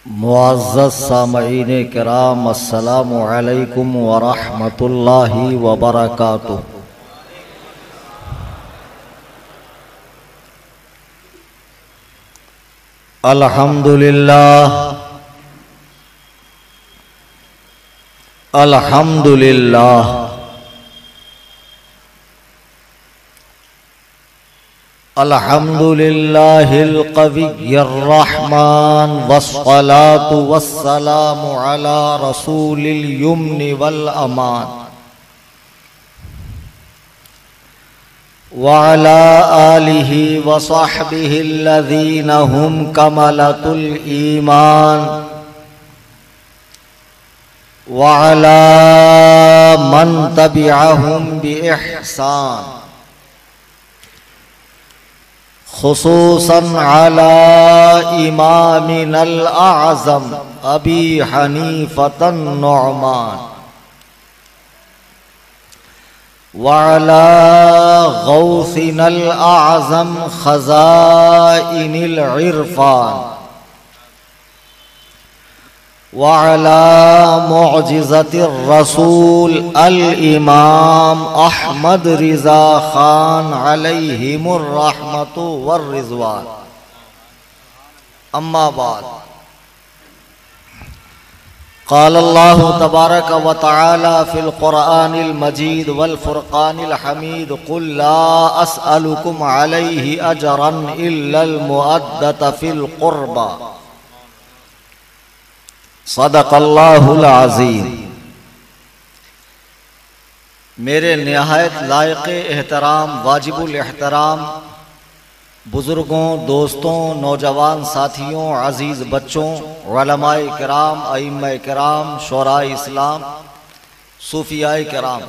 मुअज़्ज़ज़ सामईन किराम, अस्सलामु अलैकुम व रहमतुल्लाहि व बरकातुहू। अल्हम्दुलिल्लाह अल्हम्दुलिल्लाह अल्हम्दुलिल्लाहिल क़विय्यिर रहमान वस्सलातु वस्सलामु अला रसूलिल युम्नि वल अमान व अला आलिहि व सहबिहिल्लज़ीना हुम कमलतुल ईमान व अला मन तबिअहुम बि इहसान खुसूसन अला इमामिनल आज़म अबी हनीफतन नुअमान व अला गौसिनल आज़म खज़ाइनिल इरफान व अला मुअजिज़तिर रसूल अल इमाम अहमद रिज़ा खान अलैहिमुर रहमतु वर रिज़वान। अम्मा बाद, क़ाल अल्लाहु तबारक व तआला फ़िल क़ुरआनिल मजीद वल फ़ुरक़ानिल हमीद क़ुल ला अस्अलुकुम अलैहि अजरन इल्लल मुअद्दत फ़िल क़ुरबा सदक़ल्लाहुल अज़ीम। मेरे निहायत लायक़ एहतराम वाजिबुल एहतराम बुज़ुर्गों, दोस्तों, नौजवान साथियों, अज़ीज़ बच्चों, उलमाए किराम, अइम्माए किराम, शोराए इस्लाम, सूफियाए किराम,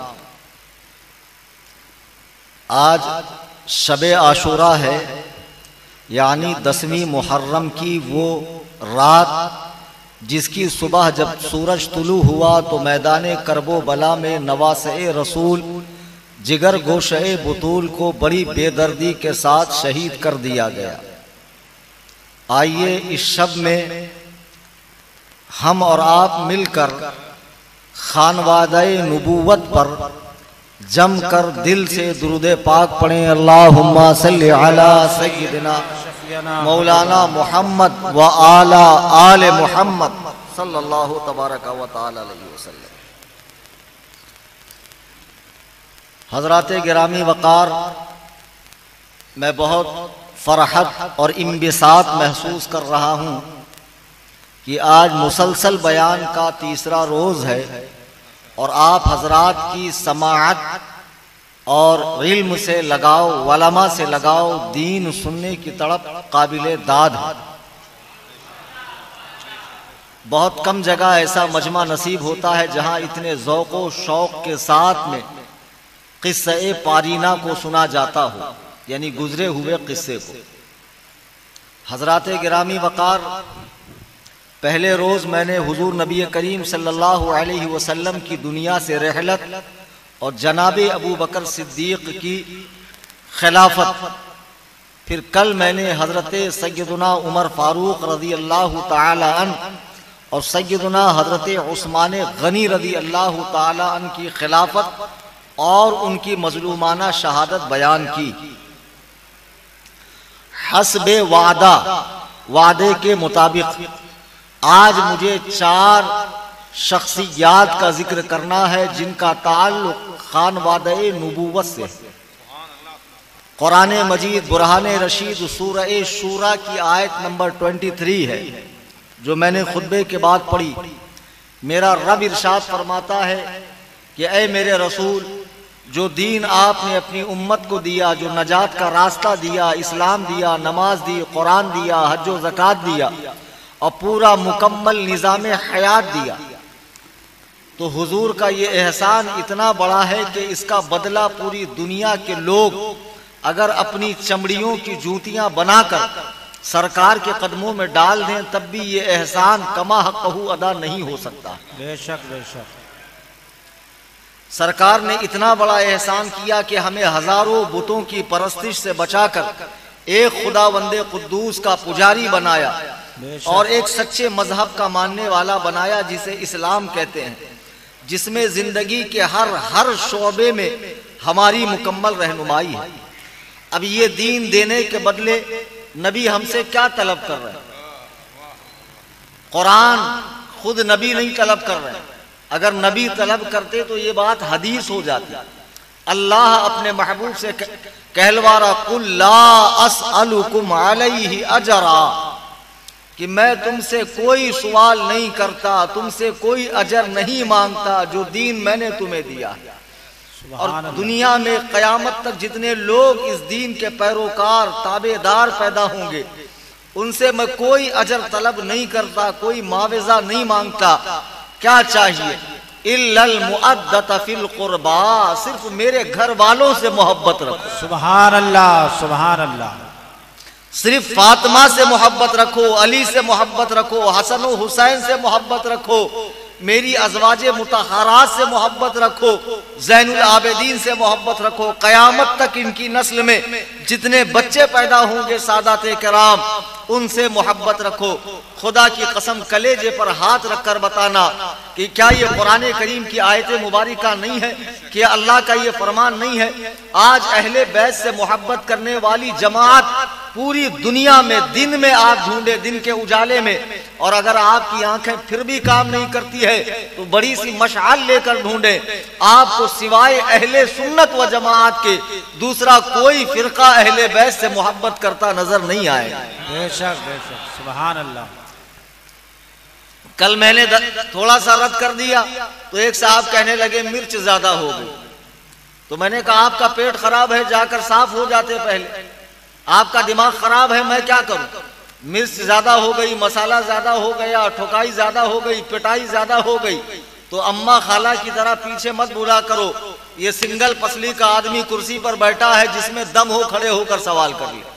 आज शब आशूरा है, यानी 10वीं मुहर्रम की वो रात जिसकी सुबह जब सूरज तुलू हुआ तो मैदाने करबो बला में नवासे रसूल जिगर गोशे बुतूल को बड़ी बेदर्दी के साथ शहीद कर दिया गया। आइए इस शब में हम और आप मिलकर खानवादे नुबुव्वत पर जमकर दिल से दुरूदे पाक पढ़ें। अल्लाहुम्मा सल्लि अला सय्यिदिना मौलाना मुहम्मद व आला आले मुहम्मद सल्लल्लाहु तबारक व तआला अलैहि वसल्लम। हज़रात गिरामी वक़ार, मैं बहुत फ़रहत और इंबिसात महसूस कर रहा हूँ कि आज मुसलसल बयान का तीसरा रोज़ है और आप हज़रात की समाअत और इल्म से लगाओ, वलमा से लगाओ, दीन सुनने की तड़प काबिले दाद है। बहुत कम जगह ऐसा मजमा नसीब होता है जहाँ इतने ज़ौक़ शौक़ के साथ में क़िस्से पारीना को सुना जाता हो, यानी गुजरे हुए क़िस्से को। हज़रात गिरामी वक़ार, पहले रोज़ मैंने हुज़ूर नबी करीम सल्लल्लाहु अलैहि वसल्लम की दुनिया से रहलत और जनाबे अबू बकर सिद्दीक़ की खिलाफत, फिर कल मैंने हज़रत सय्यदुना उमर फ़ारूक रज़ी अल्लाह ताला अन्हु और सय्यदुना हज़रत उस्मान गनी रज़ी अल्लाह ताला अन्हु की खिलाफत और उनकी मज़लूमाना शहादत बयान की। हस्बे वादा, वादे के मुताबिक आज मुझे 4 शख्सियात का जिक्र करना है जिनका ताल्लुक खानवादे नुबुव्वत से। कुरान मजीद बुरहान रशीद सूरह शूरा की आयत नंबर 23 है, जो मैंने खुतबे के बाद पढ़ी। मेरा रब इरशाद फरमाता है कि ऐ मेरे रसूल, जो दीन आपने अपनी उम्मत को दिया, जो नजात का रास्ता दिया, इस्लाम दिया, नमाज दी, कुरान दिया, हज व ज़कात दिया और पूरा मुकम्मल निज़ाम हयात दिया, तो हुजूर का ये एहसान इतना बड़ा है कि इसका बदला पूरी दुनिया के लोग अगर अपनी चमड़ियों की जूतियां बनाकर सरकार के कदमों में डाल दें तब भी ये एहसान कमा हक़हू अदा नहीं हो सकता। बेशक बेशक सरकार ने इतना बड़ा एहसान किया कि हमें हजारों बुतों की परस्तिश से बचाकर एक खुदावंदे कुद्दूस का पुजारी बनाया और एक सच्चे मजहब का मानने वाला बनाया जिसे इस्लाम कहते हैं, जिसमें जिंदगी के हर शोबे में हमारी मुकम्मल रहनुमाई है। अब ये दीन देने के बदले नबी हमसे क्या तलब कर रहे हैं? कुरान खुद नबी नहीं तलब कर रहे हैं। अगर नबी तलब करते तो ये बात हदीस हो जाती। अल्लाह अपने महबूब से कहलवा रहा, कुल ला अस्अलुकुम अलैहि अजरा, कि मैं तुमसे कोई सवाल नहीं करता, तुमसे कोई अजर नहीं मांगता जो दीन मैंने तुम्हें दिया। और दुनिया में कयामत तक जितने लोग इस दीन के पैरोकार ताबेदार पैदा होंगे, उनसे मैं कोई अजर तलब नहीं करता, कोई मुआवजा नहीं मांगता। क्या चाहिए? इल्लल मुअद्दत फिल कुर्बा, सिर्फ मेरे घर वालों से मोहब्बत रखो। सुभान अल्लाह, सुभान अल्लाह। सिर्फ फातिमा से मोहब्बत रखो, अली से मोहब्बत रखो, हसन और हुसैन से मोहब्बत रखो, मेरी अज़वाजे मुतहरात से मोहब्बत रखो, ज़ैनुल आबिदीन से मोहब्बत रखो। कयामत तक इनकी नस्ल में जितने बच्चे पैदा होंगे सादाते किराम, उनसे मोहब्बत रखो। खुदा की कसम कलेजे पर हाथ रखकर बताना कि क्या ये कुरान करीम की आयत मुबारिका नहीं है, कि अल्लाह का ये फरमान नहीं है? आज अहले बैत से मोहब्बत करने वाली जमात पूरी दुनिया में दिन में आप ढूंढे, दिन के उजाले में, और अगर आपकी आंखें फिर भी काम नहीं करती है तो बड़ी सी मशाल लेकर ढूंढे, आपको सिवाय अहले सुन्नत व जमात के दूसरा कोई फिरका अहले बैत से मोहब्बत करता नजर नहीं आएगा। बेशक बेशक, सुभान अल्लाह। कल मैंने थोड़ा सा रद्द कर दिया तो एक साहब कहने लगे मिर्च ज्यादा हो गई। तो मैंने कहा आपका पेट खराब है, जाकर साफ हो जाते पहले। आपका दिमाग खराब है, मैं क्या करूं? मिर्च ज्यादा हो गई, मसाला ज्यादा हो गया, ठोकाई ज्यादा हो गई, पिटाई ज्यादा हो गई, तो अम्मा खाला की तरह पीछे मत बुला करो। ये सिंगल पसली का आदमी कुर्सी पर बैठा है, जिसमें दम हो खड़े होकर सवाल कर ले,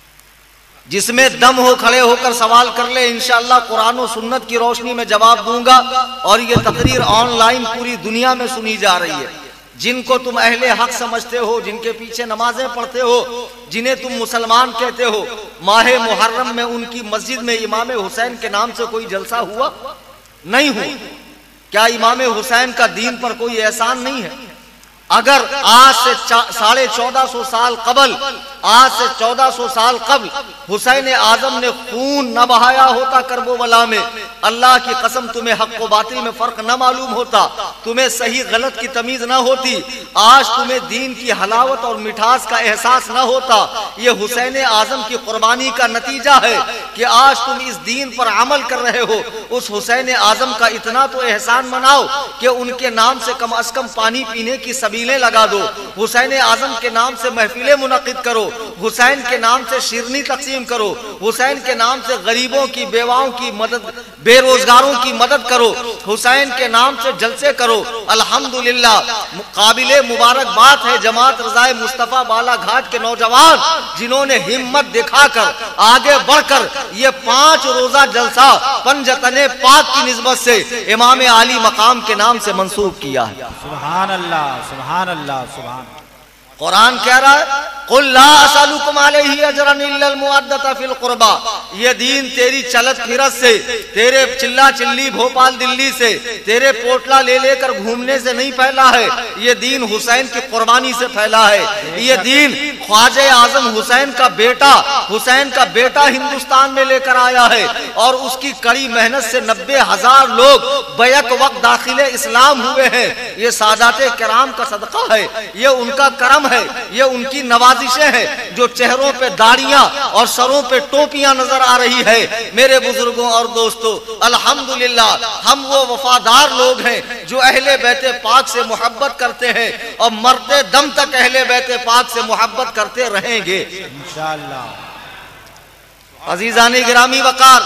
जिसमें दम हो खड़े होकर सवाल कर ले। इंशाअल्लाह कुरान और सुन्नत की रोशनी में जवाब दूंगा। और ये तकरीर ऑनलाइन पूरी दुनिया में सुनी जा रही है। जिनको तुम अहले हक समझते हो, जिनके पीछे नमाजें पढ़ते हो, जिन्हें तुम मुसलमान कहते हो, माहे मुहर्रम में उनकी मस्जिद में इमाम हुसैन के नाम से कोई जलसा हुआ? नहीं हुआ। क्या इमाम हुसैन का दीन पर कोई एहसान नहीं है? अगर आज से 1450 साल कबल, आज से 1400 साल कबल हुसैन आजम ने खून न बहाया होता करबला में, अल्लाह की कसम तुम्हें हक व बातिल में फर्क न मालूम होता, तुम्हें सही गलत की तमीज न होती, आज तुम्हें दीन की हलावत और मिठास का एहसास न होता। ये हुसैन आजम की कुर्बानी का नतीजा है कि आज तुम इस दीन पर अमल कर रहे हो। उस हुसैन आजम का इतना तो एहसान मनाओ कि उनके नाम से कम अज कम पानी पीने की सबीलें लगा दो, हुसैन आजम के नाम से महफिलें मुनक़िद करो, हुसैन के नाम से शिरनी तकसीम करो, हुसैन के नाम से गरीबों की, बेवाओं की मदद, बेरोजगारों की मदद करो, हुसैन के नाम से जलसे करो। अल्हम्दुलिल्लाह, काबिले मुबारक बात है जमात रज़ाए मुस्तफ़ा बालाघाट के नौजवान, जिन्होंने हिम्मत दिखाकर आगे बढ़कर ये 5 रोजा जलसा पंजतने पाक की निस्बत से इमाम आली मकाम के नाम से मंसूब किया है। सुभान अल्लाह, सुभान अल्लाह, सुभान। कुरान कह रहा है कुल ला असअलुकुम अलैहि अजरन इल्लल मुअद्दत फिल कुर्बा। ये दीन तेरी चलत फिरत से, तेरे चिल्ला चिल्ली भोपाल दिल्ली से, तेरे पोटला ले लेकर घूमने से नहीं फैला है। ये दीन हुसैन की कुर्बानी से फैला है। ये दीन ख्वाजा आजम हुसैन का बेटा हिंदुस्तान में लेकर आया है, और उसकी कड़ी मेहनत से 90,000 लोग बैक वक्त दाखिले इस्लाम हुए हैं। ये सादाते किराम का सदका है, ये उनका करम है, ये उनकी नवाजिशें हैं जो चेहरों पे दाढ़ियां और सरों पे टोपियां नजर आ रही है। मेरे बुजुर्गों और दोस्तों, अल्हम्दुलिल्लाह हम वो वफादार लोग हैं जो अहले बैते पाक से मोहब्बत करते हैं और मरते दम तक अहले बैते पाक से मोहब्बत करते रहेंगे इंशाअल्लाह। अजीजानी गिरामी वकार,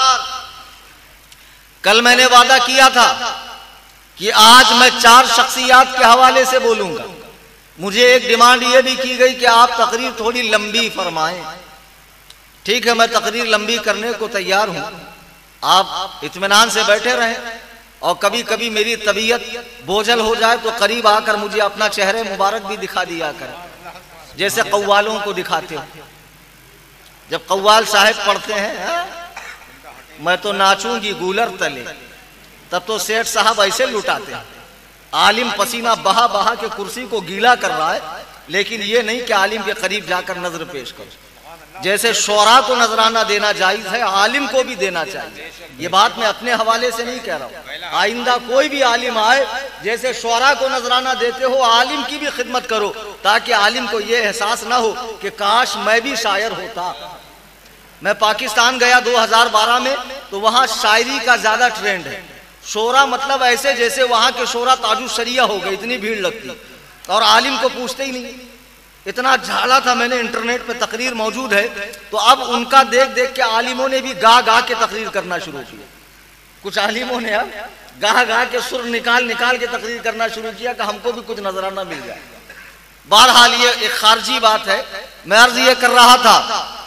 कल मैंने वादा किया था कि आज मैं 4 शख्सियात के हवाले से बोलूंगा। मुझे एक डिमांड ये भी की गई कि आप तकरीर थोड़ी लंबी फरमाएं। ठीक है, मैं तकरीर लंबी करने को तैयार हूं, आप इत्मीनान से बैठे रहें। और कभी कभी मेरी तबीयत बोझल हो जाए तो करीब आकर मुझे अपना चेहरे मुबारक भी दिखा दिया करें, जैसे कव्वालों को दिखाते हो। जब कव्वाल साहब पढ़ते हैं मैं तो नाचूंगी गूलर तले। तब तो सेठ साहब ऐसे लुटाते हैं। आलिम पसीना बहा बहा के कुर्सी को गीला कर रहा है, लेकिन ये नहीं कि आलिम के करीब जाकर नजर पेश करो। जैसे शोरा को नजराना देना जायज है, आलिम को भी देना चाहिए। ये बात मैं अपने हवाले से नहीं कह रहा हूँ। आइंदा कोई भी आलिम आए, जैसे शोरा को नजराना देते हो, आलिम की भी खिदमत करो, ताकि आलिम को ये एहसास ना हो कि काश मैं भी शायर होता। मैं पाकिस्तान गया 2012 में, तो वहां शायरी का ज्यादा ट्रेंड है। शोरा मतलब ऐसे जैसे वहां के शोरा ताजु शरिया हो गए, इतनी भीड़ लगती, और आलिम को पूछते ही नहीं। इतना झाला था मैंने, इंटरनेट पे तकरीर मौजूद है। तो अब उनका देख देख के आलिमों ने भी गा गा के तकरीर करना शुरू किया। कुछ आलिमों ने अब गा गा के सुर निकाल निकाल के तकरीर करना शुरू किया कि हमको भी कुछ नजराना मिल जाए। बहरहाल ये एक खारजी बात है। मैं अर्ज ये कर रहा था,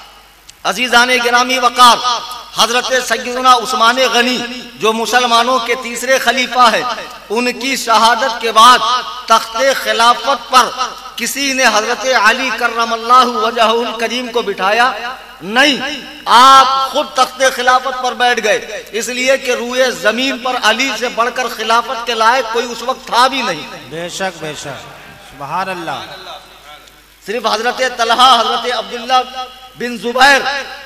अजीजाने गिरामी वकार, हजरत सैयदना उस्मान गनी जो मुसलमानों के तीसरे खलीफा है, उनकी शहादत के बाद तख्ते खिलाफत पर किसी ने हजरत अली कर्रमल्लाहु वजहुल करीम को बिठाया नहीं, आप खुद तख्ते खिलाफत पर बैठ गए। इसलिए कि रूए जमीन पर अली से बढ़कर खिलाफत के लायक कोई उस वक्त था भी नहीं। बेशक बेशक, सुभान अल्लाह। सिर्फ हजरत तलहा, हजरत अब्दुल्ला बिन जुबैर,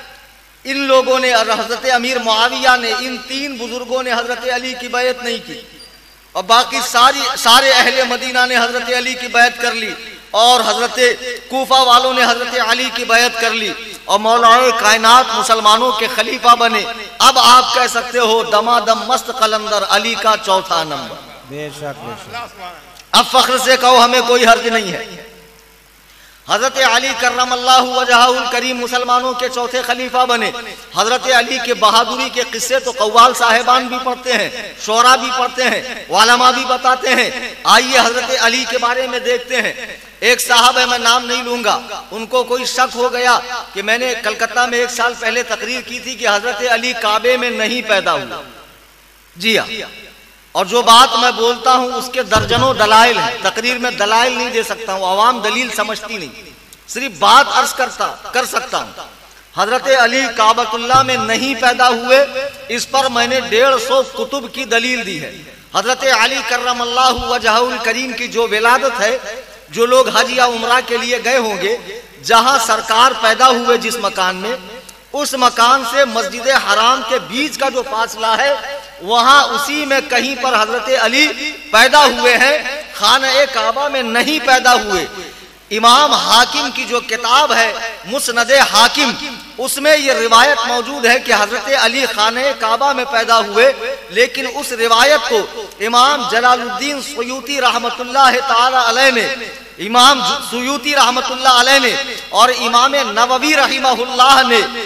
इन लोगों ने और हजरत अमीर मुआविया ने, इन तीन बुजुर्गों ने हजरत अली की बैत नहीं की, और बाकी सारे अहले मदीना ने हजरत अली की बैत कर ली, और हजरत कूफा वालों ने हजरत अली की बैत कर ली, और मौलाए कायनात मुसलमानों के खलीफा बने। अब आप कह सकते हो दमादम मस्त कलंदर अली का चौथा नंबर। बेशक बेशक। अब फख्र से कहो हमें कोई हर्ज नहीं है। हजरत अली कर्रमल्लाहु वजहुल करीम मुसलमानों के चौथे खलीफा बने। हजरत अली के बहादुरी के किस्से तो कव्वाल साहिबान भी पढ़ते हैं, शोरा भी पढ़ते हैं, वालमा भी बताते हैं। आइए हजरत अली के बारे में देखते हैं। एक साहब है, मैं नाम नहीं लूंगा, उनको कोई शक हो गया कि मैंने कलकत्ता में 1 साल पहले तकरीर की थी कि हजरत अली काबे में नहीं पैदा हुआ। जी हाँ, और जो बात मैं बोलता हूं उसके दर्जनों दलाइल हैं। तकरीर में दलाइल नहीं दे सकता हूं, अवाम दलील समझती नहीं, सिर्फ बात अर्ज कर सकता हूं। हजरत अली काबतुल्लाह में नहीं पैदा हुए, इस पर मैंने 150 कुतुब की दलील दी है। हजरत अली कर्रमल्लाहु वजहुल करीम की जो विलादत है, जो लोग हज या उम्रा के लिए गए होंगे, जहां सरकार पैदा हुए जिस मकान में, उस मकान से मस्जिद हराम के बीच का जो फासला है, वहां उसी में कहीं पर हजरत अली पैदा हुए हैं, खाना काबा में नहीं पैदा हुए। इमाम हाकिम की जो किताब है मुस्नद हाकिम, उसमें ये रिवायत मौजूद है कि हजरत अली खाने काबा में पैदा हुए, लेकिन उस रिवायत को इमाम जलालुद्दीन सुयूती रहमतुल्लाह ताला अलैह ने, इमाम सुयूती रहमतुल्लाह अलैह ने और इमाम नववी रहमतुल्लाह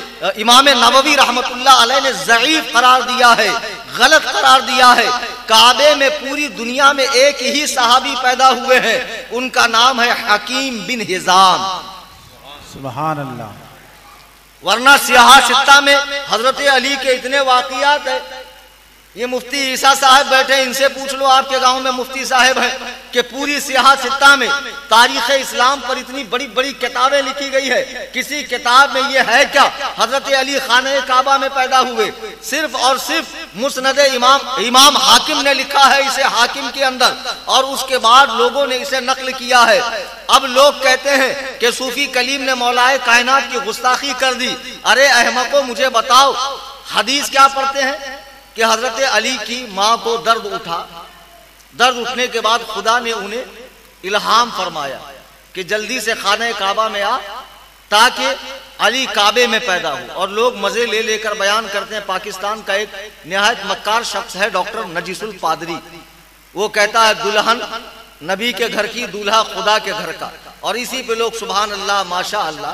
अलैह ने ज़ईफ करार दिया है, गलत करार दिया है। काबे में पूरी दुनिया में एक ही सहाबी पैदा हुए हैं, उनका नाम है हकीम बिन हिजाम। सुभान अल्लाह। वरना सियाह सित्ता में हजरत अली के इतने वाक़ियात है। ये मुफ्ती ईसा साहब बैठे, इनसे पूछ लो, आपके गांव में मुफ्ती साहब है कि पूरी सियाह सित्ता में तारीख इस्लाम पर इतनी बड़ी बड़ी किताबें लिखी गई है, किसी किताब में ये है क्या हजरत अली खाने काबा में पैदा हुए? सिर्फ और सिर्फ मुस्नद इमाम हाकिम ने लिखा है इसे हाकिम के अंदर, और उसके बाद लोगों ने इसे नकल किया है। अब लोग कहते हैं कि सूफी कलीम ने मौलाए कायनात की गुस्ताखी कर दी। अरे अहमको, मुझे बताओ, हदीस क्या पढ़ते हैं कि हजरत अली की माँ को दर्द उठा, दर्द उठने के बाद खुदा ने उन्हें इल्हाम फरमाया कि जल्दी से खाने काबा में आ, ताकि अली काबे में पैदा हो। और लोग मजे ले लेकर बयान करते हैं। पाकिस्तान का एक निहायत मक्कार शख्स है डॉक्टर नजीसुल पादरी, वो कहता है दुल्हन नबी के घर की, दूल्हा खुदा के घर का, और इसी पे लोग सुभान अल्लाह माशा अल्लाह।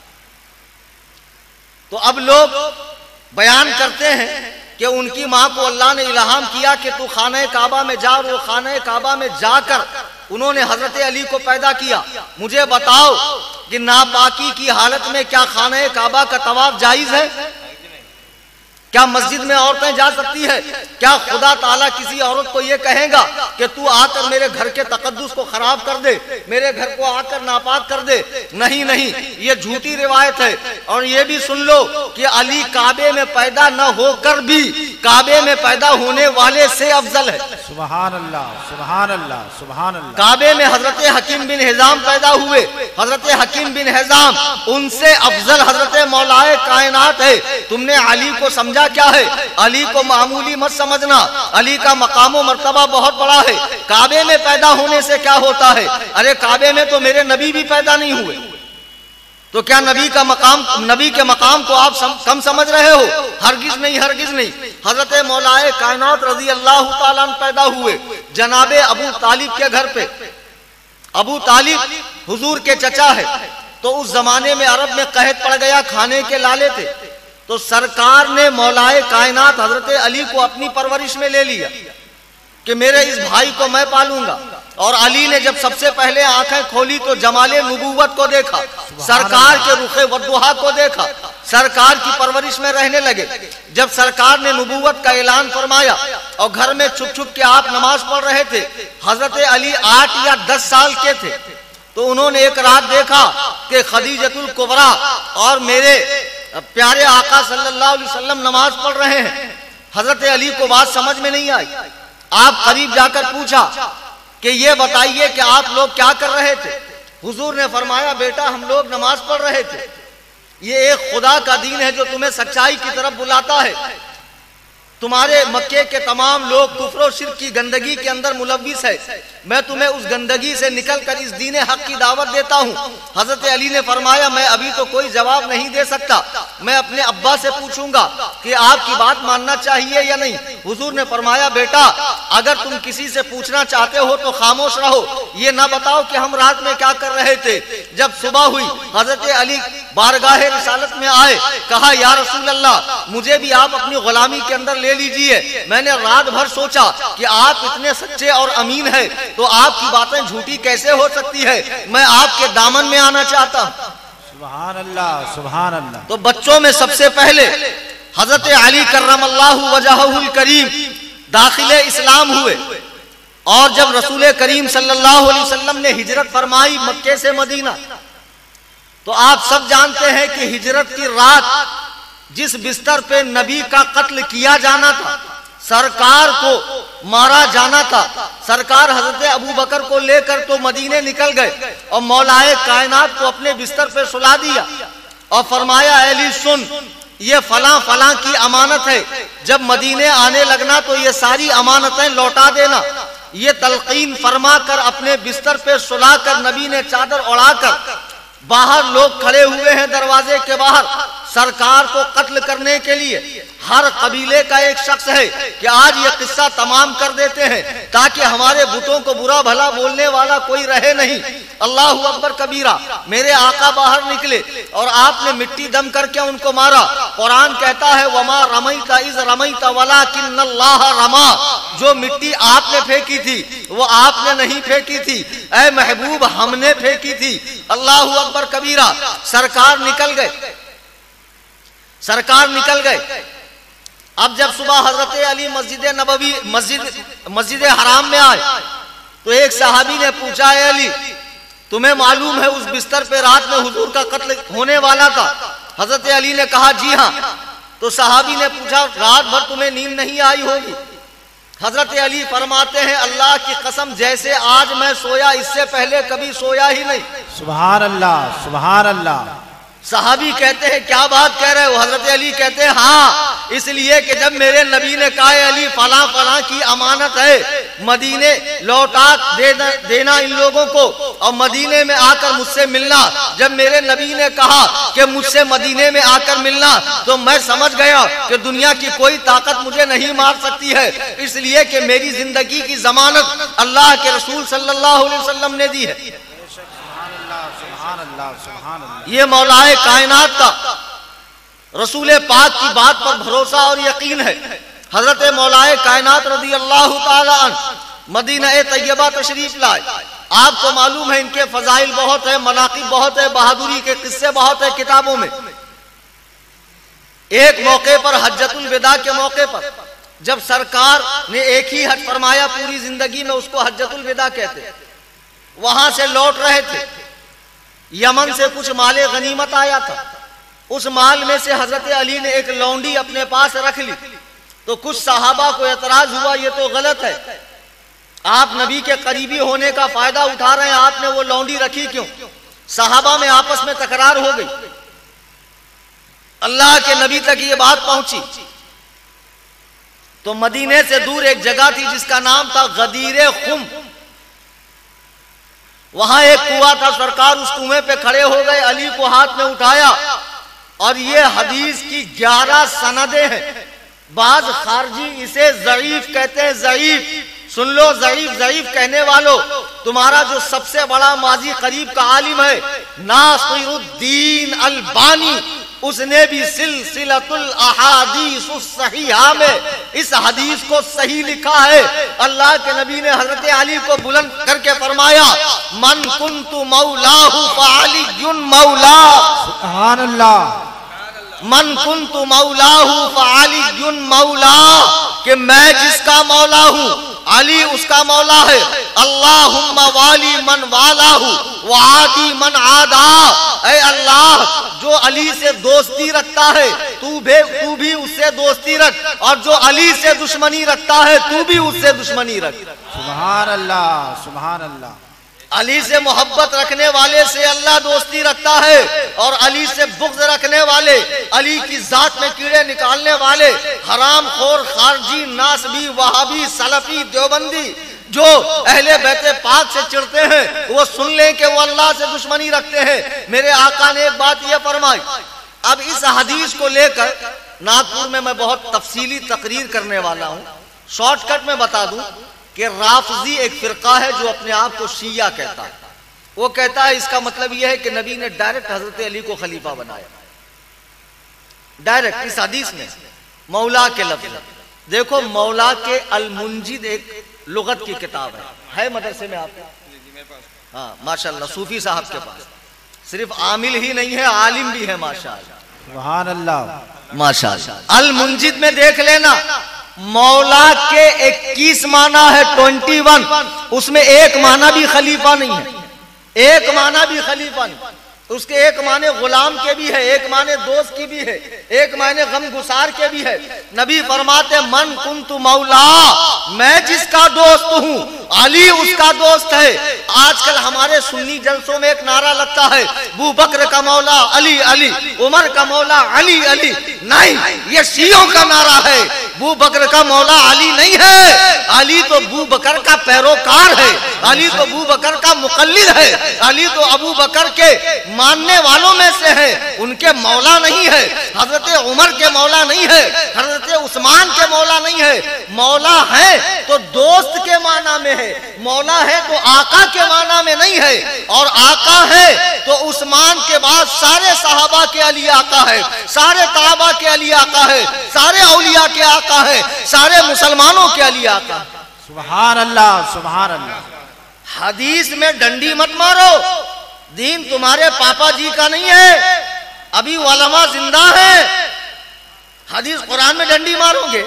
तो अब लोग बयान करते हैं कि उनकी माँ को अल्लाह ने इल्हाम किया कि तू खाने काबा में जा, और वो खाने काबा में जाकर उन्होंने हजरत अली को पैदा किया। मुझे बताओ कि नापाकी की हालत में क्या खाने काबा का तवाफ जायज है? क्या मस्जिद में औरतें जा सकती है? क्या खुदा ताला किसी औरत को ये कहेगा कि तू आकर मेरे घर के तकद्दुस को खराब कर दे, मेरे घर को आकर नापाक कर दे? नहीं नहीं, ये झूठी रिवायत है। और ये भी सुन लो कि अली काबे में पैदा न होकर भी काबे में पैदा होने वाले से अफजल है। सुभान अल्लाह, सुभान अल्लाह, सुभान अल्लाह। काबे में हजरत हकीम बिन हिजाम पैदा हुए। हजरत हकीम बिन हिजाम उनसे अफजल हजरत मौलाए कायनात है। तुमने अली को समझा क्या है? अली को मामूली मत समझना, अली का मकाम मर्तबा बहुत बड़ा है। काबे में पैदा होने से क्या होता है? अरे काबे में तो मेरे नबी भी पैदा नहीं हुए, तो क्या नबी का मकाम, नबी के मकाम को आप कम समझ रहे हो? हरगिज नहीं, हरगिज नहीं। हजरत मौलाए कायनात रजी अल्लाह ताला अन्हु पैदा हुए जनाबे अबू तालिब के घर पे। अबू तालिब हुजूर के चचा है। तो उस जमाने में अरब में कहत पड़ गया, खाने के लाले थे। तो सरकार ने मौलाए कायनात हजरत अली को अपनी परवरिश में ले लिया कि मेरे इस भाई को मैं पालूंगा। और अली ने जब सबसे पहले आंखें खोली तो जमाले नबूवत को देखा, सरकार के रुखे वद्दुहा को देखा, सरकार की परवरिश में रहने लगे। जब सरकार ने नबूवत का ऐलान फरमाया और घर में छुप छुप के आप नमाज पढ़ रहे थे, हजरत अली 8 या 10 साल के थे, तो उन्होंने एक रात देखा कि खदीजतुल कुबरा और मेरे प्यारे आका सल्लल्लाहु अलैहि वसल्लम नमाज पढ़ रहे हैं। हजरत अली को बात समझ में नहीं आई। आप करीब जाकर पूछा कि ये बताइए कि आप लोग क्या कर रहे थे? हुजूर ने फरमाया, बेटा हम लोग नमाज पढ़ रहे थे। ये एक खुदा का दीन है जो तुम्हें सच्चाई की तरफ बुलाता है। तुम्हारे मक्के के तमाम लोग कुफ्र और शिर्क की गंदगी के अंदर मुलव्विस है। मैं तुम्हें उस गंदगी से निकलकर इस दीन हक की दावत देता हूँ। हजरत अली ने फरमाया, मैं अभी तो कोई जवाब नहीं दे सकता, मैं अपने अब्बा से पूछूंगा कि आपकी बात मानना चाहिए या नहीं। हुजूर ने फरमाया, बेटा अगर तुम किसी से पूछना चाहते हो तो खामोश रहो, ये ना बताओ कि हम रात में क्या कर रहे थे। जब सुबह हुई हजरत अली बारगाह रिसालत में आए, कहा या रसूल अल्लाह, मुझे भी आप अपनी गुलामी के अंदर ले लीजिए। मैंने रात भर सोचा कि आप इतने सच्चे और अमीन हैं, तो आपकी बातें झूठी कैसे हो सकती है? मैं आपके दामन में आना चाहता हूं। सुभान अल्लाह, सुभान अल्लाह। तो बच्चों में सबसे पहले हजरत अली कर्रमल्लाहु वजहुल करीम दाखिले इस्लाम हुए। और जब रसूल करीम सल्लल्लाहु अलैहि वसल्लम ने हिजरत फरमाई मक्के से मदीना, तो आप सब जानते हैं कि हिजरत की रात जिस बिस्तर पे नबी का कत्ल किया जाना था, सरकार को मारा जाना था, सरकार हजरत अबू बकर को लेकर तो मदीने निकल गए और मौलाए कायनात को अपने बिस्तर पे सुला दिया और फरमाया, अली सुन, ये फलां फलां की अमानत है, जब मदीने आने लगना तो ये सारी अमानतें लौटा देना। ये तलकीन फरमा कर अपने बिस्तर पे सुलाकर नबी ने चादर उड़ाकर, बाहर लोग खड़े हुए हैं दरवाजे के बाहर सरकार को कत्ल करने के लिए। हर कबीले का एक शख्स है कि आज ये किस्सा तमाम कर देते हैं ताकि हमारे बुतों को बुरा भला बोलने वाला कोई रहे नहीं। अल्लाहु अकबर कबीरा। मेरे आका बाहर निकले और आपने मिट्टी दम करके उनको मारा। कुरान कहता है, वमा रमैता इज़ रमैता वलाकिन्नल्लाह रमा। जो मिट्टी आपने फेंकी थी वो आपने नहीं फेंकी थी, ऐ महबूब हमने फेंकी थी। अल्लाहु अकबर कबीरा। सरकार निकल गए, सरकार निकल गए। अब जब सुबह हजरत अली मस्जिद नबवी मस्जिद हराम में आए तो एक सहाबी ने पूछा, है अली तुम्हें मालूम है उस बिस्तर पे रात में हुजूर का कत्ल होने वाला था? हजरत अली ने कहा जी हाँ। तो सहाबी ने पूछा, रात भर तुम्हें नींद नहीं आई होगी? हजरत अली फरमाते हैं, अल्लाह की कसम जैसे आज मैं सोया इससे पहले कभी सोया ही नहीं। सुभान अल्लाह, सुभान अल्लाह। सहाबी कहते हैं, क्या बात कह रहे हो? हजरत अली कहते हैं, हाँ, इसलिए कि जब मेरे नबी ने कहा, अली फला फला की अमानत है, मदीने लौटा देना इन लोगों को और मदीने में आकर मुझसे मिलना। जब मेरे नबी ने कहा कि मुझसे मदीने में आकर मिलना, तो मैं समझ गया कि दुनिया की कोई ताकत मुझे नहीं मार सकती है, इसलिए कि मेरी जिंदगी की जमानत अल्लाह के रसूल सल्लल्लाहु अलैहि वसल्लम ने दी है। ये मौलाए कायनात का रसूल पाक की बात पर भरोसा और यकीन है। हजरत मौलाए कायनात रज़ी अल्लाह ताला अन्हु मदीना तैयबा तशरीफ लाए। आपको मालूम है इनके फजाइल बहुत है, मनाकिब बहुत है, बहादुरी के किस्से बहुत है किताबों में। एक मौके पर हज्जतुल विदा के मौके पर जब सरकार ने एक ही हज फरमाया पूरी जिंदगी में, उसको हज्जतुल विदा कहते, वहां से लौट रहे थे, यमन से कुछ माले गनीमत आया था, उस माल में से हजरत अली ने एक लौंडी अपने पास रख ली। तो कुछ सहाबा को एतराज हुआ, ये तो गलत है, आप नबी के करीबी होने का फायदा उठा रहे हैं, आपने वो लौंडी रखी क्यों? सहाबा में आपस में तकरार हो गई। अल्लाह के नबी तक ये बात पहुंची तो मदीने से दूर एक जगह थी जिसका नाम था गदीर खुम, वहां एक कुआं था, सरकार उस कुएं पे खड़े हो गए, अली को हाथ में उठाया, और ये हदीस की 11 सनदें हैं। बाज खारजी इसे ज़ईफ कहते हैं, ज़ईफ। सुन लो, ज़ईफ ज़ईफ कहने वालों, तुम्हारा जो सबसे बड़ा माजी करीब का आलिम है नासिरुद्दीन अलबानी, उसने भी सिलसिलतुल अहादीस सहीहा में इस हदीस को सही लिखा है। अल्लाह के नबी ने हजरत अली को बुलंद करके फरमाया, मन कुन्तु मौलाहु फअलियुन मौला, सुभान अल्लाह, मन कुन्तु मौलाहु फअलियुन मौला, कि मैं जिसका मौला हूं अली उसका मौला है। अल्लाहुम्मा वाली मन वालाहु व आदी मन आदा, ऐ अल्लाह जो अली से दोस्ती रखता है तू भी उससे दोस्ती रख, और जो अली से दुश्मनी रखता है तू भी उससे दुश्मनी रख। सुभान अल्लाह, सुभान अल्लाह। अली से मोहब्बत रखने वाले से अल्लाह दोस्ती रखता है, और अली से बुग़्ज़ रखने वाले, अली की जात में कीड़े निकालने वाले, हराम खोर, खारजी, नासबी, वहाबी, सलफी, देवबंदी जो अहले बैते पाक से चिढ़ते हैं, वो सुन लें कि वो अल्लाह से दुश्मनी रखते हैं। मेरे आका ने एक बात यह फरमाई। अब इस हदीस को लेकर नागपुर में मैं बहुत तफसीली तकरीर करने वाला हूँ। शॉर्टकट में बता दूं कि राफजी एक फिरका है जो अपने आप को शिया कहता है। वो कहता है इसका मतलब यह है कि नबी ने डायरेक्ट हजरत अली को खलीफा बनाया, डायरेक्ट इस हदीस में मौला के लफ्ज। देखो, मौला के अल-मुंजिद एक लुगत की किताब है मदरसे में आपके? हाँ माशाल्लाह, सूफी साहब के पास सिर्फ आमिल ही नहीं है, आलिम भी है माशाल्लाह, सुभान अल्लाह, माशाल्लाह। अल-मुंजिद में देख लेना, मौला के 21 माना है, 21, उसमें एक माना भी खलीफा नहीं है, एक माना भी खलीफा नहीं। उसके एक माने गुलाम के भी है, एक माने दोस्त की भी है, एक माने गम गुसार के भी है। नबी फरमाते मन कुन्तु मौला, मैं जिसका दोस्त हूँ अली उसका दोस्त है। आजकल हमारे सुन्नी जलसों में एक नारा लगता है, अबू बकर का मौला अली अली, उमर का मौला अली अली। नहीं, ये शियों का नारा है। अबू बकर का मौला अली नहीं है, अली तो अबू बकर का पैरोकार है, अली तो अबू बकर का मुकल्लिद है, अली तो अबू बकर के मानने वालों में से है, उनके मौला नहीं है। हजरत उमर के मौला नहीं है, हजरत उस्मान के मौला नहीं है। मौला है तो दोस्त के माना में है, मौला है तो आका के माना में नहीं है। और आका है तो उस्मान के बाद सारे सहाबा के अली आका है, सारे ताबा के अली आका है, सारे औलिया के आका है, सारे मुसलमानों के अली आका। सुभान अल्लाह, सुभान अल्लाह। हदीस में डंडी मत मारो, दीन तुम्हारे पापा जी का नहीं है, अभी उलमा जिंदा है। हदीस कुरान में डंडी मारोगे।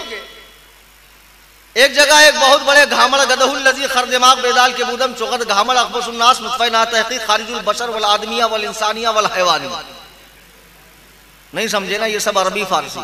एक जगह एक बहुत बड़े घामड़ गदहुल लजी खर दिमाग बेदाल के बुदम चुगत घामड़ अखबसुन्नास मुतफ़ै ना तहक़ीक़ खारिजुल बशर वल आदमिया वल इंसानिया वल हैवानी। नहीं समझे ना, ये सब अरबी फारसी।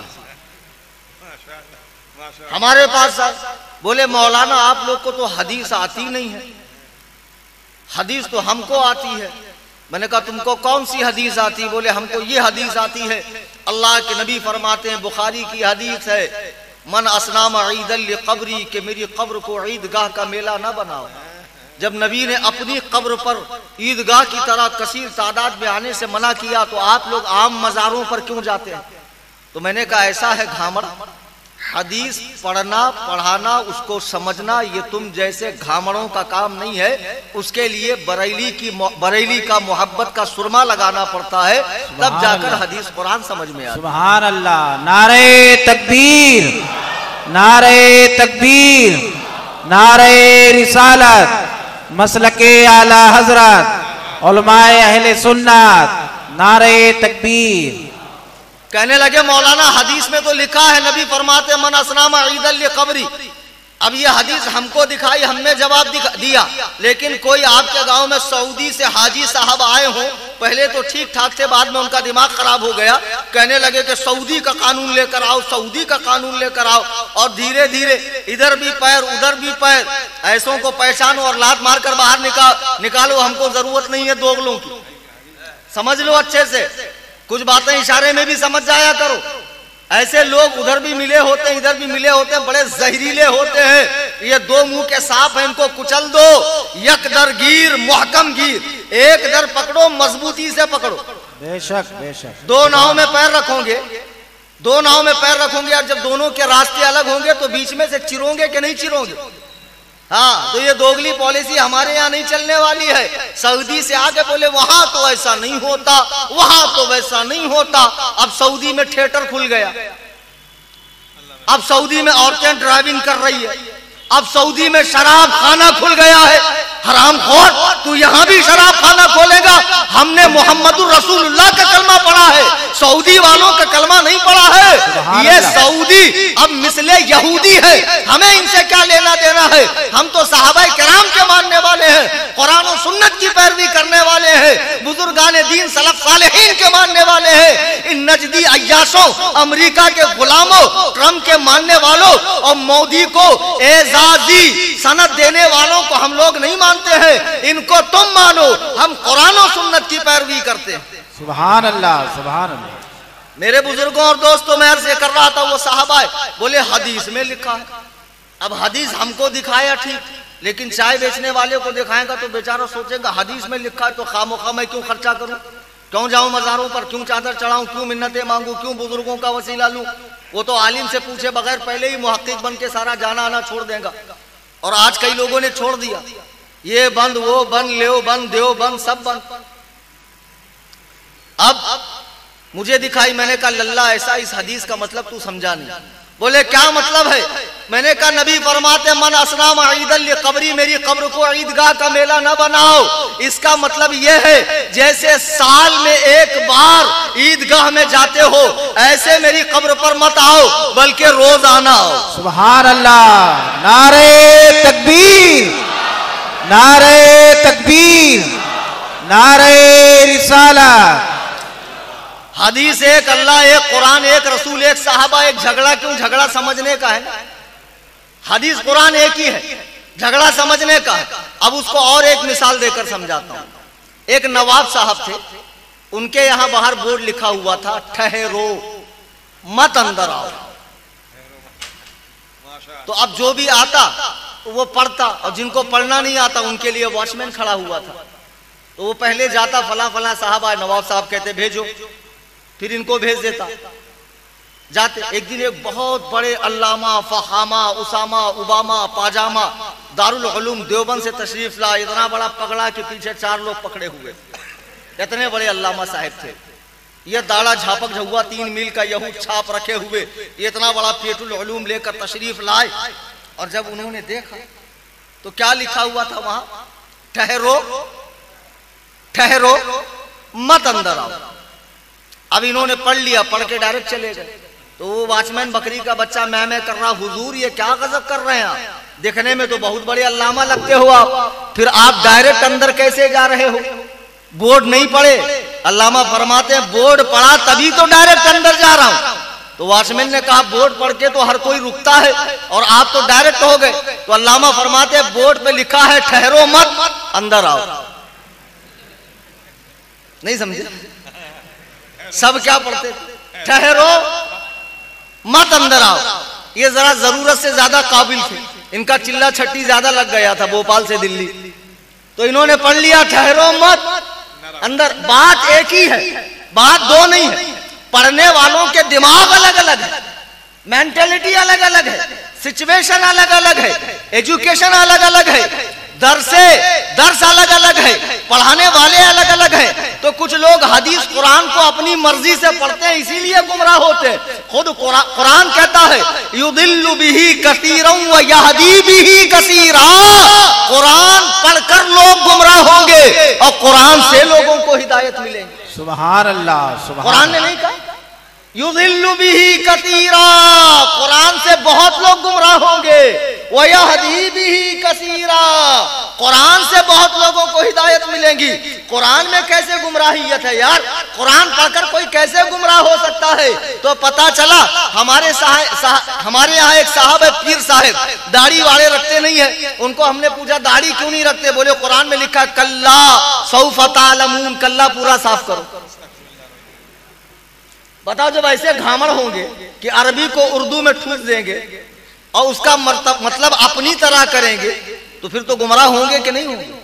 हमारे पास बोले मौलाना आप लोग को तो हदीस आती नहीं है, हदीस तो हमको आती है। मैंने कहा तुमको कौन सी हदीस आती? बोले हमको ये हदीस आती है, अल्लाह के नबी फरमाते हैं, बुखारी की हदीस है, मन असनाम ईदल लिक़ब्री, के मेरी कब्र को ईदगाह का मेला ना बनाओ। जब नबी ने अपनी कब्र पर ईदगाह की तरह कसीर तादाद में आने से मना किया तो आप लोग आम मज़ारों पर क्यों जाते हैं? तो मैंने कहा ऐसा है घामड़, हदीस पढ़ना पढ़ाना उसको समझना ये तुम जैसे घामड़ों का काम नहीं है। उसके लिए बरेली का मोहब्बत का सुरमा लगाना पड़ता है, तब जाकर हदीस कुरान समझ में आता है। सुभान अल्लाह। नारे तकबीर, नारे तकबीर, नारे रिसालत, मसलके आला हजरत, उलमाए अहले सुन्नत, नारे तकबीर। कहने लगे मौलाना हदीस में तो लिखा है, नबी फरमाते मन असनामा ईदल li कब्री। अब ये हदीस हमको दिखाई, हमने जवाब दिया, लेकिन कोई आपके गांव में सऊदी से हाजी साहब आए हों, पहले तो ठीक ठाक थे, बाद में उनका दिमाग खराब हो गया, कहने लगे कि सऊदी का कानून लेकर आओ, सऊदी का कानून लेकर आओ, और धीरे धीरे इधर भी पैर उधर भी पैर, ऐसों को पहचानो और लात मारकर बाहर निकालो, हमको जरूरत नहीं है दोगलों की, समझ लो अच्छे से, कुछ बातें इशारे में भी समझ जाया करो। ऐसे लोग उधर भी मिले होते हैं, इधर भी मिले होते हैं, बड़े जहरीले होते हैं, ये दो मुंह के सांप हैं, इनको कुचल दो, यक दर गिर मुहकम गिर, एक दर पकड़ो मजबूती से पकड़ो। बेशक बेशक। दो नाव में पैर रखोगे, दो नाव में पैर रखोगे, और जब दोनों के रास्ते अलग होंगे तो बीच में से चिरोगे कि नहीं चिरोगे? हाँ, तो ये दोगली पॉलिसी हमारे यहाँ नहीं चलने वाली है। सऊदी से आके बोले वहां तो ऐसा नहीं होता, वहां तो वैसा नहीं होता। अब सऊदी में थिएटर खुल गया, अब सऊदी में औरतें ड्राइविंग कर रही है, अब सऊदी में शराब खाना खुल गया है। हरामखोर, तू यहाँ भी शराब खाना खोलेगा? हमने मोहम्मदुर रसूलुल्लाह का कलमा पढ़ा है, सऊदी वालों का कलमा नहीं पढ़ा है। ये सऊदी अब मिसले यहूदी है, हमें इनसे क्या लेना देना है? हम तो सहाबाए किराम के मानने वाले हैं, कुरान और सुन्नत की पैरवी करने वाले हैं, बुजुर्गाने दीन सलफ सालेहीन के मानने वाले हैं। इन नजदी अय्याशों, अमेरिका के गुलामों, ट्रम्प के मानने वालों और मोदी को एजाजी सनद देने वालों को हम लोग नहीं मानते हैं, इनको तुम मानो, हम कुरान और सुन्नत की पैरवी करते हैं। सुभान अल्लाह, सुभान अल्लाह। मेरे बुजुर्गों और दोस्तों मैं अर्ज़ कर रहा था, वो साहबा बोले हदीस में लिखा है। अब हदीस हमको दिखाया ठीक, लेकिन चाय बेचने वाले को दिखाएगा तो बेचारा सोचेगा हदीस में लिखा है तो खामोखा मैं क्यों खर्चा करूं, क्यों जाऊं मज़ारों पर, क्यों चादर चढ़ाऊं, क्यों मिन्नतें मांगू, क्यों बुजुर्गों का वसीला लूं। वो तो आलिम से पूछे बगैर पहले ही मुहक्किक बन के सारा जाना आना छोड़ देगा। और आज कई लोगों ने छोड़ दिया, ये बंद वो बंद, लेओ बंद देओ बंद, सब बंद। अब मुझे दिखाई, मैंने कहा लल्ला ऐसा, इस हदीस का मतलब तू समझा नहीं। बोले क्या मतलब है? मैंने कहा नबी फरमाते मन असनाम ईदल li कब्री, मेरी कब्र को ईदगाह का मेला न बनाओ। इसका मतलब यह है जैसे साल में एक बार ईदगाह में जाते हो, ऐसे मेरी कब्र पर मत आओ, बल्कि रोज आना आओ। सुभान अल्लाह, नारे तकबीर, नारे तकबीर, नारे रिसालत। हदीस एक, अल्लाह एक, कुरान एक, रसूल एक, साहबा एक। झगड़ा क्यों? झगड़ा समझने का है ना। हदीस कुरान एक ही है, झगड़ा समझने का है। अब उसको और एक मिसाल देकर समझाता हूं। एक नवाब साहब थे, उनके यहां बाहर बोर्ड लिखा हुआ था ठहरो मत अंदर आओ। तो अब जो भी आता वो पढ़ता, और जिनको पढ़ना नहीं आता उनके लिए वॉचमैन खड़ा हुआ था। तो वो पहले जाता, फला फला साहब आए, नवाब साहब कहते भेजो, फिर इनको भेज देता। जाते एक दिन एक बहुत बड़े अल्लामा फहामा उसामा उबामा पाजामा दारुल उलूम देवबंद से तशरीफ ला, इतना बड़ा पगड़ा के पीछे 4 लोग पकड़े हुए, इतने बड़े अल्लामा साहब थे। ये दाढ़ा झापक झुआ 3 मील का यहूद छाप रखे हुए, ये इतना बड़ा पेटुल उलूम लेकर तशरीफ लाए। और जब उन्होंने देखा तो क्या लिखा हुआ था वहां? ठहरो ठहरो मत अंदर आओ। अब इन्होंने पढ़ लिया, पढ़ के डायरेक्ट चले गए। तो वो वॉचमैन बकरी का बच्चा मैं कर रहा, हुजूर ये क्या गजब कर रहे हैं आप, देखने में तो बहुत बड़े अल्लामा लगते हो आप, फिर आप डायरेक्ट अंदर कैसे जा रहे हो? बोर्ड नहीं पढ़े? अल्लामा फरमाते हैं बोर्ड पढ़ा तभी तो डायरेक्ट अंदर जा रहा हूं। तो वॉचमैन ने कहा बोर्ड पढ़ के तो हर कोई रुकता है और आप तो डायरेक्ट हो गए। तो अल्लामा फरमाते हैं बोर्ड पे लिखा है ठहरो मत अंदर आओ। नहीं समझे? सब क्या पढ़ते? ठहरो मत अंदर आओ। ये जरा जरूरत से ज्यादा काबिल थे, इनका चिल्ला छट्टी ज्यादा लग गया था भोपाल से दिल्ली। तो इन्होंने पढ़ लिया ठहरो मत अंदर। बात एक ही है, बात दो नहीं है। पढ़ने वालों के दिमाग अलग अलग है, मेंटेलिटी अलग अलग है, सिचुएशन अलग अलग है, एजुकेशन अलग अलग है, दर्स अलग अलग है, पढ़ाने वाले अलग अलग हैं। तो कुछ लोग हदीस कुरान को अपनी मर्जी से पढ़ते हैं, इसीलिए गुमराह होते हैं। खुद कुरान कहता है युदिल्लु बिही कसीरन व यहदी बिही कसीरा। कुरान पढ़कर लोग गुमराह होंगे और कुरान से लोगों को हिदायत मिलेगी। सुभान अल्लाह, सुभान कुरान ने नहीं कहा, युदिल्लु बिही कसीरा, कुरान से बहुत लोग गुमराह होंगे। वयहदी बिही कसीरा, कुरान से बहुत लोगों को हिदायत मिलेंगी। कुरान में कैसे गुमराहियत है यार? कुरान पढ़कर कोई कैसे गुमराह हो सकता है? तो पता चला हमारे यहाँ एक साहब है, पीर साहब, दाढ़ी वाड़े रखते नहीं है। उनको हमने पूछा दाढ़ी क्यों नहीं रखते? बोले कुरान में लिखा कल्ला सौफ तालमून, कल्ला पूरा साफ करो। बताओ, जब ऐसे घामड़ होंगे कि अरबी को उर्दू में ठूस देंगे और उसका मतलब अपनी तरह करेंगे, तो फिर तो गुमराह होंगे कि नहीं होंगे?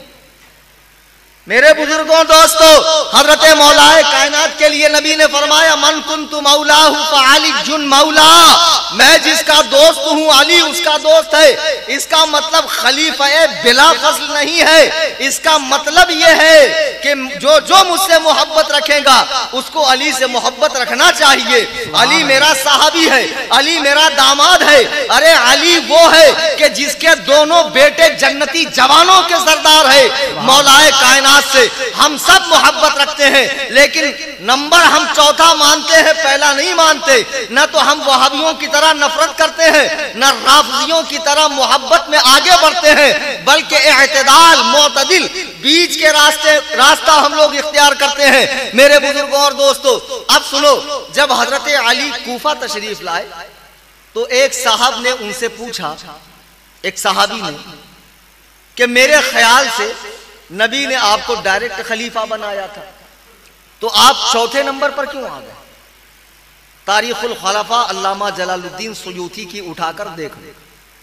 मेरे बुजुर्गों, दोस्तों, हजरत मौलाए कायनात के लिए नबी ने फरमाया मन कुन्तु मौलाहु फअली जुन मौला, मैं जिसका दोस्त हूँ अली उसका दोस्त है। इसका मतलब खलीफा बिला फस्ल नहीं है। इसका मतलब यह है कि जो मुझसे मोहब्बत रखेगा उसको अली से मोहब्बत रखना चाहिए। अली मेरा साहबी है, अली मेरा दामाद है। अरे अली वो है कि जिसके दोनों बेटे जन्नती जवानों के सरदार है। मौलाए कायनात से हम सब मोहब्बत रखते हैं, लेकिन नंबर हम चौथा मानते हैं, पहला नहीं मानते। न तो हम वहाबियों की तरह नफरत करते हैं, न राफजियों की तरह मोहब्बत में आगे बढ़ते हैं, बल्कि इत्तेदाल मोतदिल बीच के रास्ता हम लोग इख्तियार करते हैं। मेरे बुजुर्गों और दोस्तों, अब सुनो, जब हजरत अली कूफा तशरीफ लाए तो एक साहब ने उनसे पूछा, एक सहाबी ने, कि मेरे ख्याल से नबी ने आपको डायरेक्ट खलीफा बनाया था, तो आप चौथे नंबर पर क्यों आ गए? तारीखुल खलफा अल्लामा जलालुद्दीन सुयूती की उठाकर देख लो।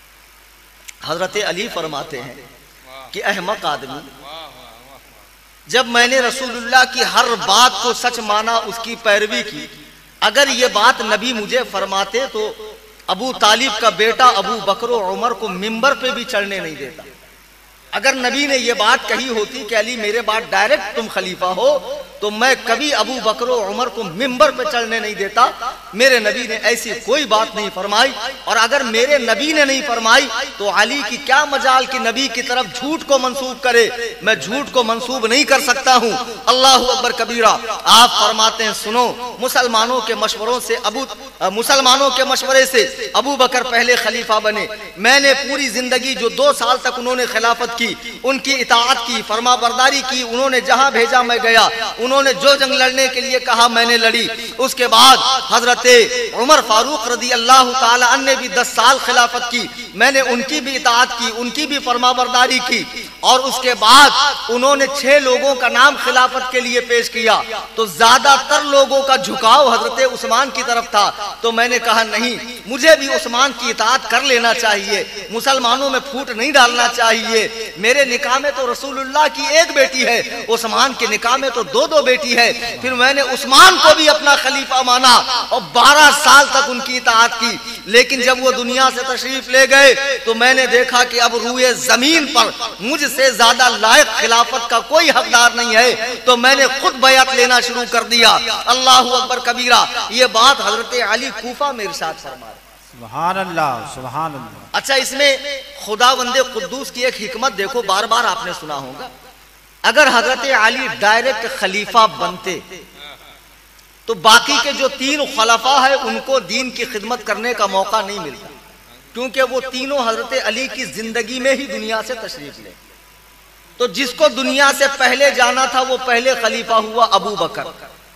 हजरत अली फरमाते हैं कि अहमक आदमी, जब मैंने रसूलुल्लाह की हर बात को सच माना, उसकी पैरवी की, अगर ये बात नबी मुझे फरमाते तो अबू तालिब का बेटा अबू बकर उमर को मिंबर पे भी चढ़ने नहीं देता। अगर नबी ने ये बात कही होती कि अली मेरे बाद डायरेक्ट तुम खलीफा हो, तो मैं कभी अबू बकर उमर को मिंबर पे चढ़ने नहीं देता। मेरे नबी ने ऐसी कोई बात नहीं फरमाई, और अगर मेरे नबी ने नहीं फरमाई तो अली की क्या मजाल कि नबी की तरफ झूठ को मंसूब करे। मैं झूठ को मंसूब नहीं कर सकता हूँ। अल्लाहु अकबर कबीरा। आप फरमाते हैं, सुनो, मुसलमानों के मशवरे से अबू बकर पहले खलीफा बने। मैंने पूरी जिंदगी जो 2 साल तक उन्होंने खिलाफत की, उनकी इताअत की, फरमाबरदारी की। उन्होंने जहां भेजा मैं गया, उन्होंने जो जंग लड़ने के लिए कहा मैंने लड़ी। उसके बाद हजरत उमर फारूक रदी अल्लाह ताला अन्हु ने भी 10 साल खिलाफत की। मैंने उनकी भी इताअत की, उनकी भी फरमाबरदारी की। और उसके बाद उन्होंने 6 लोगों का नाम खिलाफत के लिए पेश किया, तो ज्यादातर लोगों का झुकाव हजरत उस्मान की तरफ था। तो मैंने कहा नहीं, मुझे भी उस्मान की इताअत कर लेना चाहिए, मुसलमानों में फूट नहीं डालना चाहिए। मेरे निकाह में तो रसूलुल्लाह की एक बेटी है, उस्मान के निकाह में तो 2 बेटी है। फिर मैंने उस्मान को भी अपना खलीफा माना और 12 साल तक उनकी इताअत की। लेकिन जब वो दुनिया से तशरीफ ले गए तो मैंने देखा कि अब रूए जमीन पर मुझसे ज्यादा लायक खिलाफत का कोई हकदार नहीं है। तो मैंने खुद बयात लेना शुरू कर दिया। अल्लाहु अकबर कबीरा। ये बात हजरत अली कूफा में इरशाद फरमाया। सुभान अल्लाह, सुभान अल्लाह। अच्छा, इसमें खुदावंदे कुद्दूस की एक हिकमत देखो, बार बार आपने सुना होगा। अगर हजरत अली डायरेक्ट खलीफा बनते तो बाकी के जो 3 खलफा है उनको दीन की खिदमत करने का मौका नहीं मिलता, क्योंकि वो तीनों हजरत अली की जिंदगी में ही दुनिया से तशरीफ ले। तो जिसको दुनिया से पहले जाना था वो पहले खलीफा हुआ अबू बकर,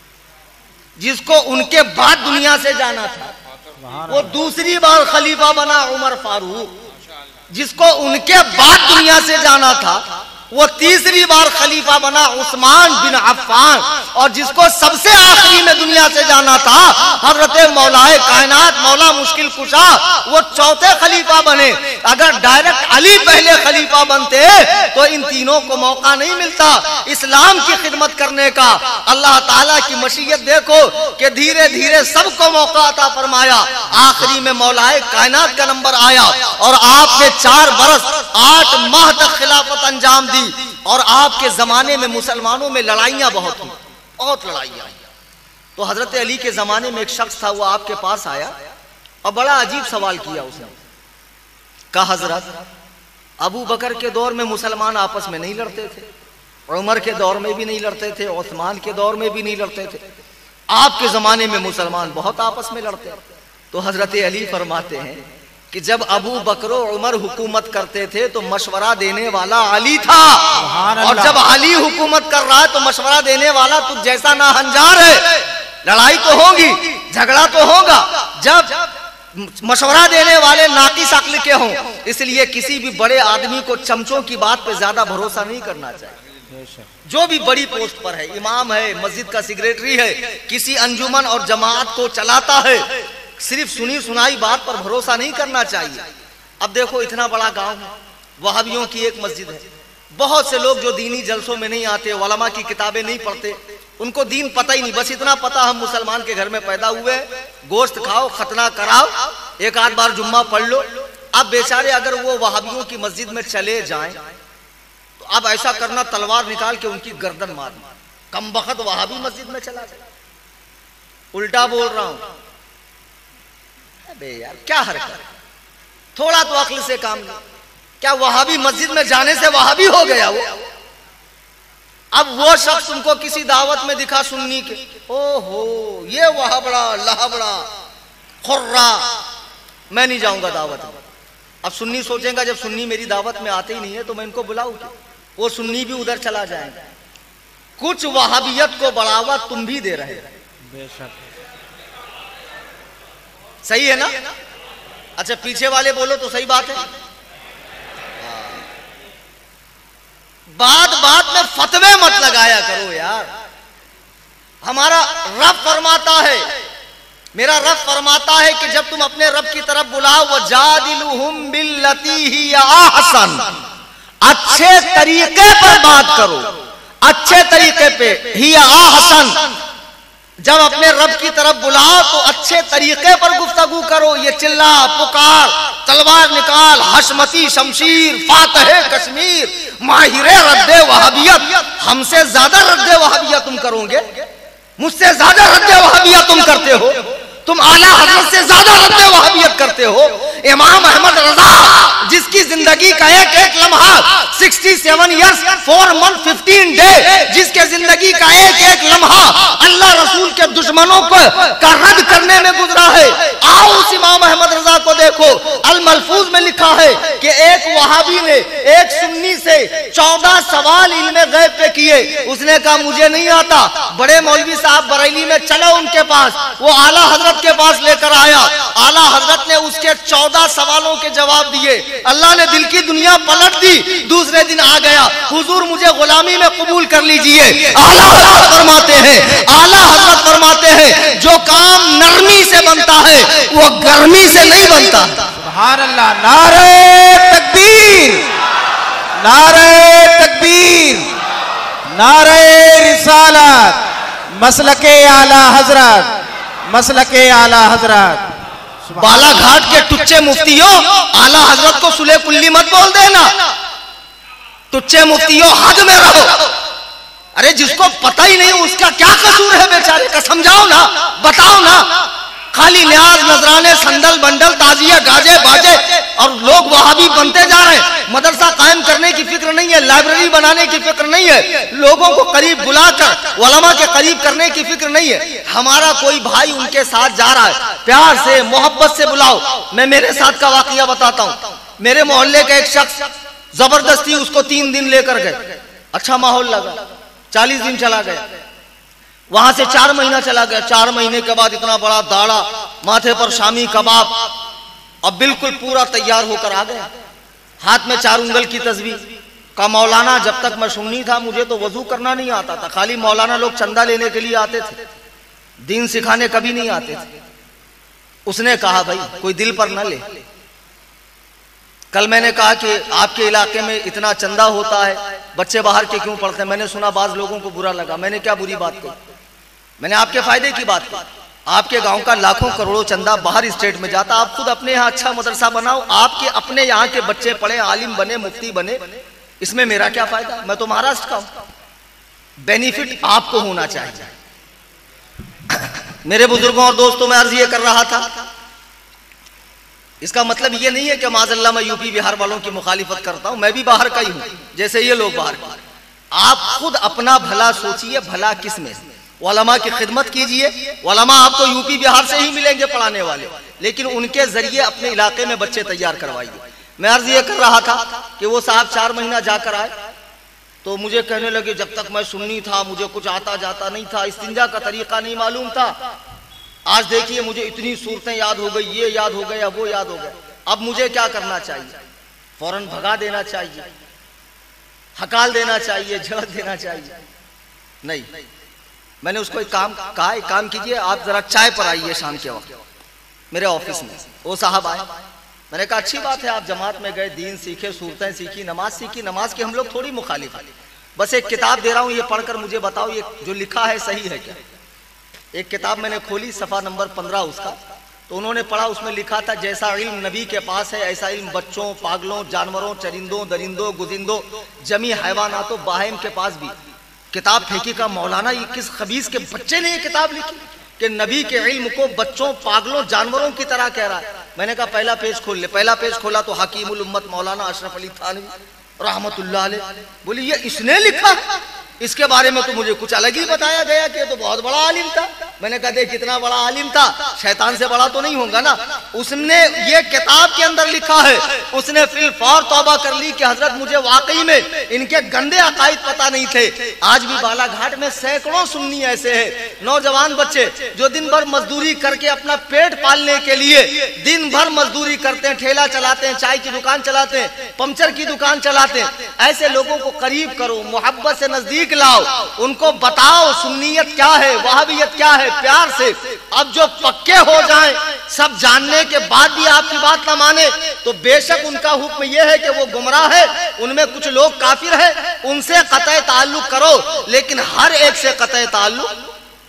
जिसको उनके बाद दुनिया से जाना था वो दूसरी बार खलीफा बना उमर फारूक, जिसको उनके बाद दुनिया से जाना था वो तीसरी बार खलीफा बना उस्मान बिन अफ्फान, और जिसको सबसे आखिरी में दुनिया से जाना था हजरत मौलाए कायनात मौला मुश्किल कुशा, वो चौथे खलीफा बने। अगर डायरेक्ट अली पहले खलीफा बनते तो इन तीनों को मौका नहीं मिलता इस्लाम की खिदमत करने का। अल्लाह ताला की मशीयत देखो कि धीरे धीरे सबको मौका अता फरमाया। आखिरी में मौलाए कायनात का नंबर आया और आपने 4 बरस 8 माह तक खिलाफत अंजाम दी। और आपके जमाने में मुसलमानों में लड़ाइयां बहुत हुई, बहुत लड़ाइयां। तो हजरत अली के जमाने में एक शख्स था, वो आपके पास आया और बड़ा अजीब सवाल किया। उसने कहा, हजरत अबू बकर के दौर में मुसलमान आपस में नहीं लड़ते थे, उमर के दौर में भी नहीं लड़ते थे, उस्मान के दौर में भी नहीं लड़ते थे, आपके जमाने में मुसलमान बहुत आपस में लड़ते हैं। तो हजरत अली फरमाते हैं कि जब अबू बकर उमर हुकूमत करते थे तो मशवरा देने वाला अली था, और जब अली हुकूमत कर रहा है तो मशवरा देने वाला तुझ जैसा ना हंजार है। लड़ाई तो होगी, झगड़ा तो होगा, जब मशवरा देने वाले नाकिस अक्ल के हों। इसलिए किसी भी बड़े आदमी को चमचों की बात पे ज्यादा भरोसा नहीं करना चाहिए। जो भी बड़ी पोस्ट पर है, इमाम है, मस्जिद का सेक्रेटरी है, किसी अंजुमन और जमात को चलाता है, सिर्फ सुनी सुनाई बात पर भरोसा नहीं करना चाहिए। अब देखो इतना बड़ा गांव है, वहाबियों की एक मस्जिद है, बहुत से लोग जो दीनी जलसों में नहीं आते, उलमा की किताबें नहीं पढ़ते, उनको दीन पता ही नहीं, बस इतना पता हम मुसलमान के घर में पैदा हुए, गोश्त खाओ, खतना कराओ, एक आध बार जुम्मा पढ़ लो। अब बेचारे अगर वो वहाबियों की मस्जिद में चले जाएं तो अब ऐसा करना तलवार निकाल के उनकी गर्दन मारना। कमबख्त वहाबी मस्जिद में चला जाए, उल्टा बोल रहा हूं। अबे यार क्या हरकत, थोड़ा तो अक्ल से काम लो। क्या वहाबी मस्जिद में जाने से वहाबी हो गया वो? अब वो शख्स तुमको किसी दावत में दिखा सुन्नी के, ओहो ये वहाबड़ा लहाबड़ा खुर्रा, मैं नहीं जाऊंगा दावत में। अब सुन्नी सोचेगा जब सुन्नी मेरी दावत में आते ही नहीं है तो मैं इनको बुलाऊं क्यों? वो सुन्नी भी उधर चला जाएगा। कुछ वहाबियत को बढ़ावा तुम भी दे रहे हो, बेशक सही है ना? अच्छा पीछे वाले बोलो तो सही बात है। बात बात में फतवे मत लगाया करो यार। हमारा रब फरमाता है, मेरा रब फरमाता है कि जब तुम अपने रब की तरफ बुलाओ, वजादिलुहुम बिल्लती ही अहसन, अच्छे तरीके पर बात करो, अच्छे तरीके पे ही अहसन। जब अपने रब की तरफ बुलाओ तो अच्छे तरीके पर गुफ्तगू करो। ये चिल्ला पुकार, तलवार निकाल, हशमती शमशीर, फातह कश्मीर, माहिरे रद्दे वहाबियत, हमसे ज्यादा रद्दे वहाबियत तुम करोगे, मुझसे ज्यादा रद्दे वहाबियत तुम करते हो, तुम आला हजरत से ज्यादा रद्दे वहाबियत करते हो। इमाम अहमद रजा जिसकी जिंदगी का एक एक लम्हा 67 ईयर्स 4 मंथ 15 डे, जिसके जिंदगी का एक एक लम्हा अल्लाह रसूल के दुश्मनों का रद्द करने में गुजरा है। आओ उस इमाम अहमद रजा को देखो। अल मलफूज में लिखा है कि एक वहाबी ने एक सुन्नी से 14 सवाल इल्मे गैब पे किए। उसने कहा मुझे नहीं आता, बड़े मौलवी साहब बरेली में चलो उनके पास। वो आला हजरत के पास लेकर आया, आला हजरत ने उसके 14 सवालों के जवाब दिए। अल्लाह ने दिल की दुनिया पलट दी। दूसरे दिन आ गया, हुजूर मुझे गुलामी में कबूल कर लीजिए। आला हजरत फरमाते हैं, आला हजरत फरमाते हैं जो काम नरमी से बनता है वो गर्मी से नहीं बनता। सुभान अल्लाह। नारे तकबीर, नारे तकबीर, नारे रिसालत, मसलके आला हजरत, मसलके आला हजरत। बालाघाट के टुच्चे मुफ्तियों, आला हजरत को सुले कुल्ली मत बोल देना। टुच्चे मुफ्तियों हद में रहो। अरे जिसको पता ही नहीं उसका क्या कसूर है बेचारे का, समझाओ ना, बताओ ना। खाली न्याज नजराने संदल बंडल ताजिया गाजे बाजे और लोग वहाबी बनते जा रहे हैं। मदरसा कायम करने की फिक्र नहीं है, लाइब्रेरी बनाने की फिक्र नहीं है, लोगों को करीब बुलाकर उलमा के करीब करने की फिक्र नहीं है। हमारा कोई भाई उनके साथ जा रहा है, प्यार से मोहब्बत से बुलाओ। मैं मेरे साथ का वाकया बताता हूँ। मेरे मोहल्ले का एक शख्स जबरदस्ती उसको 3 दिन लेकर गए, अच्छा माहौल लगा, 40 दिन चला गया, वहां से 4 महीना चला गया। 4 महीने के बाद इतना बड़ा दाढ़ा, माथे पर शामी कबाब, अब बिल्कुल पूरा तैयार होकर आ गया, हाथ में 4 उंगल की तस्बीह का। मौलाना जब तक मैं सुन्नी था मुझे तो वजू करना नहीं आता था, खाली मौलाना लोग चंदा लेने के लिए आते थे, दीन सिखाने कभी नहीं आते थे। उसने कहा भाई कोई दिल पर न ले। कल मैंने कहा कि आपके इलाके में इतना चंदा होता है, बच्चे बाहर के क्यों पढ़ते हैं? मैंने सुना बाज लोगों को बुरा लगा। मैंने क्या बुरी बात की? मैंने आपके फायदे की बात की। आपके गांव का लाखों करोड़ों चंदा बाहर स्टेट में जाता, आप खुद अपने यहाँ अच्छा मदरसा बनाओ, आपके अपने यहाँ के बच्चे पढ़े, आलिम बने, मुफ्ती बने, इसमें मेरा क्या फायदा? मैं तो महाराष्ट्र का हूं। बेनिफिट आपको होना चाहिए। मेरे बुजुर्गों और दोस्तों में अर्ज ये कर रहा था, इसका मतलब ये नहीं है कि माज़अल्लाह मैं यूपी बिहार वालों की मुखालिफत करता हूं, मैं भी बाहर का ही हूं जैसे ये लोग बाहर का। आप खुद अपना भला सोचिए, भला किस में? उलमा की खिदमत कीजिए। उलमा आपको यूपी बिहार से ही मिलेंगे पढ़ाने वाले, लेकिन उनके जरिए अपने इलाके में बच्चे तैयार करवाइए। मैं अर्ज ये कर रहा था कि वो साहब 4 महीना जाकर आए तो मुझे कहने लगे जब तक मैं सुन्नी था मुझे कुछ आता जाता नहीं था, इस्तिंजा का तरीका नहीं मालूम था। आज देखिए मुझे इतनी सूरतें याद हो गई, ये याद हो गया, वो याद हो गया। अब मुझे क्या करना चाहिए? फौरन भगा देना चाहिए, हकाल देना चाहिए, झड़क देना चाहिए? नहीं, मैंने उसको एक काम कहा, एक काम कीजिए, आप जरा चाय पर आइए शाम के वक्त मेरे ऑफिस में। वो साहब आए, मैंने कहा अच्छी बात है आप जमात में गए, दीन सीखे, सूरतें सीखी, नमाज सीखी। नमाज के हम लोग थोड़ी मुखालिफ हैं, बस एक किताब दे रहा हूँ, ये पढ़कर मुझे बताओ ये जो लिखा है सही है क्या। एक किताब मैंने खोली, सफ़ा नंबर 15 उसका, तो उन्होंने पढ़ा, उसमें लिखा था जैसा इल्म नबी के पास है ऐसा इल्म बच्चों, पागलों, जानवरों, चरिंदों, दरिंदों, गुजिंदों, जमी हैवानातों, बाहिम के पास भी। किताब फेंकी का मौलाना ये किस खबीस के बच्चे ने ये किताब लिखी कि नबी के इल्म को बच्चों, पागलों, जानवरों की तरह कह रहा है। मैंने कहा पहला पेज खोल ले। पहला पेज खोला तो हकीमुल उम्मत मौलाना अशरफ अली थानवी रहमतुल्लाह अलैह। बोली ये इसने लिखा? इसके बारे में तो मुझे कुछ अलग ही बताया गया कि ये तो बहुत बड़ा आलिम था। मैंने कहा देख कितना बड़ा आलिम था, शैतान से बड़ा तो नहीं होगा ना। उसने ये किताब के अंदर लिखा है, उसने फिर फौर तौबा कर ली कि हजरत मुझे वाकई में इनके गंदे अकायद पता नहीं थे। आज भी बालाघाट में सैकड़ों सुन्नी ऐसे हैं, नौजवान बच्चे जो दिन भर मजदूरी करके अपना पेट पालने के लिए दिन भर मजदूरी करते हैं, ठेला चलाते हैं, चाय की दुकान चलाते हैं, पंचर की दुकान चलाते हैं। ऐसे लोगों को करीब करो, मोहब्बत से नजदीक लाओ, उनको बताओ सुन्नियत क्या है, वहाबियत क्या है, प्यार से। अब जो पक्के हो जाएं, सब जानने के बाद भी आपकी बात ना माने तो बेशक उनका हुक्म यह है कि वो गुमराह है, उनमें कुछ लोग काफिर है, उनसे कतई ताल्लुक करो, लेकिन हर एक से कतई ताल्लुक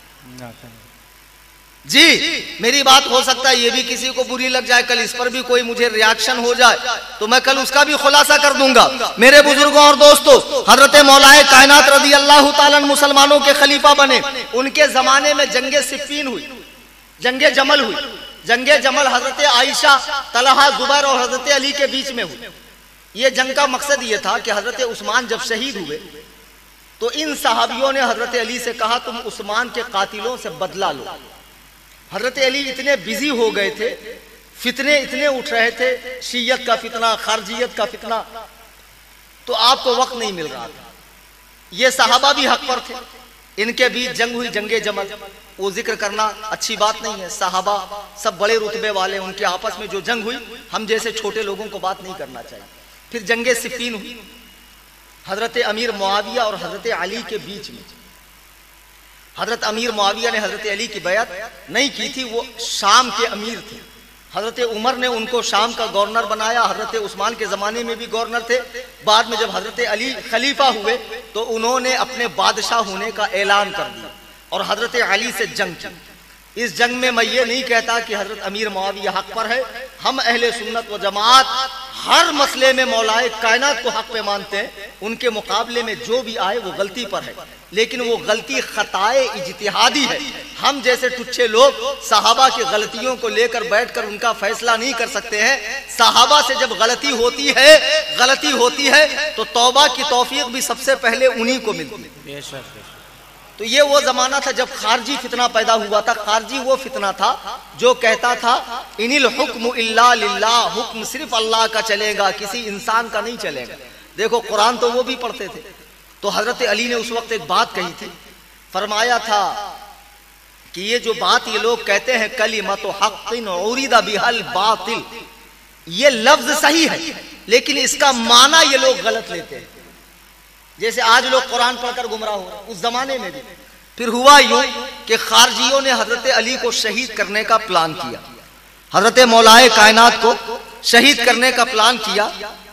जी। मेरी बात हो सकता है ये भी किसी को बुरी लग जाए, कल इस पर भी कोई मुझे रिएक्शन हो जाए तो मैं कल उसका भी खुलासा कर दूंगा। मेरे बुजुर्गों और दोस्तों, हजरत मौलाए कायनात रज़ी अल्लाह ताला अन्हु मुसलमानों के खलीफा बने। उनके जमाने में जंगे सिफ़ीन हुई, जंगे जमल हुई। जंगे जमल हजरत आयशा, तलहा, जुबैर और हजरत अली के बीच में हुई। ये जंग का मकसद ये था कि हजरत उस्मान जब शहीद हुए तो इन सहाबियों ने हजरत अली से कहा तुम उस्मान के कातिलों से बदला लो। हजरत अली इतने बिजी हो गए थे, फितने इतने उठ रहे थे, शियत का फितना, खारजियत का फितना, तो आपको वक्त नहीं मिल रहा था। ये सहाबा भी हक पर थे, इनके बीच जंग हुई, जंगे जमल। वो जिक्र करना अच्छी बात नहीं है, सहाबा सब बड़े रुतबे वाले, उनके आपस में जो जंग हुई हम जैसे छोटे लोगों को बात नहीं करना चाहिए। फिर जंगे सिफ़ीन हुई, हजरत अमीर मुआविया और हजरत अली के बीच में। हजरत अमीर मुआविया ने हजरत अली की बैत नहीं की थी, वो शाम के अमीर थे। हजरत उमर ने उनको शाम का गवर्नर बनाया, हजरत उस्मान के ज़माने में भी गवर्नर थे। बाद में जब हजरत अली खलीफा हुए तो उन्होंने अपने बादशाह होने का ऐलान कर दिया और हजरत अली से जंग की। इस जंग में मैं ये नहीं कहता कि हजरत अमीर मुआविया हक पर है, हम अहले सुन्नत व जमात हर मसले में मौलाए कायनात को हक पे मानते हैं। उनके मुकाबले में जो भी आए वो गलती पर है, लेकिन वो गलती खताए इज्तिहादी है। हम जैसे टुच्चे लोग सहाबा की गलतियों को लेकर बैठकर उनका फैसला नहीं कर सकते हैं। सहाबा से जब गलती होती है तो तौबा की तौफीक भी सबसे पहले उन्हीं को मिलती है। तो ये वो जमाना था जब खारजी फितना पैदा हुआ था। खारजी वो फितना था जो कहता था इनिल हुक्म इल्ला लिल्लाह, हुक्म सिर्फ अल्लाह का चलेगा, किसी इंसान का नहीं चलेगा। देखो कुरान तो वो भी पढ़ते थे। तो हजरत अली ने उस वक्त एक बात कही थी, फरमाया था कि ये जो बात ये लोग कहते हैं कलिमतु हक़्क़िन उरिदा बिहल बातिल, ये लफ्ज सही है लेकिन इसका माना ये लोग गलत लेते हैं। जैसे आज लोग कुरान पढ़कर गुमराह हो रहे हैं, उस जमाने में भी। फिर हुआ यूं कि खारजियों ने हजरत अली को शहीद करने का प्लान किया, हजरत मौलाए कायनात को शहीद करने का प्लान किया।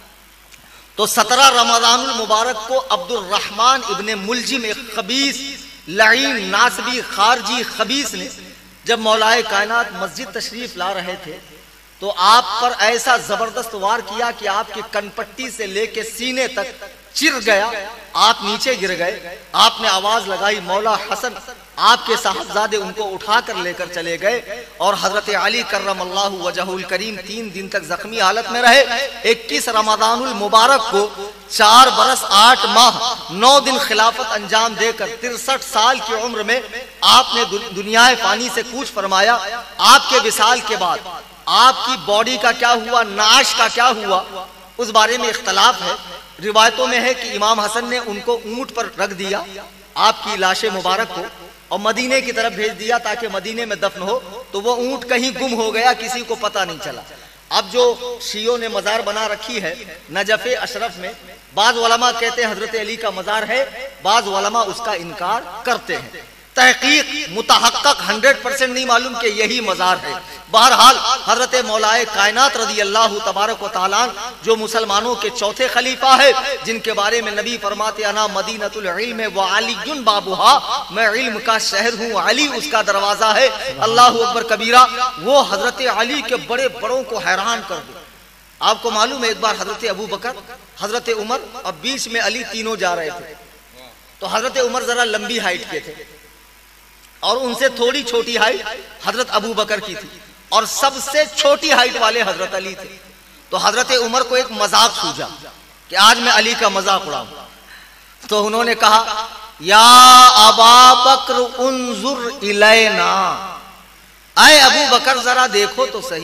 तो 17 रमज़ानुल मुबारक को अब्दुल रहमान इब्ने मुलजिम, एक खबीस लईन नासबी खारजी खबीस ने जब मौलाए कायनात मस्जिद तशरीफ ला रहे थे तो आप पर ऐसा जबरदस्त वार किया कि आपकी कनपट्टी से लेके सीने तक चिर गया, आप नीचे गिर गए। आपने आवाज लगाई मौला हसन, आपके साहबजादे उनको उठाकर लेकर चले गए और हजरत अली कर्रमल्लाहु वजहुल करीम 3 दिन तक जख्मी हालत में रहे। 21 रमज़ानुल मुबारक को 4 बरस 8 माह 9 दिन खिलाफत अंजाम देकर 63 साल की उम्र में आपने दुनियाए फानी से कूच फरमाया। आपके विसाल के बाद आपकी बॉडी का क्या हुआ, नाश का क्या हुआ, उस बारे में इख्तलाफ है। रिवायतों में है कि इमाम हसन ने उनको ऊंट पर रख दिया, आपकी लाश मुबारक को, और मदीने की तरफ भेज दिया ताकि मदीने में दफन हो। तो वो ऊंट कहीं गुम हो गया, किसी को पता नहीं चला। अब जो शियों ने मजार बना रखी है नजफ़े अशरफ में, बाज़ उलमा कहते हैं हजरत अली का मजार है, बाज़ उलमा उसका इनकार करते हैं। तहकीक मुतहक्कक 100% नहीं मालूम कि यही मजार है। बहरहाल हजरत मौलाए कायनात रज़ी अल्लाह तबारक व तआला जो मुसलमानों के चौथे खलीफा है, जिनके बारे में नबी फरमाते अना मदीनतुल इल्म व अलीयुन बाबुहा, मैं इल्म का शहर हूँ, अली उसका दरवाजा है। अल्लाहु अकबर कबीरा। वो हजरत अली के बड़े बड़ों को हैरान कर दे। आपको मालूम है एक बार हजरत अबू बकर, हजरत उमर और बीच में अली तीनों जा रहे थे। तो हजरत उमर जरा लंबी हाइट के थे और उनसे थोड़ी छोटी हाइट हजरत अबू बकर की थी, और सबसे छोटी हाइट वाले हजरत अली थे। तो हजरत उमर को एक मजाक सूझा कि आज मैं अली का मजाक उड़ाऊं। तो उन्होंने कहा या अबा बकर उन्जुर इलैना, आए अबू बकर जरा देखो तो सही,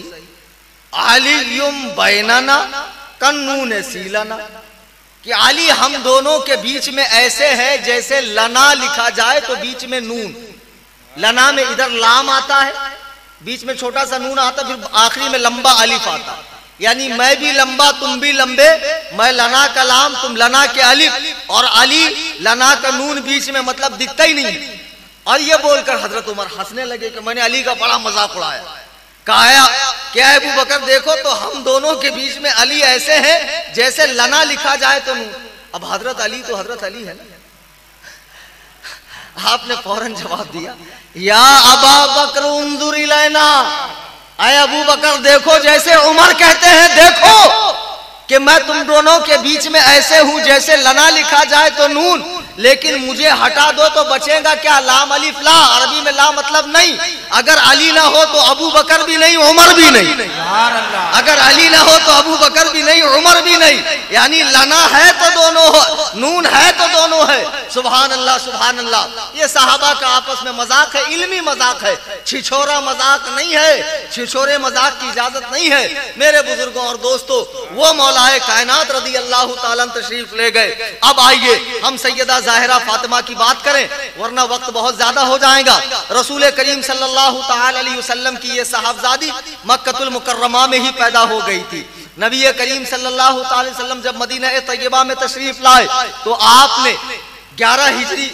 अलीयुम बैनना कन्नून सीलना, कि अली हम दोनों के बीच में ऐसे है जैसे लना लिखा जाए तो बीच में नून, लना में इधर लाम आता है, बीच में छोटा सा नून आता, फिर आखिरी में लंबा अलिफ आता, यानी मैं भी लंबा तुम भी लंबे, मैं लना का लाम तुम लना के अलिफ, और अली लना का नून बीच में, मतलब दिखता ही नहीं। और ये बोलकर हजरत उमर हंसने लगे कि मैंने अली का बड़ा मजाक उड़ाया। कहा क्या अबू बकर देखो तो हम दोनों के बीच में अली ऐसे है जैसे लना लिखा जाए तो नून। अब हजरत अली तो हजरत अली है ना। आपने फौरन जवाब दिया या अबा बकर उन्जुर इलैना, आए अबू बकर देखो जैसे उमर कहते हैं देखो कि मैं तुम दोनों के बीच में ऐसे हूं जैसे लना लिखा जाए तो नून, लेकिन मुझे हटा दो तो बचेगा क्या, लाम अलिफ ला, अरबी में ला मतलब नहीं। अगर अली ना हो तो अबू बकर भी नहीं, उमर भी नहीं। अगर अली ना हो तो अबू बकर भी नहीं, उमर भी नहीं, यानी लना है तो दोनों हो, नून है तो दोनों है। सुभान अल्लाह सुभान अल्लाह। ये सहाबा का आपस में मजाक है, इल्मी मजाक है, छिछोरा मजाक नहीं है, छिछोरे मजाक की इजाजत नहीं है। मेरे बुजुर्गों और दोस्तों, वो मौलाए कायनात रज़ी अल्लाह ताला तशरीफ ले गए। अब आइए हम सैयदा ज़ाहिरा फातिमा की बात करें, वरना वक्त बहुत ज्यादा हो जाएगा। रसूल करीम सल्लल्लाहु ताला अलैहि वसल्लम की ये साहबजादी मक्कतुल मुकर्रमा में ही पैदा हो गई थी। नबी करीम सल्लल्लाहु ताला अलैहि वसल्लम जब मदीना तैयबा में तशरीफ लाए तो आपने 11 हिजरी,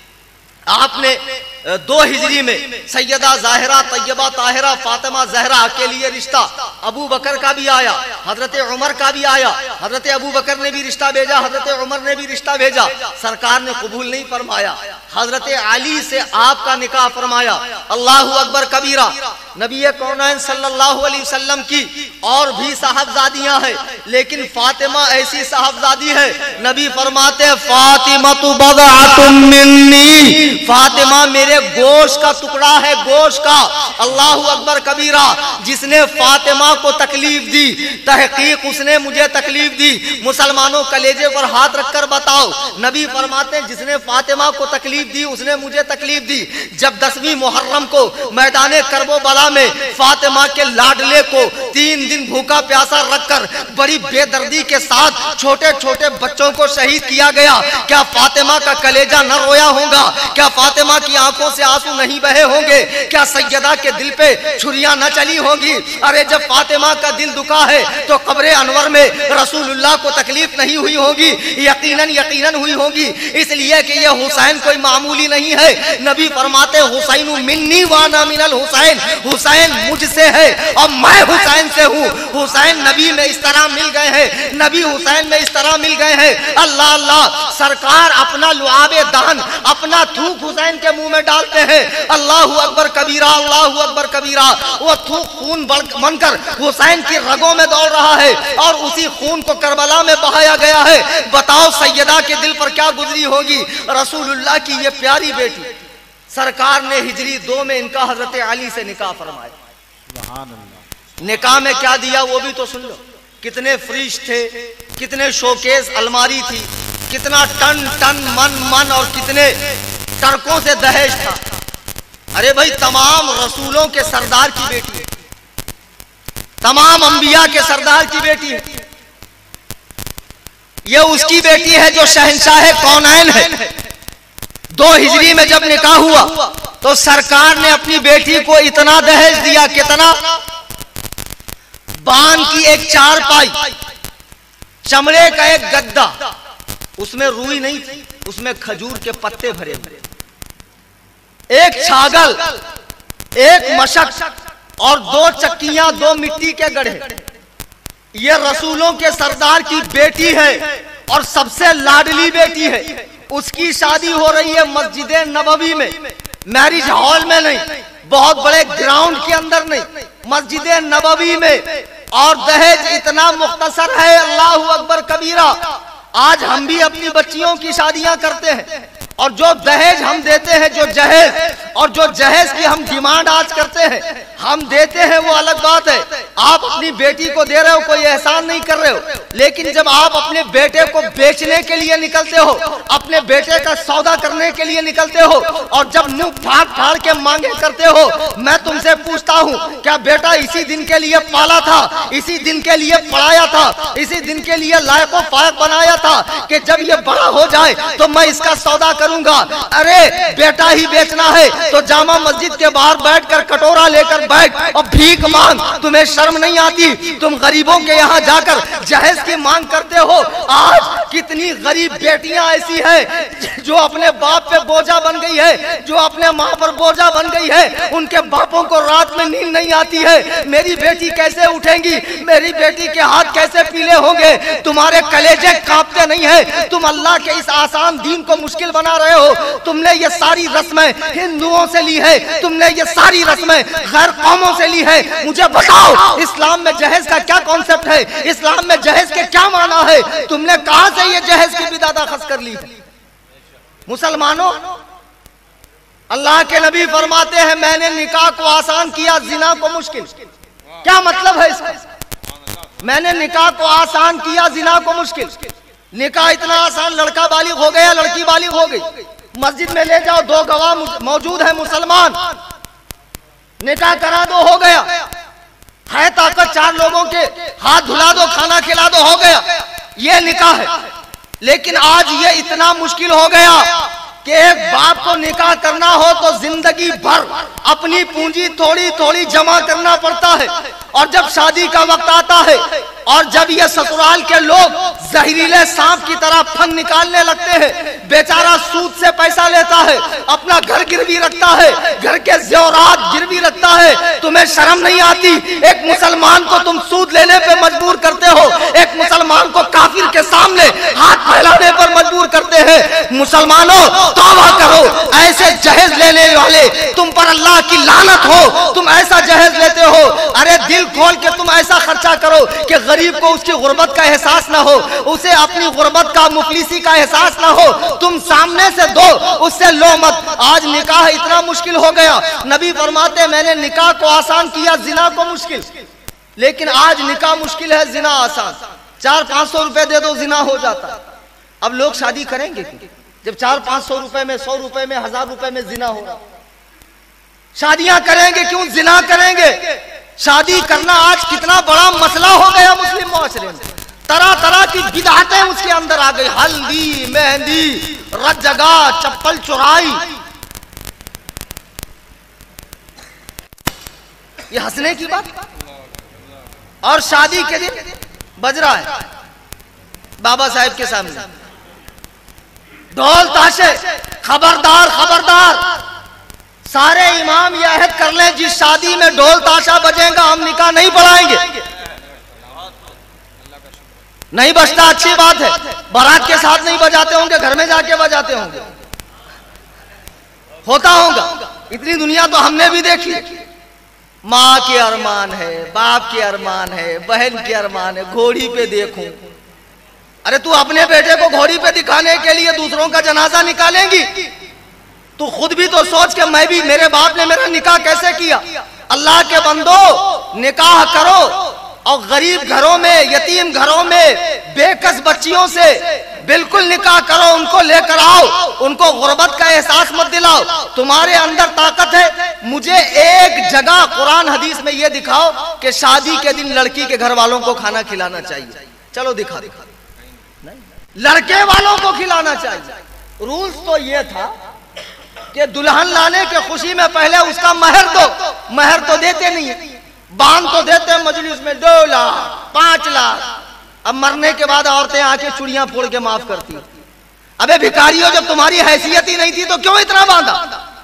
आपने 2 हिजरी में सैयदा ज़ाहिरा तैयबा ताहिरा फातिमा ज़हरा के लिए रिश्ता अबू बकर का भी आया, हजरत उमर का भी आया। हजरत अबू बकर ने भी रिश्ता भेजा, हजरत उमर ने भी रिश्ता भेजा, सरकार ने कबूल नहीं फरमाया। हजरत अली से आपका निकाह फरमाया। अल्लाहु अकबर कबीरा। नबी कौनैन सल्लल्लाहु अलैहि वसल्लम की और भी साहबजादियां हैं, लेकिन फातिमा ऐसी साहबजादी है, नबी फरमाते फातिमा तु बदअतुम मिन्नी, फातिमा मेरे गोश्त का टुकड़ा है, गोश्त का। अल्लाहु अकबर कबीरा। जिसने फातिमा को तकलीफ दी, तहकीक उसने मुझे तकलीफ दी। मुसलमानों कलेजे पर हाथ रखकर बताओ, नबी फरमाते हैं जिसने फातिमा को तकलीफ दी उसने मुझे तकलीफ दी। जब 10वीं मुहर्रम को मैदान करबो बला में फातिमा के लाडले को 3 दिन भूखा प्यासा रखकर बड़ी बेदर्दी के साथ छोटे छोटे बच्चों को शहीद किया गया, क्या फातिमा का कलेजा न रोया होगा? क्या फातिमा की आंखों से आंसू नहीं बहे होंगे? क्या सैयदा के दिल पे छुरियां न चली होगी? अरे जब फातिमा का दिल दुखा है तो कब्रे अनवर में रसूलुल्लाह को तकलीफ नहीं हुई होगी? यकीनन यकीनन हुई होगी, इसलिए कि ये हुसैन कोई मामूली नहीं है। नबी फरमाते हुसैन मिन्नी वाना मिनल हुसैन, हुसैन मुझसे है और मैं हुसैन से हूँ। हुसैन नबी में इस तरह मिल गए हैं, नबी हुसैन में इस तरह मिल गए हैं। अल्लाह अल्लाह, सरकार अपना लुआबे दहन, अपना थूक हुसैन के मुंह में डालते हैं। अल्लाहु अकबर कबीरा, अल्लाहु अकबर कबीरा। वो थूक खून बनकर हुसैन की रगों में दौड़ रहा है और उसी खून को करबला में बहाया गया है। बताओ सैयदा के दिल पर क्या गुजरी होगी? रसूलुल्लाह की ये प्यारी बेटी, सरकार ने हिजरी 2 में इनका हजरत अली से निकाह फरमाया। निकाह में क्या दिया वो भी तो सुन लो। कितने फ्रिज थे, कितने शोकेस अलमारी थी, कितना टन टन मन मन और कितने टरकों से दहेज था। अरे भाई, तमाम रसूलों के सरदार की बेटी है, तमाम अंबिया के सरदार की बेटी है, ये उसकी बेटी है जो शहंशाह कौनैन है। 2 हिजरी में जब निकाह हुआ तो सरकार ने अपनी बेटी को इतना दहेज दिया, कितना, बान की एक चारपाई, चमड़े का एक गद्दा, उसमें रुई नहीं थी, उसमें खजूर के पत्ते भरे हुए, एक छागल, एक मशक और 2 चक्कियां, 2 मिट्टी के गढ़े। ये रसूलों के सरदार की बेटी है और सबसे लाडली बेटी है। उसकी शादी हो रही है मस्जिद नबवी में, मैरिज हॉल में नहीं, बहुत बड़े ग्राउंड के अंदर नहीं, मस्जिद नबवी में। और दहेज इतना मुख्तसर है, अल्लाह अकबर कबीरा। आज हम भी अपनी बच्चियों की शादियां करते हैं और जो दहेज हम देते हैं, जो जहेज और जो जहेज की हम डिमांड आज करते हैं, हम देते हैं, वो अलग बात है। आप अपनी बेटी को दे रहे हो, कोई एहसान नहीं कर रहे हो, लेकिन जब आप अपने बेटे को बेचने के लिए निकलते हो, अपने बेटे का सौदा करने के लिए निकलते हो और जब मुंह फाड़ फाड़ के मांगे करते हो, मैं तुमसे पूछता हूं, क्या बेटा इसी दिन के लिए पाला था, इसी दिन के लिए पढ़ाया था, इसी दिन के लिए लायक व फायक बनाया था कि जब ये बड़ा हो जाए तो मैं इसका सौदा करूंगा? अरे बेटा ही बेचना है तो जामा मस्जिद के बाहर बैठकर कटोरा लेकर बैठ और भीख मांग। तुम्हें शर्म नहीं आती? तुम गरीबों के यहाँ जाकर जहेज की मांग करते हो। आज कितनी गरीब बेटियां ऐसी हैं जो अपने बाप पे बोझा बन गई है, जो अपने माँ पर बोझा बन गई है, उनके बापों को रात में नींद नहीं आती है। मेरी बेटी कैसे उठेंगी, मेरी बेटी के हाथ कैसे पीले होंगे? तुम्हारे कलेजे कांपते नहीं है? तुम अल्लाह के इस आसान दीन को मुश्किल बना रहे हो। तुमने ये सारी रस्में हिंदुओं से ली है, तुमने ये सारी रस्में गैर कौमों से ली है। मुझे बताओ, इस्लाम में जहेज का क्या कॉन्सेप्ट है? इस्लाम में जहेज के क्या माना है? तुमने कहां से ये जहेज की बिदात अखज़ कर ली है? मुसलमानों, अल्लाह के नबी फरमाते हैं, मैंने निकाह को आसान किया, जिना को मुश्किल। क्या मतलब है इसका? मैंने निकाह को आसान किया, जिना को मुश्किल। निकाह इतना आसान, लड़का बालिग हो गया, लड़की बालिग हो गई, मस्जिद में ले जाओ, 2 गवाह मौजूद है मुसलमान, निकाह करा दो, हो गया। है ताकत 4 लोगों के हाथ धुला दो, खाना खिला दो, हो गया। ये निकाह है। लेकिन आज ये इतना मुश्किल हो गया कि एक बाप को निकाह करना हो तो जिंदगी भर अपनी पूंजी थोड़ी थोड़ी जमा करना पड़ता है। और जब शादी का वक्त आता है और जब ये ससुराल के लोग जहरीले सांप की तरह फन निकालने लगते हैं, बेचारा सूद से पैसा लेता है, अपना घर गिरवी रखता है, घर के ज़ेवरात गिरवी रखता है। तुम्हें शर्म नहीं आती? एक मुसलमान को तुम सूद लेने पे मजबूर करते हो, एक मुसलमान को काफिर के सामने हाथ फैलाने पर मजबूर करते हैं। मुसलमानों, तौबा करो, ऐसे जहेज लेने वाले तुम पर अल्लाह की लानत हो। तुम ऐसा जहेज लेते हो, अरे दिल खोल के तुम ऐसा खर्चा करो कि गरीब को उसकी गुर्बत का एहसास ना हो, उसे अपनी गुर्बत का, मुफलिसी का एहसास ना हो। तुम सामने से दो, उससे लो मत। आज निकाह इतना मुश्किल हो गया। नबी फरमाते, मैंने निकाह को आसान किया, जिना को मुश्किल। लेकिन आज निकाह मुश्किल है, जिना आसान। 400-500 रुपए दे दो, जिना हो जाता। अब लोग शादी करेंगे जब 400-500 रुपए में, 100 रुपए में, 1000 रुपए में जिना होगा? शादियां करेंगे क्यों? जिना करेंगे। शादी करना आज कितना बड़ा मसला हो गया मुस्लिम मुआशरे में। तरह तरह की बिदअतें उसके अंदर आ गई। हल्दी, मेहंदी, रत जगह, चप्पल चुराई। ये हंसने की बात। और शादी के दिन बज रहा है बाबा साहब के सामने ढोल ताशे। खबरदार, खबरदार, सारे इमाम ये अहद कर लें, जिस शादी में ढोल ताशा बजेगा हम निकाह नहीं पढ़ाएंगे। नहीं बजता, अच्छी बात है, बारात के साथ नहीं बजाते होंगे, घर में जाके बजाते होंगे, होता होगा। इतनी दुनिया तो हमने भी देखी। माँ के अरमान है, बाप के अरमान है, बहन के अरमान है, घोड़ी पे देखूं। अरे तू अपने बेटे को घोड़ी पे दिखाने के लिए दूसरों का जनाजा निकालेंगी? तू खुद भी तो सोच के मैं भी, मेरे बाप ने मेरा निकाह कैसे किया। अल्लाह के बंदो, निकाह करो और गरीब घरों में, यतीम घरों में, बेकस बच्चियों से बिल्कुल निकाह करो, उनको लेकर आओ, उनको गुर्बत का एहसास मत दिलाओ। तुम्हारे अंदर ताकत है, मुझे एक जगह कुरान हदीस में यह दिखाओ कि शादी के दिन लड़की के घर वालों को खाना खिलाना चाहिए। चलो दिखा, लड़के वालों को खिलाना चाहिए। रूल्स तो यह था कि दुल्हन लाने के खुशी में पहले उसका महर दो। महर तो देते नहीं है, बांध तो देते हैं मजलिस में 2 लाख 5 लाख। अब मरने के बाद औरतें आके चूड़ियां फोड़ के माफ करती। अबे भिखारियों, जब तुम्हारी हैसियत ही नहीं थी तो क्यों इतना बांधा?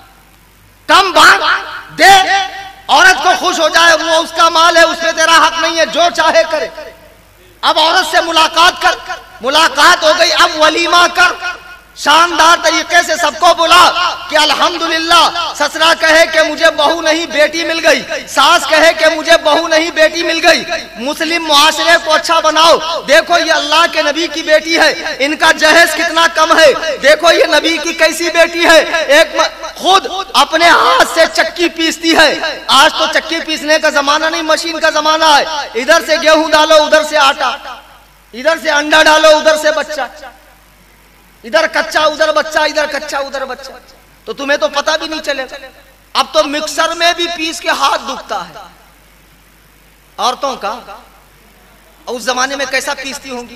कम बांध दे, औरत को खुश हो जाए, वो उसका माल है, उसमें तेरा हक नहीं है, जो चाहे करे। अब औरत से मुलाकात कर, मुलाकात हो गई, अब वलीमा कर, शानदार तरीके से सबको बुला कि अल्हम्दुलिल्लाह। ससुरा कहे कि मुझे बहू नहीं बेटी मिल गई, सास कहे कि मुझे बहू नहीं बेटी मिल गई। मुस्लिम मुआशरे को अच्छा बनाओ। देखो ये अल्लाह के नबी की बेटी है, इनका जहेज कितना कम है, देखो ये नबी की कैसी बेटी है। एक खुद अपने हाथ से चक्की पीसती है। आज तो चक्की पीसने का जमाना नहीं, मशीन का जमाना है। इधर से गेहूं डालो, उधर से आटा, इधर से अंडा डालो, उधर से बच्चा, इधर कच्चा उधर बच्चा, इधर कच्चा उधर बच्चा। तो तुम्हें तो पता भी नहीं चलेगा। अब तो मिक्सर में भी पीस के हाथ दुखता है औरतों का। उस जमाने में कैसा पीसती होंगी?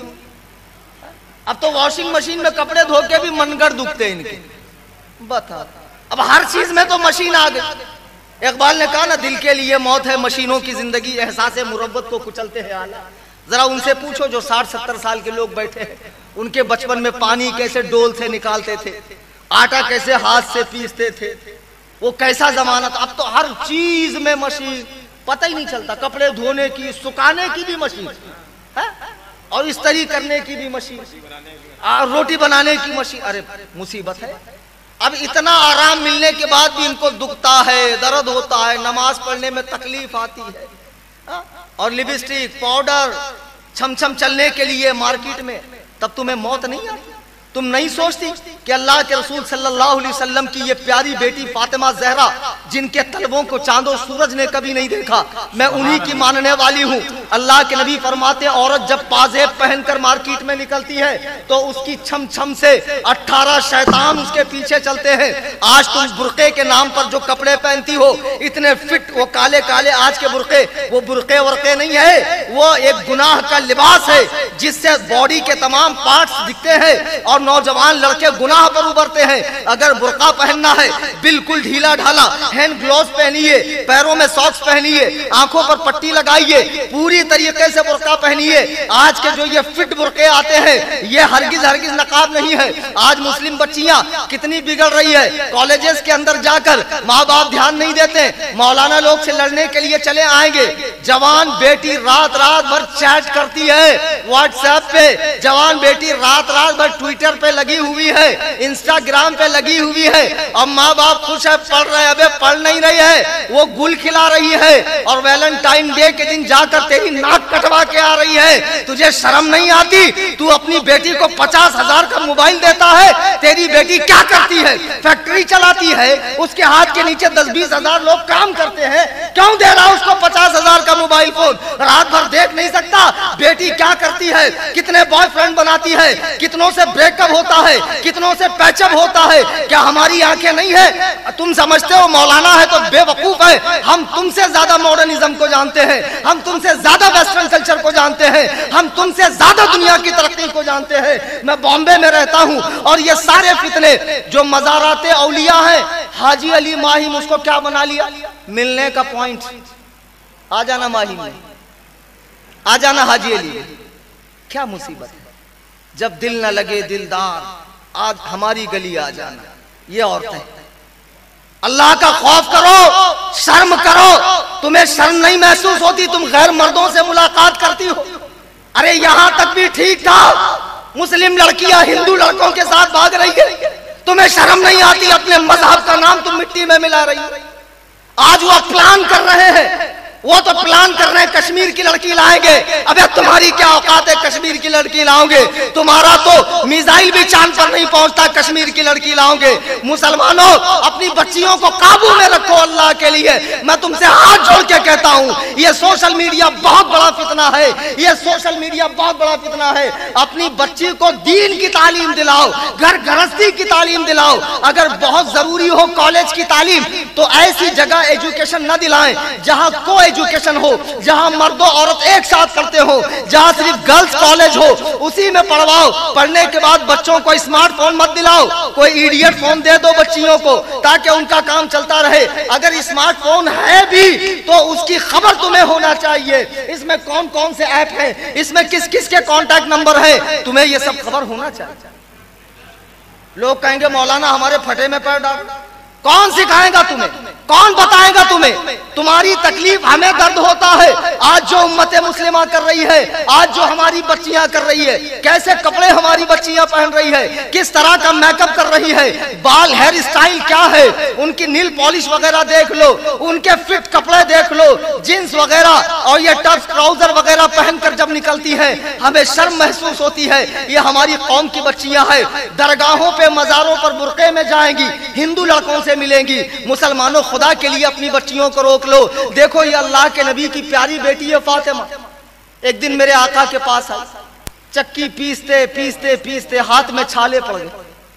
अब तो वॉशिंग मशीन में कपड़े धो के भी मनगढ़ दुखते हैं इनके। बता, अब हर चीज में तो मशीन आ गई। इकबाल ने कहा ना, दिल के लिए मौत है मशीनों की जिंदगी, एहसास मुरब्बत को कुचलते हैं आला। जरा उनसे पूछो जो 60-70 साल के लोग बैठे हैं, उनके बचपन में पानी कैसे डोल से निकालते थे, आटा कैसे हाथ से पीसते थे, वो कैसा जमाना था। अब तो हर चीज में मशीन, पता ही नहीं चलता। कपड़े धोने की, सुखाने की भी मशीन है, और इस्त्री करने की भी मशीन, रोटी बनाने की मशीन। अरे मुसीबत है। अब इतना आराम मिलने के बाद भी इनको दुखता है, दर्द होता है, नमाज पढ़ने में तकलीफ आती है। और लिपस्टिक पाउडर छमछम चलने के लिए मार्केट में, तब तुम्हें मौत नहीं आती? तुम नहीं सोचती कि अल्लाह के रसूल सल्लल्लाहु अलैहि वसल्लम की ये प्यारी बेटी फातिमा ज़हरा, जिनके तलवों को चांदो सूरज ने कभी नहीं देखा, मैं उन्हीं की मानने वाली हूँ। अल्लाह के नबी फरमाते, औरत जब पाजेब पहनकर मार्केट में निकलती है तो उसकी छम छम से 18 शैतान उसके पीछे चलते हैं। आज तुम बुर्के के नाम पर जो कपड़े पहनती हो, इतने फिट, वो काले काले आज के बुर्के, वो बुर्के वर्के नहीं है, वो एक गुनाह का लिबास है जिससे बॉडी के तमाम पार्ट्स दिखते हैं और नौजवान लड़के गुनाह पर उभरते हैं। अगर बुर्का पहनना है बिल्कुल ढीला ढाला, हैंड ग्लोव्स पहनिए, पैरों में सॉक्स पहनिए, आंखों पर पट्टी लगाइए, पूरी तरीके से बुर्का पहनिए। आज के जो ये फिट बुर्के आते हैं, ये हरगिज हरगिज नकाब नहीं है। आज मुस्लिम बच्चियां कितनी बिगड़ रही है। कॉलेजेस के अंदर जाकर माँ बाप ध्यान नहीं देते, मौलाना लोग से लड़ने के लिए चले आएंगे। जवान बेटी रात रात भर चैट करती है व्हाट्सएप पे, जवान बेटी रात रात भर ट्विटर पे लगी हुई है, इंस्टाग्राम पे लगी हुई है। अब माँ बाप खुश है, पढ़ रहे, अबे पढ़ नहीं रही है, वो गुल खिला रही है और वैलेंटाइन डे के दिन जाकर तेरी नाक कटवा के आ रही है। तुझे शर्म नहीं आती? तू अपनी बेटी को 50,000 का मोबाइल देता है, तेरी बेटी क्या करती है? फैक्ट्री चलाती है, उसके हाथ के नीचे 10-20 हजार लोग काम करते हैं। क्यों दे रहा उसको 50,000 का मोबाइल फोन? रात भर देख नहीं सकता? बेटी क्या करती है, कितने बॉयफ्रेंड बनाती है, कितनों से ब्रेकअप होता है, कितनों से पैचअप होता है। क्या हमारी आंखें नहीं है? तुम समझते हो मौलाना है तो बेवकूफ है। हम तुमसे ज्यादा मॉडर्निज्म को जानते हैं, हम तुमसे ज्यादा वेस्टर्न कल्चर को जानते हैं, हम तुमसे ज्यादा दुनिया की तरक्की को जानते हैं। मैं बॉम्बे में रहता हूं और ये सारे फितने जो मज़ाराते औलिया हैं, हाजी अली माहिम उसको क्या बना लिया? मिलने का पॉइंट। आ जाना माहिम में, आ जाना हाजी अली। क्या मुसीबत है? जब दिल न लगे दिलदार, आज हमारी गली आ जाना। ये औरतें, अल्लाह का खौफ करो, शर्म करो। तुम्हें शर्म नहीं महसूस होती? तुम गैर मर्दों से मुलाकात करती हो। अरे यहां तक भी ठीक था, मुस्लिम लड़कियां हिंदू लड़कों के साथ भाग रही है, तुम्हें शर्म नहीं आती? अपने मजहब का नाम तुम मिट्टी में मिला रही हो। आज वो प्लान कर रहे हैं वो तो प्लान कर रहे हैं कश्मीर की लड़की लाएंगे। अबे तुम्हारी क्या औकात है कश्मीर की लड़की लाओगे? तुम्हारा तो मिसाइल भी चांद पर नहीं पहुंचता, कश्मीर की लड़की लाओगे। मुसलमानों, अपनी बच्चियों को काबू में रखो अल्लाह के लिए। मैं तुमसे हाथ जोड़ के कहता हूं, ये सोशल मीडिया बहुत बड़ा फितना है, ये सोशल मीडिया बहुत बड़ा फितना है। अपनी बच्ची को दीन की तालीम दिलाओ, घर गृहस्थी की तालीम दिलाओ। अगर बहुत जरूरी हो कॉलेज की तालीम, तो ऐसी जगह एजुकेशन न दिलाएं जहां को एजुकेशन हो, जहां मर्दों औरत एक साथ पढ़ते हो, जहां सिर्फ गर्ल्स कॉलेज हो, उसी में पढ़वाओ। पढ़ने के बाद बच्चों को स्मार्टफोन मत दिलाओ, कोई इडियट फोन दे दो बच्चियों को ताकि उनका काम चलता रहे। अगर स्मार्टफोन है भी तो उसकी खबर तुम्हें होना चाहिए, इसमें कौन कौन से ऐप है, इसमें किस किस के कॉन्टैक्ट नंबर है, तुम्हें यह सब खबर होना चाहिए। लोग कहेंगे मौलाना हमारे फटे में पैर डाल, कौन सिखाएगा तुम्हें, कौन बताएगा तुम्हें? तुम्हारी तकलीफ हमें दर्द होता है। आज जो उम्मत मुस्लिमा कर रही है, आज जो हमारी बच्चियां कर रही है, कैसे कपड़े हमारी बच्चियां पहन रही है, किस तरह का मेकअप कर रही है, बाल हेयर स्टाइल क्या है, उनकी नील पॉलिश वगैरह देख लो, उनके फिट कपड़े देख लो, जींस वगैरह और ये टफ ट्राउजर वगैरह पहनकर जब निकलती है हमें शर्म महसूस होती है। ये हमारी कौम की बच्चियां हैं, दरगाहों पे मजारों पर बुर्के में जाएंगी, हिंदू लड़कों से मिलेंगी। मुसलमानों, खुदा के लिए अपनी बच्चियों को रोक लो। देखो ये अल्लाह के नबी की प्यारी बेटी है फातिमा, एक दिन मेरे आका के पास आई, चक्की पीसते पीसते पीसते हाथ में छाले पड़ गए,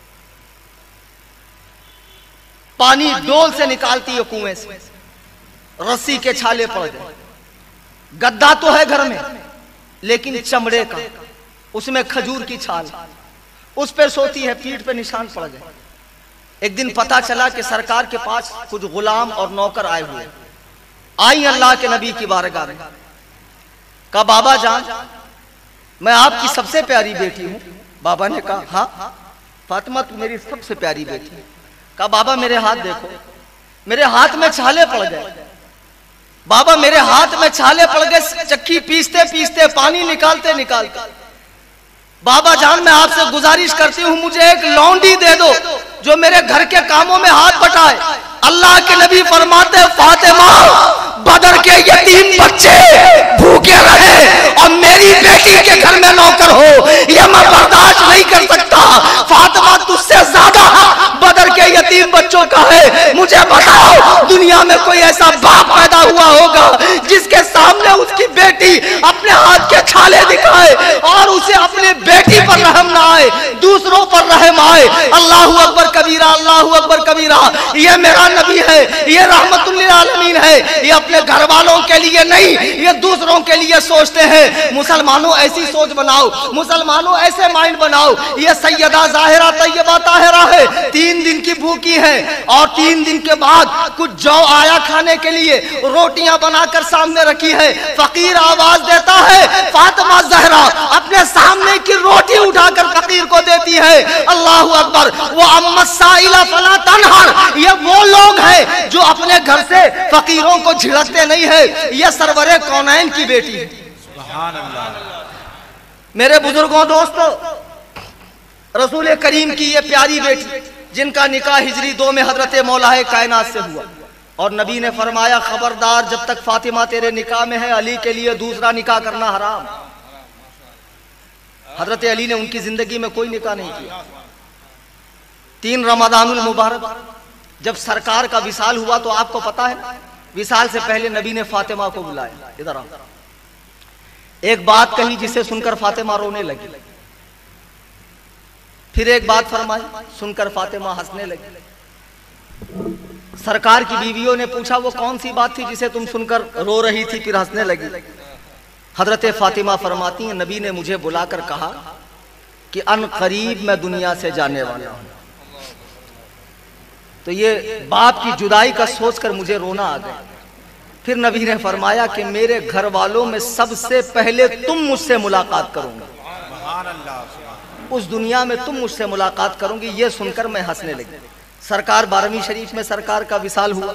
पानी डोल से निकालती है कुएं से, रस्सी के छाले पड़ गए। गद्दा तो है घर में लेकिन चमड़े का, उसमें खजूर की छाल, उस पर सोती है, पीठ पे निशान पड़ गए। एक दिन पता चला कि सरकार के पास कुछ गुलाम और नौकर आए हुए, आई अल्लाह के नबी की बारगाह में, कहा बाबा जान मैं आपकी सबसे प्यारी बेटी हूं। बाबा ने कहा हाँ फातिमा तू मेरी सबसे प्यारी बेटी है। कहा बाबा मेरे हाथ देखो, मेरे हाथ में छाले पड़ गए। बाबा मेरे हाथ में छाले पड़ गए, चक्की पीसते पीसते, पानी निकालते निकालते। बाबा जान मैं आपसे गुजारिश करती हूँ मुझे एक लौंडी दे दो जो मेरे घर के कामों में हाथ बटाए। अल्लाह के नबी फरमाते फातिमा बदर के यतीम बच्चे भूखे रहे और मेरी बेटी के घर में नौकर हो, यह मैं बर्दाश्त नहीं कर सकता। फातिमा तुझसे ज्यादा बदर के यतीम बच्चों का है। मुझे बताओ दुनिया में कोई ऐसा बाप पैदा हुआ होगा जिसके सामने उसकी बेटी अपने हाथ के छाले दिखाए और उसे अपने बेटी पर रहम ना आए, दूसरों पर रहम आए। अल्लाहू अकबर कबीरा, अल्लाहू अकबर कबीरा। ये मेरा नबी है, ये रहमतुल्लिल आलमीन है, ये अपने घर वालों के लिए नहीं, ये दूसरों के लिए सोचते हैं। मुसलमानों ऐसी सोच बनाओ, मुसलमानों ऐसे माइंड बनाओ। ये सैयदा जाहिरा तैयबा ताहिरा है, 3 दिन की भूखी है और 3 दिन के बाद कुछ जौ आया खाने के लिए, रोटियां बनाकर सामने रखी है। फकीर आवाज देता है, फातिमा जहरा अपने सामने की रोटी उठाकर फकीर को देती है। अल्लाहू अकबर। वो अम्मा साइला फला तनहर, ये वो लोग हैं जो अपने घर से फकीरों को झिड़कते नहीं है। ये सरवरे कौनैन की बेटी है। सुभान अल्लाह। मेरे बुजुर्गों दोस्तों, रसूल करीम की ये प्यारी बेटी जिनका निकाह हिजरी 2 में हजरत मौलाए कायनात से हुआ, और नबी ने फरमाया खबरदार जब तक फातिमा तेरे निकाह में है अली के लिए दूसरा निकाह करना हराम। हजरत अली ने उनकी जिंदगी में कोई निकाह नहीं किया। 3 रमजानुल मुबारक जब सरकार का विसाल हुआ तो आपको पता है विसाल से पहले नबी ने फातिमा को बुलाया, इधर आओ। एक बात कही जिसे सुनकर फातिमा रोने लगी, फिर एक बात फरमाई, सुनकर फातिमा हंसने लगी। सरकार की बीवियों ने पूछा वो कौन सी बात थी जिसे तुम सुनकर रो रही थी फिर हंसने लगी? हजरत फातिमा फरमाती हैं नबी ने मुझे बुलाकर कहा कि अन करीब मैं दुनिया से जाने वाला हूं। तो ये बाप की जुदाई का सोचकर मुझे रोना आ गया। फिर नबी ने फरमाया कि मेरे घर वालों में सबसे पहले तुम मुझसे मुलाकात करोगे, उस दुनिया में तुम मुझसे मुलाकात करोगी। ये सुनकर मैं हंसने लगी। सरकार 12वीं शरीफ में सरकार का विसाल हुआ।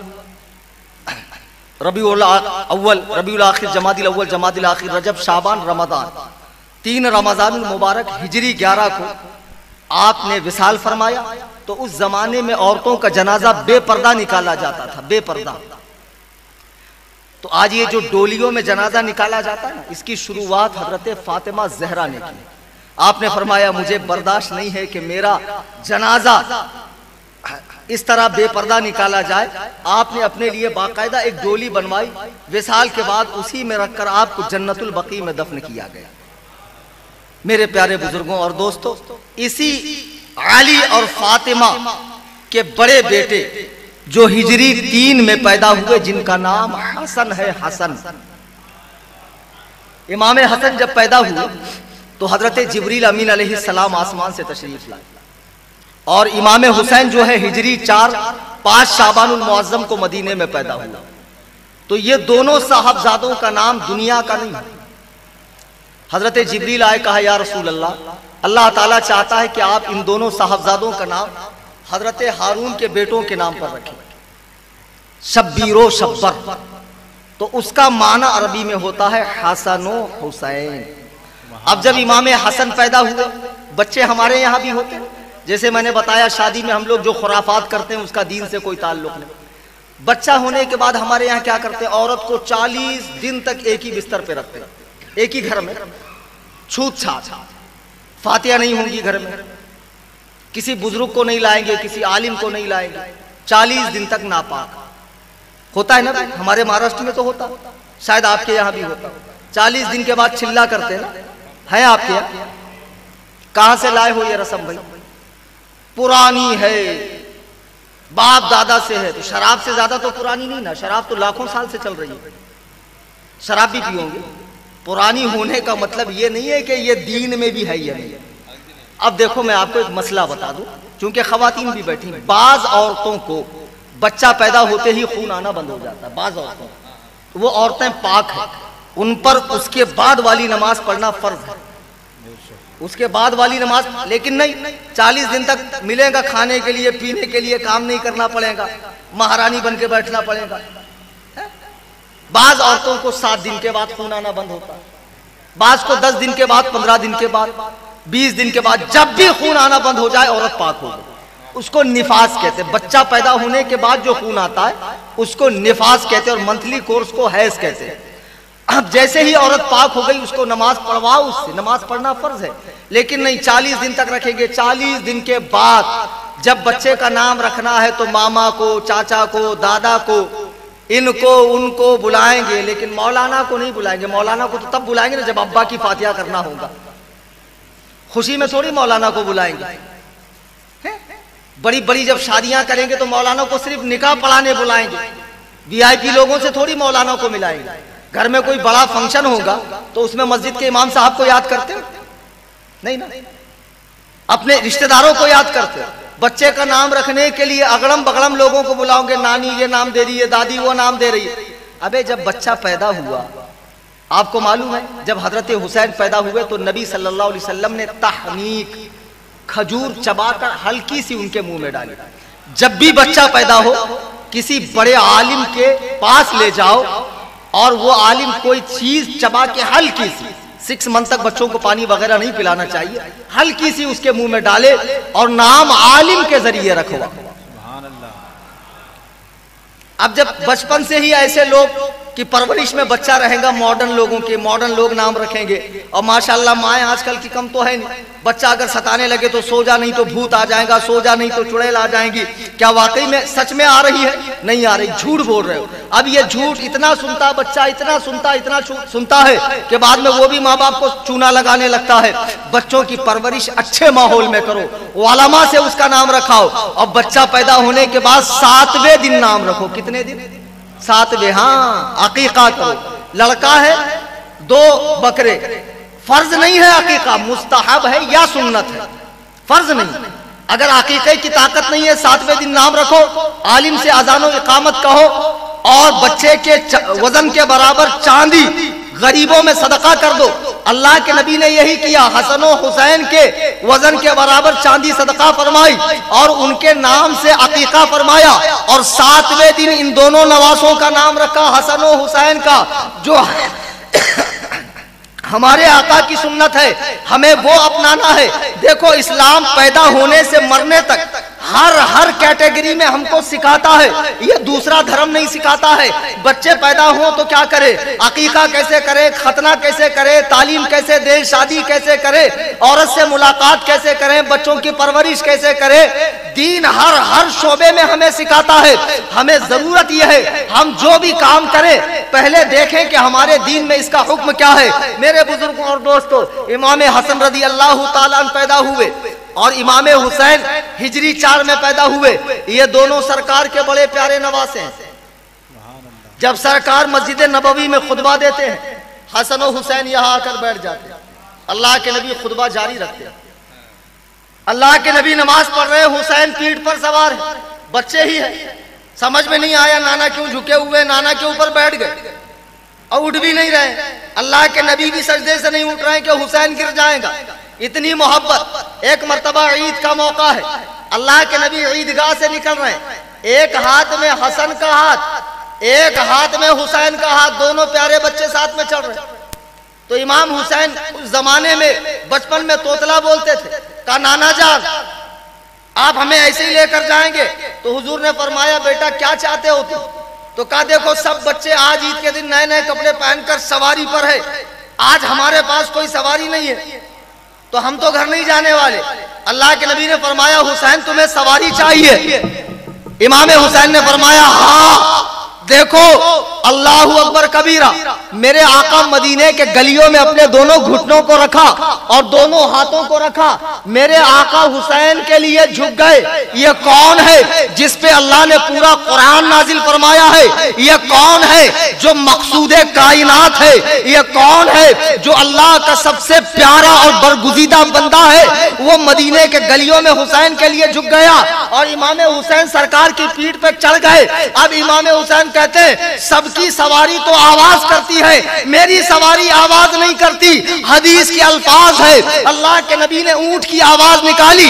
रबीउल अव्वल, रबीउल आखिर, जमादिल अव्वल, जमादिल आखिर, रजब, शाबान, रमजान, 3 रमजानुल मुबारक हिजरी 11 को आपने विसाल फरमाया। तो उस जमाने में औरतों का जनाजा बेपर्दा निकाला जाता था, बेपर्दा। तो आज ये जो डोलियों में जनाजा निकाला जाता है ना, इसकी शुरुआत हजरत फातिमा जहरा ने की। आपने फरमाया मुझे बर्दाश्त नहीं है कि मेरा जनाजा इस तरह बेपर्दा निकाला जाए। आपने अपने लिए बाकायदा एक डोली बनवाई, विसाल के बाद उसी में रखकर आपको जन्नतुल बकी में दफन किया गया। मेरे प्यारे बुजुर्गों और दोस्तों, इसी अली और फातिमा के बड़े बेटे जो हिजरी 3 में पैदा हुए, जिनका नाम हसन है। हसन, इमाम हसन जब पैदा हुए तो हजरत जिब्रील अमीन अलैहिस्सलाम आसमान से तशरीफ लाए, और इमाम हुसैन जो है हिजरी 4-5 शाबानुल मुअज्जम को मदीने में पैदा हुआ। तो ये दोनों साहबजादों का नाम दुनिया का नहीं है। हजरत जिब्रील आए, कहा या रसूल अल्लाह, अल्लाह ताला चाहता है कि आप इन दोनों साहबजादों का नाम हजरत हारून के बेटों के नाम पर रखें, शब्बीरो शब्बर। तो उसका माना अरबी में होता है हसनो हुसैन। अब जब इमाम हसन पैदा हुए, बच्चे हमारे यहाँ भी होते हैं, जैसे मैंने बताया शादी में हम लोग जो खुराफात करते हैं उसका दीन से कोई ताल्लुक नहीं। बच्चा होने के बाद हमारे यहाँ क्या करते हैं, औरत को 40 दिन तक एक ही बिस्तर पे रखते हैं, एक ही घर में, छूत छात, फातिहा नहीं होंगी घर में, किसी बुजुर्ग को नहीं लाएंगे, किसी आलिम को नहीं लाएंगे, 40 दिन तक नापाक। होता है ना, हमारे महाराष्ट्र में तो होता, शायद आपके यहाँ भी होता। 40 दिन के बाद चिल्ला करते हैं ना, है आपके यहाँ? कहां से लाए हो ये रस्म भाई? पुरानी है, बाप दादा से है। तो शराब से ज्यादा तो पुरानी नहीं ना, शराब तो लाखों साल से चल रही है, शराब भी पियोगे। पुरानी होने का मतलब ये नहीं है कि ये दीन में भी है या नहीं। अब देखो मैं आपको एक मसला बता दूं, क्योंकि खवातीन भी बैठी, बाज औरतों को बच्चा पैदा होते ही खून आना बंद हो जाता है, बाज औरतों, तो वो औरतें पाक हैं, उन पर उसके बाद वाली नमाज पढ़ना फर्ज है, उसके बाद वाली नमाज। लेकिन नहीं, 40 दिन तक मिलेगा खाने के लिए, पीने के लिए, काम नहीं करना पड़ेगा, महारानी बन के बैठना पड़ेगा। बाज औरतों को 7 दिन के बाद खून आना बंद होता है, बाज को 10 दिन के बाद, 15 दिन के बाद, 20 दिन के बाद। जब भी खून आना बंद हो जाए औरत पाक हो गई, उसको निफास कहते हैं। बच्चा पैदा होने के बाद जो खून आता है उसको निफास कहते हैं, और मंथली कोर्स को हैज कहते हैं। अब जैसे ही औरत पाक हो गई उसको नमाज पढ़वाओ, उससे नमाज पढ़ना फर्ज है। लेकिन नहीं, 40 दिन तक रखेंगे। 40 दिन के बाद जब बच्चे का नाम रखना है तो मामा को, चाचा को, दादा को, इनको उनको बुलाएंगे, लेकिन मौलाना को नहीं बुलाएंगे। मौलाना को तो तब बुलाएंगे ना जब अब्बा की फातिहा करना होगा, खुशी में थोड़ी मौलाना को बुलाएंगे। बड़ी बड़ी जब शादियां करेंगे तो मौलाना को सिर्फ निकाह पढ़ाने बुलाएंगे, वीआईपी लोगों से थोड़ी मौलाना को मिलाएंगे। घर में कोई बड़ा फंक्शन होगा तो उसमें मस्जिद के इमाम साहब को याद करते हो नहीं ना, अपने रिश्तेदारों को याद करते हो। बच्चे का नाम रखने के लिए अगड़म बगड़म लोगों को बुलाओगे, नानी ये नाम दे रही है, दादी वो नाम दे रही है। अबे जब बच्चा पैदा हुआ, आपको मालूम है जब हजरत हुसैन पैदा हुए तो नबी सल्लल्लाहु अलैहि वसल्लम ने तहनीक, खजूर चबाकर हल्की सी उनके मुंह में डाली। जब भी बच्चा पैदा हो किसी बड़े आलिम के पास ले जाओ, और वो आलिम कोई चीज चबा के हल्की सी, 6 मंथ तक बच्चों को पानी वगैरह नहीं पिलाना चाहिए, हल्की सी उसके मुंह में डाले और नाम आलिम के जरिए रखवा। अब जब बचपन से ही ऐसे लोग कि परवरिश में बच्चा रहेगा, मॉडर्न लोगों के मॉडर्न लोग नाम रखेंगे, और माशाल्लाह माएँ आजकल की कम तो है नहीं। बच्चा अगर सताने लगे तो सो जा, नहीं तो भूत आ जाएगा, सो जा नहीं तो चुड़ैल आ जाएंगी। क्या वाकई में सच में आ रही है? नहीं आ रही, झूठ बोल रहे हो। अब ये झूठ इतना सुनता बच्चा, इतना सुनता है कि बाद में वो भी माँ बाप को चूना लगाने लगता है। बच्चों की परवरिश अच्छे माहौल में करो, वालमा से उसका नाम रखाओ, और बच्चा पैदा होने के बाद 7वें दिन नाम रखो। कितने दिन? 7वें। हाँ, अकीका करो। लड़का है 2 बकरे, फर्ज नहीं है अकीका, मुस्तहब है या सुन्नत है, फर्ज नहीं। अगर अकीके की ताकत नहीं है 7वें दिन नाम रखो, आलिम से अजानो इकामत कहो, और बच्चे के वजन के बराबर चांदी गरीबों में सदका कर दो। अल्लाह के नबी ने यही किया, हसन और हुसैन के वजन के बराबर चांदी सदका फरमाई और उनके नाम से अकीका फरमाया, और 7वें दिन इन दोनों नवासों का नाम रखा, हसन और हुसैन का, जो हमारे आका की सुन्नत है, हमें वो अपनाना है। देखो इस्लाम पैदा होने से मरने तक हर कैटेगरी में हमको सिखाता है। ये दूसरा धर्म नहीं सिखाता है। बच्चे पैदा हो तो क्या करे, अकीका कैसे करे, खतना कैसे करे, तालीम कैसे दे, शादी कैसे करे, औरत से मुलाकात कैसे करें, बच्चों की परवरिश कैसे करे। दीन हर शोबे में हमें सिखाता है। हमें जरूरत यह है हम जो भी काम करें पहले देखें कि हमारे दीन में इसका हुक्म क्या है। मेरे बुजुर्गों और दोस्तों, इमाम हसन रज़ी अल्लाह ताला अन्हु पैदा हुए और इमाम हुसैन हिजरी 4 में पैदा हुए। ये दोनों सरकार के बड़े प्यारे नवासे हैं। जब सरकार मस्जिद नबवी में खुतबा देते हैं, हसन और हुसैन यहाँ आकर बैठ जाते हैं। अल्लाह के नबी खुतबा जारी रखते हैं। अल्लाह के नबी नमाज पढ़ रहे हैं, हुसैन पीठ पर सवार है, बच्चे ही है। समझ में नहीं आया नाना क्यों झुके हुए, नाना के ऊपर बैठ गए और उठ भी नहीं रहे। अल्लाह के नबी भी सजदे से नहीं उठ रहे हैं कि हुसैन गिर जाएगा। इतनी मोहब्बत। एक मर्तबा ईद का मौका है, अल्लाह के नबी ईदगाह से निकल रहे हैं। एक हाथ में हसन का हाथ, एक हाथ में हुसैन का हाथ, दोनों प्यारे बच्चे साथ में चल रहे हैं। तो इमाम हुसैन उस जमाने में बचपन में तोतला बोलते थे। कहा नाना जान आप हमें ऐसे ही लेकर जाएंगे? तो हुजूर ने फरमाया बेटा क्या चाहते हो तुम? तो कहा देखो सब बच्चे आज ईद के दिन नए नए कपड़े पहनकर सवारी पर है, आज हमारे पास कोई सवारी नहीं है तो हम तो घर नहीं जाने वाले। अल्लाह के नबी ने फरमाया हुसैन तुम्हें सवारी चाहिए? इमाम हुसैन ने फरमाया हाँ। देखो अल्लाहु अकबर कबीरा, मेरे आका मदीने के गलियों में अपने दोनों घुटनों को रखा और दोनों हाथों को रखा, मेरे आका हुसैन के लिए झुक गए। ये कौन है जिस पे अल्लाह ने पूरा कुरान नाजिल फरमाया है? ये कौन है जो मकसूदे कायनात है? ये कौन है जो अल्लाह का सबसे प्यारा और बरगुजीदा बंदा है? वो मदीने के गलियों में हुसैन के लिए झुक गया और इमाम हुसैन सरकार की पीठ पे चढ़ गए। अब इमाम हुसैन कहते हैं सबकी सवारी तो आवाज करती है, मेरी सवारी आवाज नहीं करती। हदीस के अल्फाज है, अल्लाह के नबी ने ऊंट की आवाज निकाली,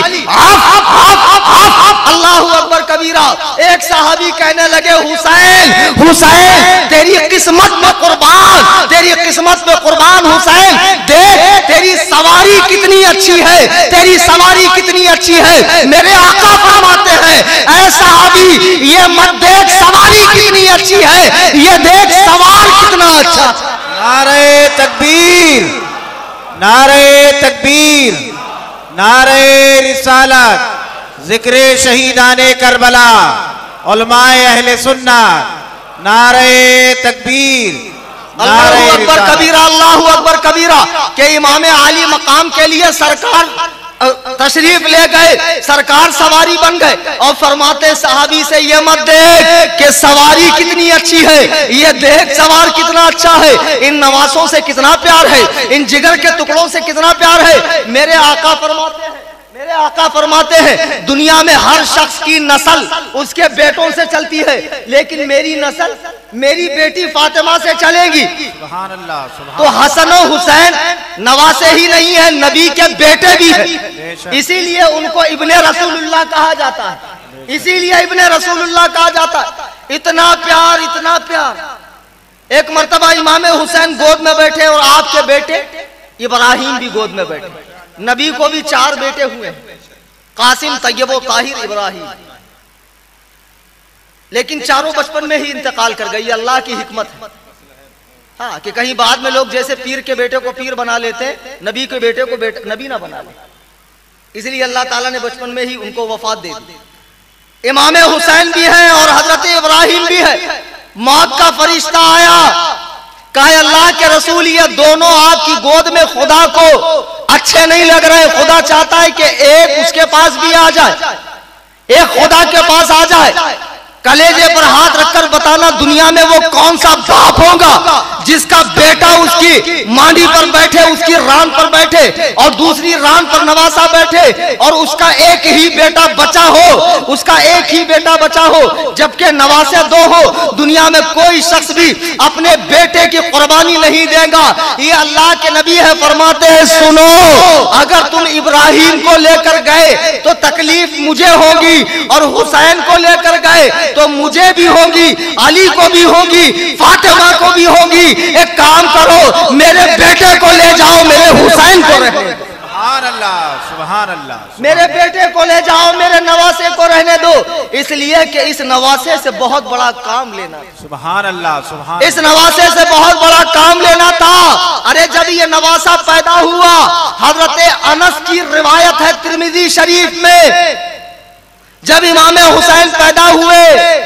अल्लाहु अकबर कबीरा। एक सहाबी कहने लगे हुसैन हुसैन तेरी किस्मत में कुर्बान, तेरी किस्मत में कुर्बान हुसैन, देख तेरी सवारी कितनी अच्छी है, तेरी सवारी कितनी अच्छी है। मेरे आका फरमाते हैं ऐ सहाबी ये मत देख सवारी कितनी अच्छी है, ये देख सवार कितना अच्छा। नारे तकबीर, नारे तकबीर, नारे रिसालत, जिक्रे शहीदाने करबला, उलमाए अहले सुन्नत, नारे तकबीर, अल्लाहु अकबर कबीरा, अल्लाहु अकबर कबीरा। के इमाम आली मकाम के लिए सरकार तशरीफ ले गए, सरकार सवारी बन गए और फरमाते सहाबी से ये मत देख कि सवारी कितनी अच्छी है, ये देख सवार कितना अच्छा है, इन नवासों से कितना प्यार है, इन जिगर के टुकड़ों से कितना प्यार है। मेरे आका फरमाते हैं, मेरे आका फरमाते हैं दुनिया में हर शख्स की नस्ल उसके बेटों से चलती है, लेकिन मेरी नस्ल मेरी बेटी फातिमा से चलेगी। सुभान अल्लाह, सुभान। तो हसन और हुसैन नवासे ही नहीं है, नबी के बेटे भी हैं, इसीलिए उनको इब्ने रसूलुल्लाह कहा जाता है, इसीलिए इब्ने रसूलुल्लाह कहा जाता है। इतना प्यार, इतना प्यार। एक मर्तबा इमाम हुसैन गोद में बैठे और आपके बेटे इब्राहिम भी गोद में बैठे। नबी को भी 4 बेटे हुए, कासिम, तैयब, ताहिर, इब्राहिम, लेकिन चारों बचपन में ही इंतकाल कर गई। अल्लाह की हिकमत है। हाँ कि कहीं बाद में लोग जैसे पीर के बेटे को पीर बना लेते हैं, नबी के बेटे को नबी ना बना ले, इसलिए अल्लाह ताला ने बचपन में ही उनको वफात दे दी। इमाम हुसैन भी है और हजरत इब्राहिम भी है। मौत का फरिश्ता आया, कहा अल्लाह के रसूल ये दोनों आपकी गोद में खुदा को अच्छे नहीं लग रहे, खुदा चाहता है कि एक उसके पास भी आ जाए, एक खुदा के पास आ जाए। कलेजे पर हाथ रखकर बताना दुनिया में वो कौन सा बाप होगा जिसका बेटा उसकी मांडी पर बैठे, उसकी रान पर बैठे और दूसरी रान पर नवासा बैठे और उसका एक ही बेटा बचा हो, उसका एक ही बेटा बचा हो, जबकि नवासे 2 हो। दुनिया में कोई शख्स भी अपने बेटे की कुर्बानी नहीं देगा। ये अल्लाह के नबी है, फरमाते हैं सुनो अगर तुम इब्राहिम को लेकर गए तो तकलीफ मुझे होगी और हुसैन को लेकर गए तो मुझे भी होगी, अली को भी होगी, फातिमा को भी होगी। एक काम करो मेरे बेटे को ले जाओ, मेरे हुसैन को रहे। सुभान अल्लाह, सुभान अल्लाह। मेरे बेटे को ले जाओ, मेरे नवासे को रहने दो, इसलिए कि इस नवासे से बहुत बड़ा काम लेना। सुभान अल्लाह, सुभान। इस नवासे से बहुत बड़ा काम लेना था। अरे जब ये नवासा पैदा हुआ, हजरत अनस की रिवायत है तिर्मिजी शरीफ में, जब इमाम हुसैन पैदा हुए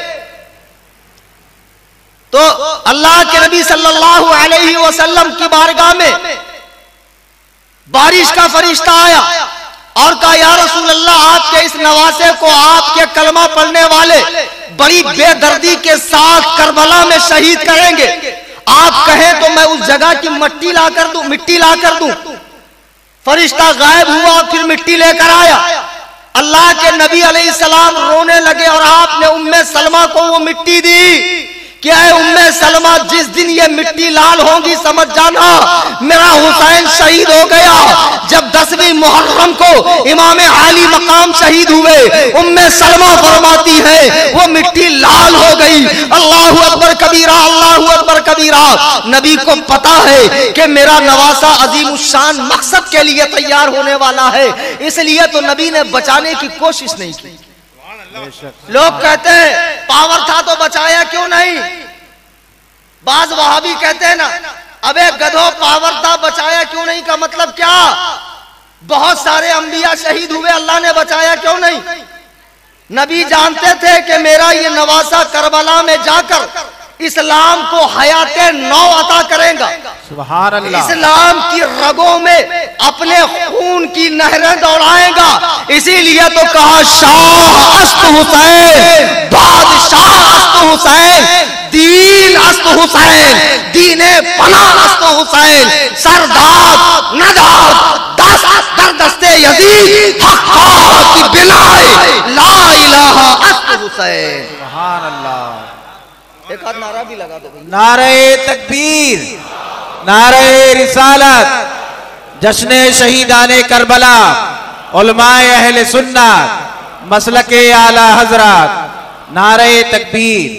तो अल्लाह के नबी सल्लल्लाहु अलैहि वसल्लम की बारगाह में बारिश का फरिश्ता आया और कहा, या रसूल अल्लाह, आपके इस नवासे को आपके कलमा पढ़ने वाले बड़ी बेदर्दी के साथ करबला में शहीद करेंगे, आप कहें तो मैं उस जगह की मिट्टी ला कर दूं। फरिश्ता गायब हुआ, फिर मिट्टी लेकर आया। अल्लाह के नबी अलैहिस्सलाम रोने लगे और आपने उम्मे सलमा को वो मिट्टी दी। क्या है उम्मे सलमा, जिस दिन ये मिट्टी लाल होगी समझ जाना मेरा हुसैन शहीद हो गया। जब 10वीं मुहर्रम को इमाम आली मकाम शहीद हुए, उम्मे सलमा फरमाती है वो मिट्टी लाल हो गई। अल्लाहु अकबर कबीरा, अल्लाहु अकबर कबीरा। नबी को पता है कि मेरा नवासा अजीमुशान मकसद के लिए तैयार होने वाला है, इसलिए तो नबी ने बचाने की कोशिश नहीं की। लोग कहते हैं पावर था तो बचाया क्यों नहीं। बाज वहाबी कहते हैं ना, अबे गधो पावर था बचाया क्यों नहीं का मतलब क्या। बहुत सारे अंबिया शहीद हुए, अल्लाह ने बचाया क्यों नहीं। नबी जानते थे कि मेरा ये नवासा करबला में जाकर इस्लाम को हयाते नौ अता करेगा। सुभान अल्लाह। इस्लाम की रगों में अपने खून की नहरें दौड़ाएगा। इसीलिए तो कहा, शाह अस्त हुसैन, बादशाह अस्त हुसैन, दीन अस्त हुसैन, दीने पना अस्त हुसैन, सरदार नजात दस्ते यजीद हक़्क़ा की बिनाए ला इलाहा अस्त हुसैन। सुभान अल्लाह। एक हाथ नारा भी लगा दो। नारे तकबीर, नारे रिसालत, जश्न शहीदाने करबला, उलमाए अहले सुन्नत, मसलके आला हजरत, नारे तकबीर।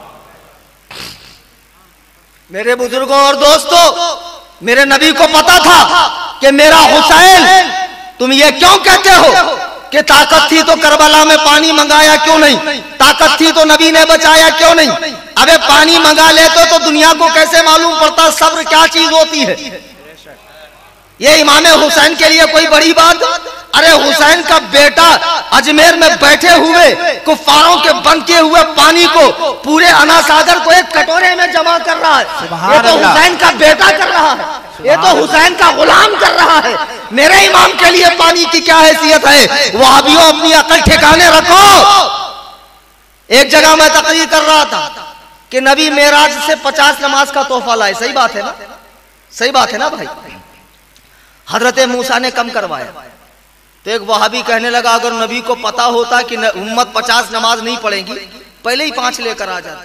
मेरे बुजुर्गों और दोस्तों, मेरे नबी को पता था कि मेरा हुसैन, तुम ये क्यों कहते हो कि ताकत थी तो करबला में पानी मंगाया क्यों नहीं, ताकत थी तो नबी ने बचाया क्यों नहीं। अबे पानी मंगा लेते तो दुनिया को कैसे मालूम पड़ता सब्र क्या चीज होती है। ये इमाम हुसैन के लिए कोई बड़ी बात। अरे हुसैन का बेटा अजमेर में बैठे हुए कुफारों के बंद किए हुए पानी को पूरे अना सागर को एक कटोरे में जमा कर रहा है। ये तो हुसैन का बेटा कर रहा है, ये तो हुसैन का गुलाम कर रहा है। मेरे इमाम के लिए पानी की क्या हैसियत है। वहाबियों अपनी अकल ठिकाने रखो। एक जगह मैं तकरीर कर रहा था कि नबी मेराज से 50 नमाज का तोहफा लाए। सही बात है ना, सही बात है ना भाई। हजरत मूसा ने कम करवाया तो एक वहाबी कहने लगा, अगर नबी को पता होता कि उम्मत 50 नमाज नहीं पढ़ेगी पहले ही 5 लेकर आ जाते।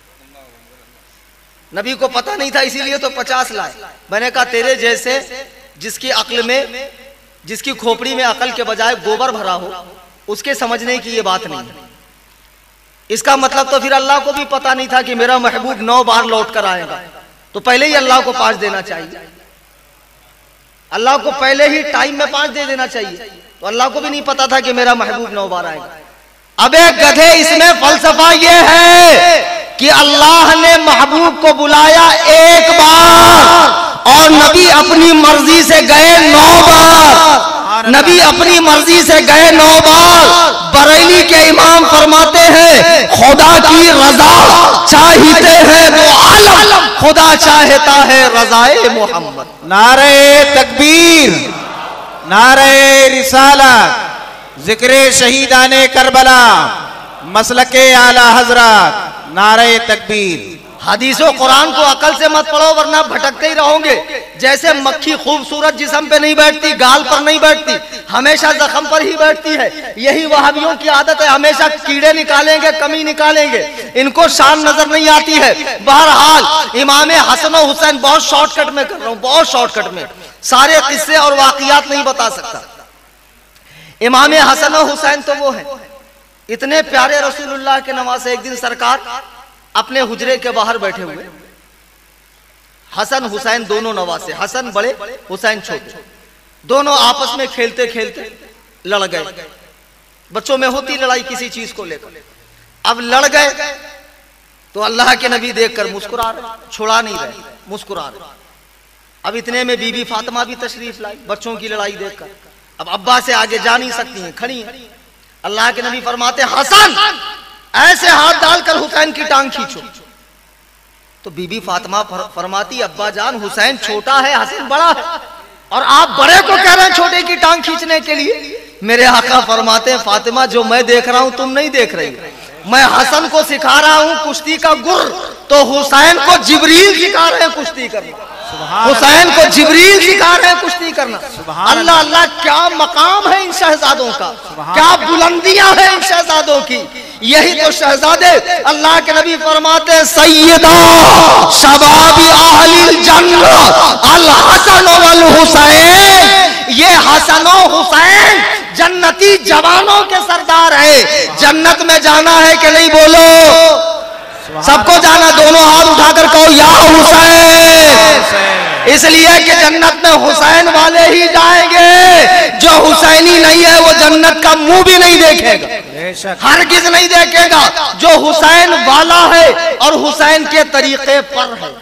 नबी को पता नहीं था इसीलिए तो 50 लाए। मैंने कहा तेरे जैसे जिसकी अक्ल में, जिसकी खोपड़ी में अकल के बजाय गोबर भरा हो, उसके समझने की ये बात नहीं है। इसका मतलब तो फिर अल्लाह को भी पता नहीं था कि मेरा महबूब 9 बार लौट कर आएगा, तो पहले ही अल्लाह को 5 देना चाहिए। अल्लाह को पहले ही टाइम में 5 दे देना चाहिए। तो अल्लाह को भी नहीं पता था कि मेरा महबूब 9 बार आएगा। अबे गधे, इसमें फलसफा ये है कि अल्लाह ने महबूब को बुलाया 1 बार और नबी अपनी मर्जी से गए 9 बार। नबी अपनी मर्जी से गए 9 बार। बरेली के इमाम फरमाते हैं, खुदा की रजा चाहते हैं तो आलम खुदा चाहता है रजाए मोहम्मद। नारे तकबीर, नारे रिसालत, जिक्रे शहीदाने करबला, मसलके आला हजरत, नारे तकबीर। हदीसों कुरान को अकल से मत पढ़ो वरना भटकते ही रहोगे। जैसे मक्खी खूबसूरत जिस्म पे नहीं बैठती, गाल पर नहीं बैठती, हमेशा जख्म पर ही बैठती है। यही वहाबियों की आदत है, हमेशा कीड़े निकालेंगे, कमी निकालेंगे, इनको शान नजर नहीं आती है। बहरहाल इमाम हसन और हुसैन, बहुत शॉर्टकट में कर रहा हूं, बहुत शॉर्टकट में, सारे किस्से और वाकयात नहीं बता सकता। इमाम हसन और हुसैन तो वो है, इतने प्यारे रसूलुल्लाह के नवासे। एक दिन सरकार अपने हुजरे के बाहर बैठे हुए, हसन हुसैन दोनों नवासे, हसन बड़े हुसैन छोटे, दोनों आपस में खेलते खेलते लड़ गए। बच्चों में होती लड़ाई किसी चीज को लेकर। अब लड़ गए तो अल्लाह के नबी देखकर मुस्कुरा रहे, छुड़ा नहीं रहे, मुस्कुरा रहे। अब इतने में बीबी फातिमा भी तशरीफ लाई बच्चों की लड़ाई देखकर। अब अब्बा से आगे जा नहीं सकती हैं, खड़ी हैं। अल्लाह के नबी फरमाते हसन ऐसे हाथ डालकर हुसैन की टांग खींचो। तो बीबी फातिमा फरमाती अब्बा जान हुसैन छोटा है, हसन बड़ा है, और आप बड़े को कह रहे हैं छोटे की टांग खींचने के लिए। मेरे आका फरमाते हैं फातिमा जो मैं देख रहा हूं तुम नहीं देख रही। मैं हसन को सिखा रहा हूं कुश्ती का गुर, तो हुसैन को जिब्रील सिखा रहे हैं कुश्ती करना। हुसैन को जिब्रील सिखा रहे हैं कुश्ती करना। अल्लाह अल्लाह क्या मकाम है इन शहजादों का, क्या बुलंदियां हैं इन शहजादों की। यही तो शहजादे अल्लाह के नबी फरमाते सैयदा शबाबी अहलिल जन्नह अल हसन वल हुसैन। ये हसन और हुसैन जन्नती जवानों के सरदार है। जन्नत में जाना है कि नहीं बोलो, सबको जाना। दोनों हाथ उठाकर कहो या हुसैन। इसलिए कि जन्नत में हुसैन वाले ही जाएंगे। जो हुसैनी नहीं है वो जन्नत का मुंह भी नहीं देखेगा, हरगिज नहीं देखेगा। जो हुसैन वाला है और हुसैन के तरीके पर है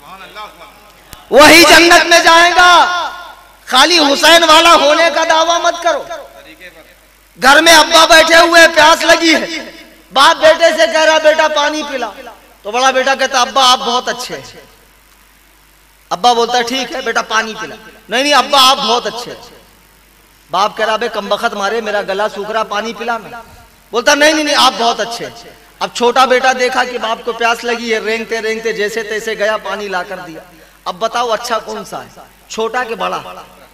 वही जन्नत में जाएगा। खाली हुसैन वाला होने का दावा मत करो। घर में अब्बा बैठे हुए, प्यास लगी है, बाप बेटे से कह रहा बेटा पानी पिला, तो बड़ा बेटा कहता अब्बा आप बहुत अच्छे हैं। अब्बा बोलता ठीक है बेटा पानी पिला। नहीं नहीं अब्बा आप बहुत अच्छे हैं। बाप कह रहा बे कमबख्त मारे मेरा गला सूख रहा पानी पिला ना। बोलता नहीं नहीं नहीं आप बहुत अच्छे हैं। अब छोटा बेटा देखा कि बाप को प्यास लगी है, रेंगते रेंगते जैसे तैसे गया पानी ला कर दिया। अब बताओ अच्छा कौन सा है, छोटा के बड़ा?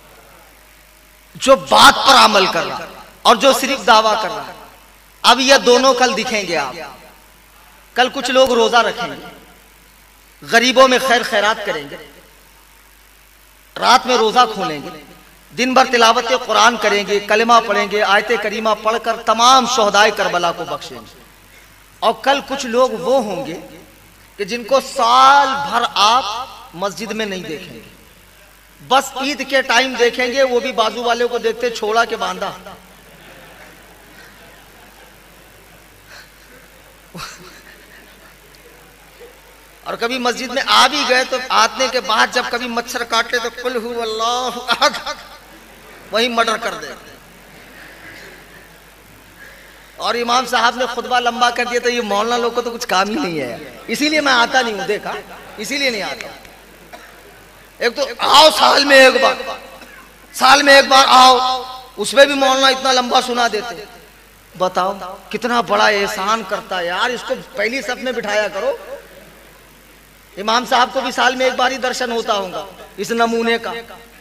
जो बात पर अमल कर रहा और जो सिर्फ दावा कर रहा। अब ये दोनों कल दिखेंगे। आप कल कुछ लोग रोजा रखेंगे, गरीबों में खैर खैरात करेंगे, रात में रोजा खोलेंगे, दिन भर तिलावत कुरान करेंगे, कलमा पढ़ेंगे, आयते करीमा पढ़कर तमाम शोहदाए करबला को बख्शेंगे। और कल कुछ लोग वो होंगे कि जिनको साल भर आप मस्जिद में नहीं देखेंगे, बस ईद के टाइम देखेंगे, वो भी बाजू वाले को देखते छोड़ा के बांधा। और कभी मस्जिद में आ भी गए तो आने के बाद जब कभी मच्छर काटे तो कुल हु अल्लाहु अहद वही मर्डर कर दे। और इमाम साहब ने खुतबा लंबा कर दिया तो ये मौलाना लोग को तो कुछ काम ही नहीं है, इसीलिए मैं आता नहीं हूं। देखा, इसीलिए नहीं आता। एक तो आओ साल में एक बार, साल में एक बार आओ, उसमें भी मौलाना इतना लंबा सुना देते। बताओ कितना बड़ा एहसान करता है यार, इसको पहली सफ में बिठाया करो। इमाम साहब को भी साल में एक बार ही दर्शन होता होगा इस नमूने का।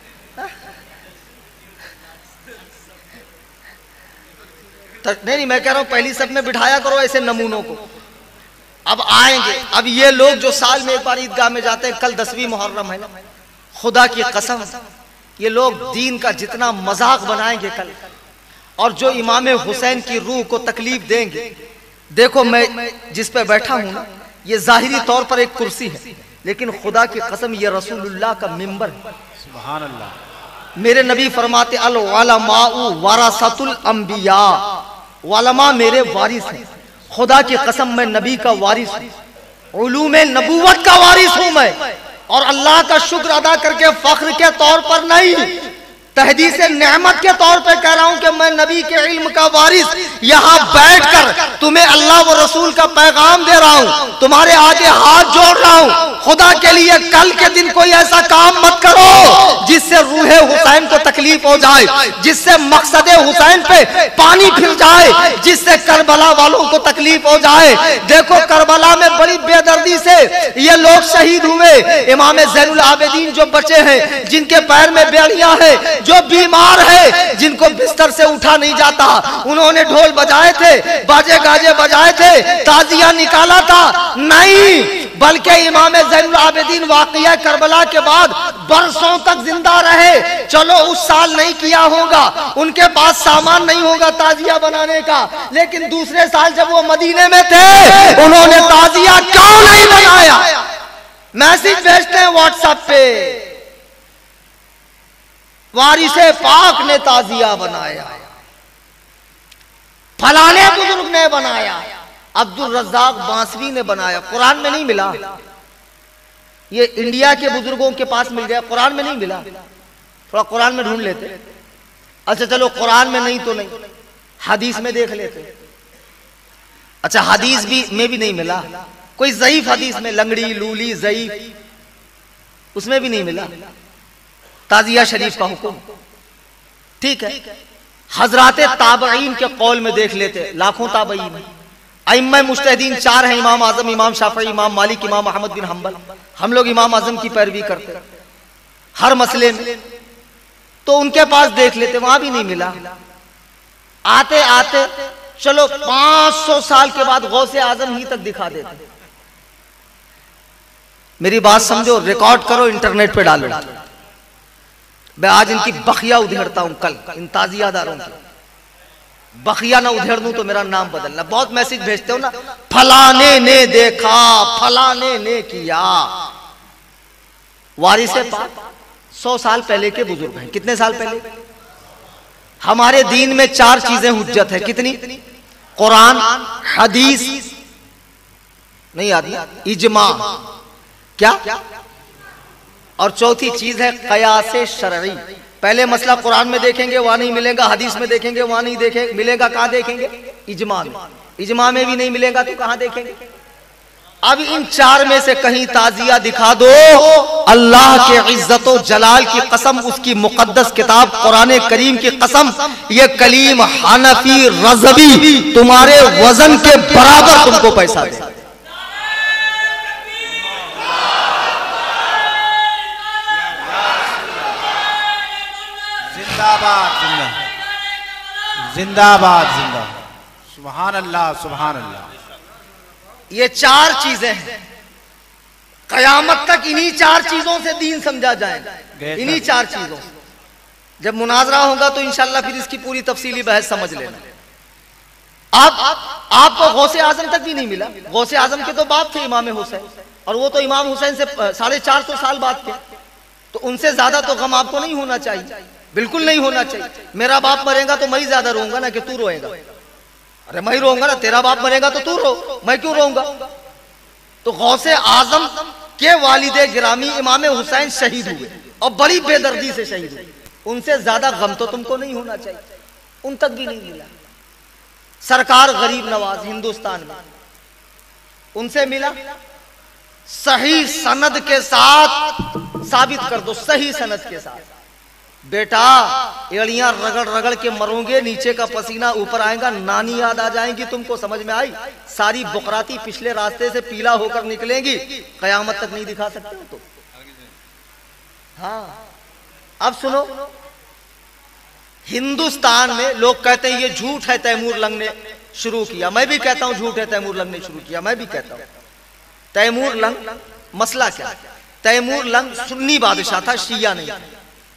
नहीं मैं कह रहा हूं पहली सफ में बिठाया करो ऐसे नमूनों को। अब आएंगे, अब ये लोग जो साल में एक बार ईदगाह में जाते हैं, कल 10वीं मुहर्रम है ना, खुदा की कसम ये लोग दीन का जितना मजाक बनाएंगे कल, और जो इमाम हुसैन की रूह को तकलीफ देंगे। देखो मैं जिस पे बैठा हूं ना, ये जाहिरी तौर पर एक कुर्सी है, लेकिन खुदा की कसम ये रसूलुल्लाह का मिंबर है। सुभान अल्लाह। मेरे नबी फरमाते अल उलमाउ वरासतुल अंबिया, उलमा मेरे वारिस हैं। खुदा की कसम मैं नबी का वारिस हूं, उलूमे नबूवत का वारिस हूं मैं। और अल्लाह का शुक्र अदा करके फख्र के तौर पर नहीं, तहदीस नेमत के तौर पे कह रहा हूं कि मैं नबी के इल्म का वारिस यहां बैठकर तुम्हें अल्लाह व रसूल का पैगाम दे रहा हूं, तुम्हारे आगे हाथ जोड़ रहा हूं। खुदा के लिए कल के दिन कोई ऐसा काम मत करो जिससे रूह हुसैन को तकलीफ हो जाए, जिससे मकसद हुसैन पे पानी फिर जाए, जिससे करबला वालों को तकलीफ हो जाए। देखो करबला में बड़ी बेदर्दी से ये लोग शहीद हुए। इमाम ज़ैनुल आबिदीन जो बचे हैं, जिनके पैर में बेड़ियां हैं, जो बीमार है, जिनको बिस्तर से उठा नहीं जाता, उन्होंने ढोल बजाए थे, बाजे गाजे बजाए थे, ताजिया निकाला था, नहीं बल्कि इमाम ज़ैनुल आबिदीन वाक़िया करबला के बाद बरसों तक जिंदा रहे। चलो उस साल नहीं किया होगा, उनके पास सामान नहीं होगा ताजिया बनाने का, लेकिन दूसरे साल जब वो मदीने में थे उन्होंने ताजिया क्यों नहीं बनाया? मैसेज भेजते हैं व्हाट्सएप पे, वारिसे पाक ने ताजिया बनाया, फलाने बुजुर्ग ने बनाया, अब्दुल रज्जाक बांसवी ने बनाया। कुरान में नहीं मिला, ये इंडिया के बुजुर्गों के पास मिल गया, कुरान में नहीं मिला। थोड़ा कुरान में ढूंढ लेते। अच्छा चलो कुरान में नहीं तो नहीं, हदीस में देख लेते। अच्छा हदीस में भी नहीं मिला, कोई ज़ईफ हदीस में, लंगड़ी लूली ज़ईफ, उसमें भी नहीं मिला ताजिया शरीफ का हुक्म। ठीक है, हजरात ताबईन के कौल में देख लेते, लाखों ताबईन, अइम्मा मुज्तहिदीन 4 हैं, इमाम आजम, इमाम शाफई, इमाम मालिक, इमाम अहमद बिन हम्बल। हम लोग इमाम आजम की पैरवी करते हर मसले में, तो उनके पास देख लेते, वहां भी नहीं मिला। आते आते चलो 500 साल के बाद गौसे आजम ही तक दिखा देते। मेरी बात समझो, रिकॉर्ड करो, इंटरनेट पे डालो। मैं आज इनकी बखिया उधेड़ता हूं, कल इन ताजियादारों की बखिया ना उधेड़ दूं तो मेरा नाम बदलना। बहुत मैसेज भेजते हो ना, फलाने ने देखा, फलाने ने किया। वारिसे पाक 100 साल पहले के बुजुर्ग हैं। कितने साल पहले? हमारे दीन में 4 चीजें हुज्जत है। कितनी? कुरान, हदीस, नहीं आती, इजमा, क्या, और चौथी चीज है कयासे शरई। पहले मसला कुरान में देखेंगे, वहां नहीं मिलेगा, हदीस में देखेंगे, वहां नहीं देखेंगे, मिलेगा कहां देखेंगे? इजमा में। इजमा में भी नहीं मिलेगा तो कहां देखेंगे? अब इन 4 में से कहीं ताजिया दिखा दो, अल्लाह के इज्जत और जलाल की कसम, उसकी मुकद्दस किताब कुरान करीम की कसम, ये कलीम हनफी रज़वी तुम्हारे वजन के बराबर तुमको पैसा दे। जिंदाबाद जिंदाबाद जिंदा, सुभान अल्लाह सुभान अल्लाह। ये 4 चीजें हैं, कयामत तक इन्हीं 4 चीजों से दीन समझा जाएगा, इन्हीं 4 चीजों से। जब मुनाजरा होगा तो इंशाल्लाह फिर इसकी पूरी तफसीली बहस समझ लेना। आपको गौसे आजम तक भी नहीं मिला। गौसे आजम के तो बाप थे इमाम हुसैन, और वो तो इमाम हुसैन से 450 साल बाद थे, तो उनसे ज्यादा तो गम आपको नहीं होना चाहिए, बिल्कुल नहीं होना चाहिए। मेरा बाप मरेगा तो मैं ही ज्यादा रोऊंगा ना कि तू रोएगा। अरे मैं ही रोऊंगा ना, तेरा बाप मरेगा तो तू रो, मैं क्यों रोऊंगा? तो गौसे आजम के वालिदे गिरामी इमाम हुसैन शहीद हुए और बड़ी बेदर्दी से शहीद हुए। उनसे ज्यादा गम तो तुमको नहीं होना चाहिए, उन तक भी नहीं मिला। सरकार गरीब नवाज हिंदुस्तान में, उनसे मिला। सही सनद के साथ साबित कर दो, सही सनद के साथ। बेटा एड़ियां रगड़ रगड़ के मरोगे, नीचे का पसीना ऊपर आएगा, नानी याद आ जाएंगी तुमको। समझ में आई? सारी बुकराती पिछले रास्ते से पीला होकर निकलेंगी, कयामत तक नहीं दिखा सकते हो तो। हाँ अब सुनो, हिंदुस्तान में लोग कहते हैं ये झूठ है, तैमूर लंग ने शुरू किया। मैं भी कहता हूं झूठ है, तैमूर लंग ने शुरू किया। मैं भी कहता हूं तैमूर लंग, मसला क्या? तैमूर लंग सुन्नी बादशाह था, शिया नहीं था।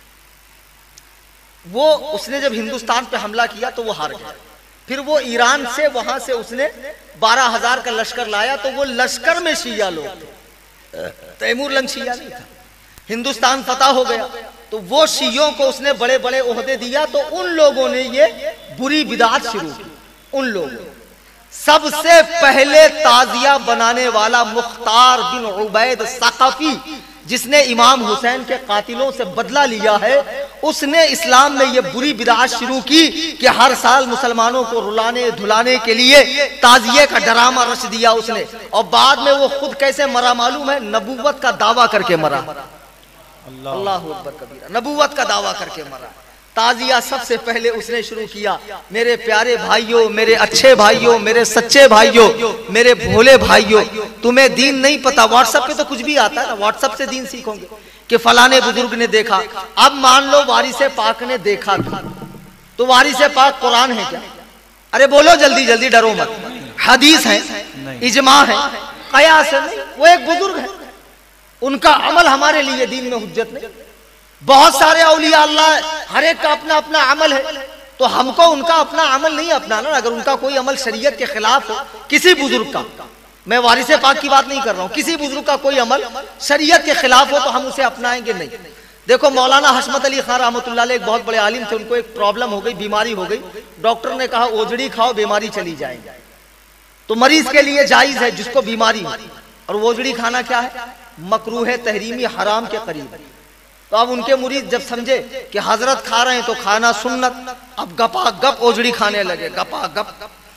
वो उसने जब हिंदुस्तान पे हमला किया तो वो हार गया। फिर वो ईरान से, वहां से उसने 12,000 का लश्कर लाया, तो वो लश्कर में शिया लोग थे, तैमूर लंग शिया नहीं था। हिंदुस्तान फतह हो गया तो वो शियों को उसने बड़े बड़े ओहदे दिया, तो उन लोगों ने ये बुरी बिदात शुरू की। उन लोगों सबसे पहले ताजिया बनाने वाला मुख्तार बिन उबैद सक़फ़ी, जिसने इमाम हुसैन के कातिलों से बदला लिया है, उसने इस्लाम में यह बुरी बिदात शुरू की कि हर साल मुसलमानों को रुलाने धुलाने के लिए ताजिए का ड्रामा रच दिया उसने। और बाद में वो खुद कैसे मरा मालूम है? नबूवत का दावा करके मरा। अल्लाहु अकबर कबीरा, नबूवत का दावा करके मरा। ताजिया सबसे पहले उसने शुरू किया। मेरे प्यारे भाइयों, मेरे अच्छे भाइयों, मेरे सच्चे भाइयों, मेरे भोले भाइयों, तुम्हें दीन नहीं पता। व्हाट्सएप पे तो कुछ भी आता है ना, व्हाट्सएप से दीन सीखोगे कि फलाने बुजुर्ग ने देखा। अब मान लो वारिसे पाक ने देखा था, तो वारिसे पाक कुरान है क्या? अरे बोलो जल्दी जल्दी, डरो मत। हदीस है, इजमा है, कयास है? नहीं, वो एक बुजुर्ग है, उनका अमल हमारे लिए दीन में हुज्जत नहीं। बहुत सारे औलिया अल्लाह, हर एक का अपना अपना अमल है, तो हमको उनका अपना अमल नहीं अपनाना। अगर उनका कोई अमल शरीयत के खिलाफ हो, किसी बुजुर्ग का, मैं वारिसे पाक की बात नहीं कर रहा हूं, किसी बुजुर्ग का कोई अमल शरीयत के खिलाफ हो तो हम उसे अपनाएंगे नहीं। देखो मौलाना हशमत अली खान रहमतुल्लाह अलैह एक बहुत बड़े आलिम थे, उनको एक प्रॉब्लम हो गई, बीमारी हो गई। डॉक्टर ने कहा ओजड़ी खाओ बीमारी चली जाएगी। तो मरीज के लिए जायज है जिसको बीमारी हो, और ओजड़ी खाना क्या है, मकरूह तहरीमी हराम के करीब है। तो अब उनके मुरीद जब समझे कि हजरत खा रहे हैं तो खाना सुन्नत, अब गपा गप ओजड़ी खाने लगे, गपा गप।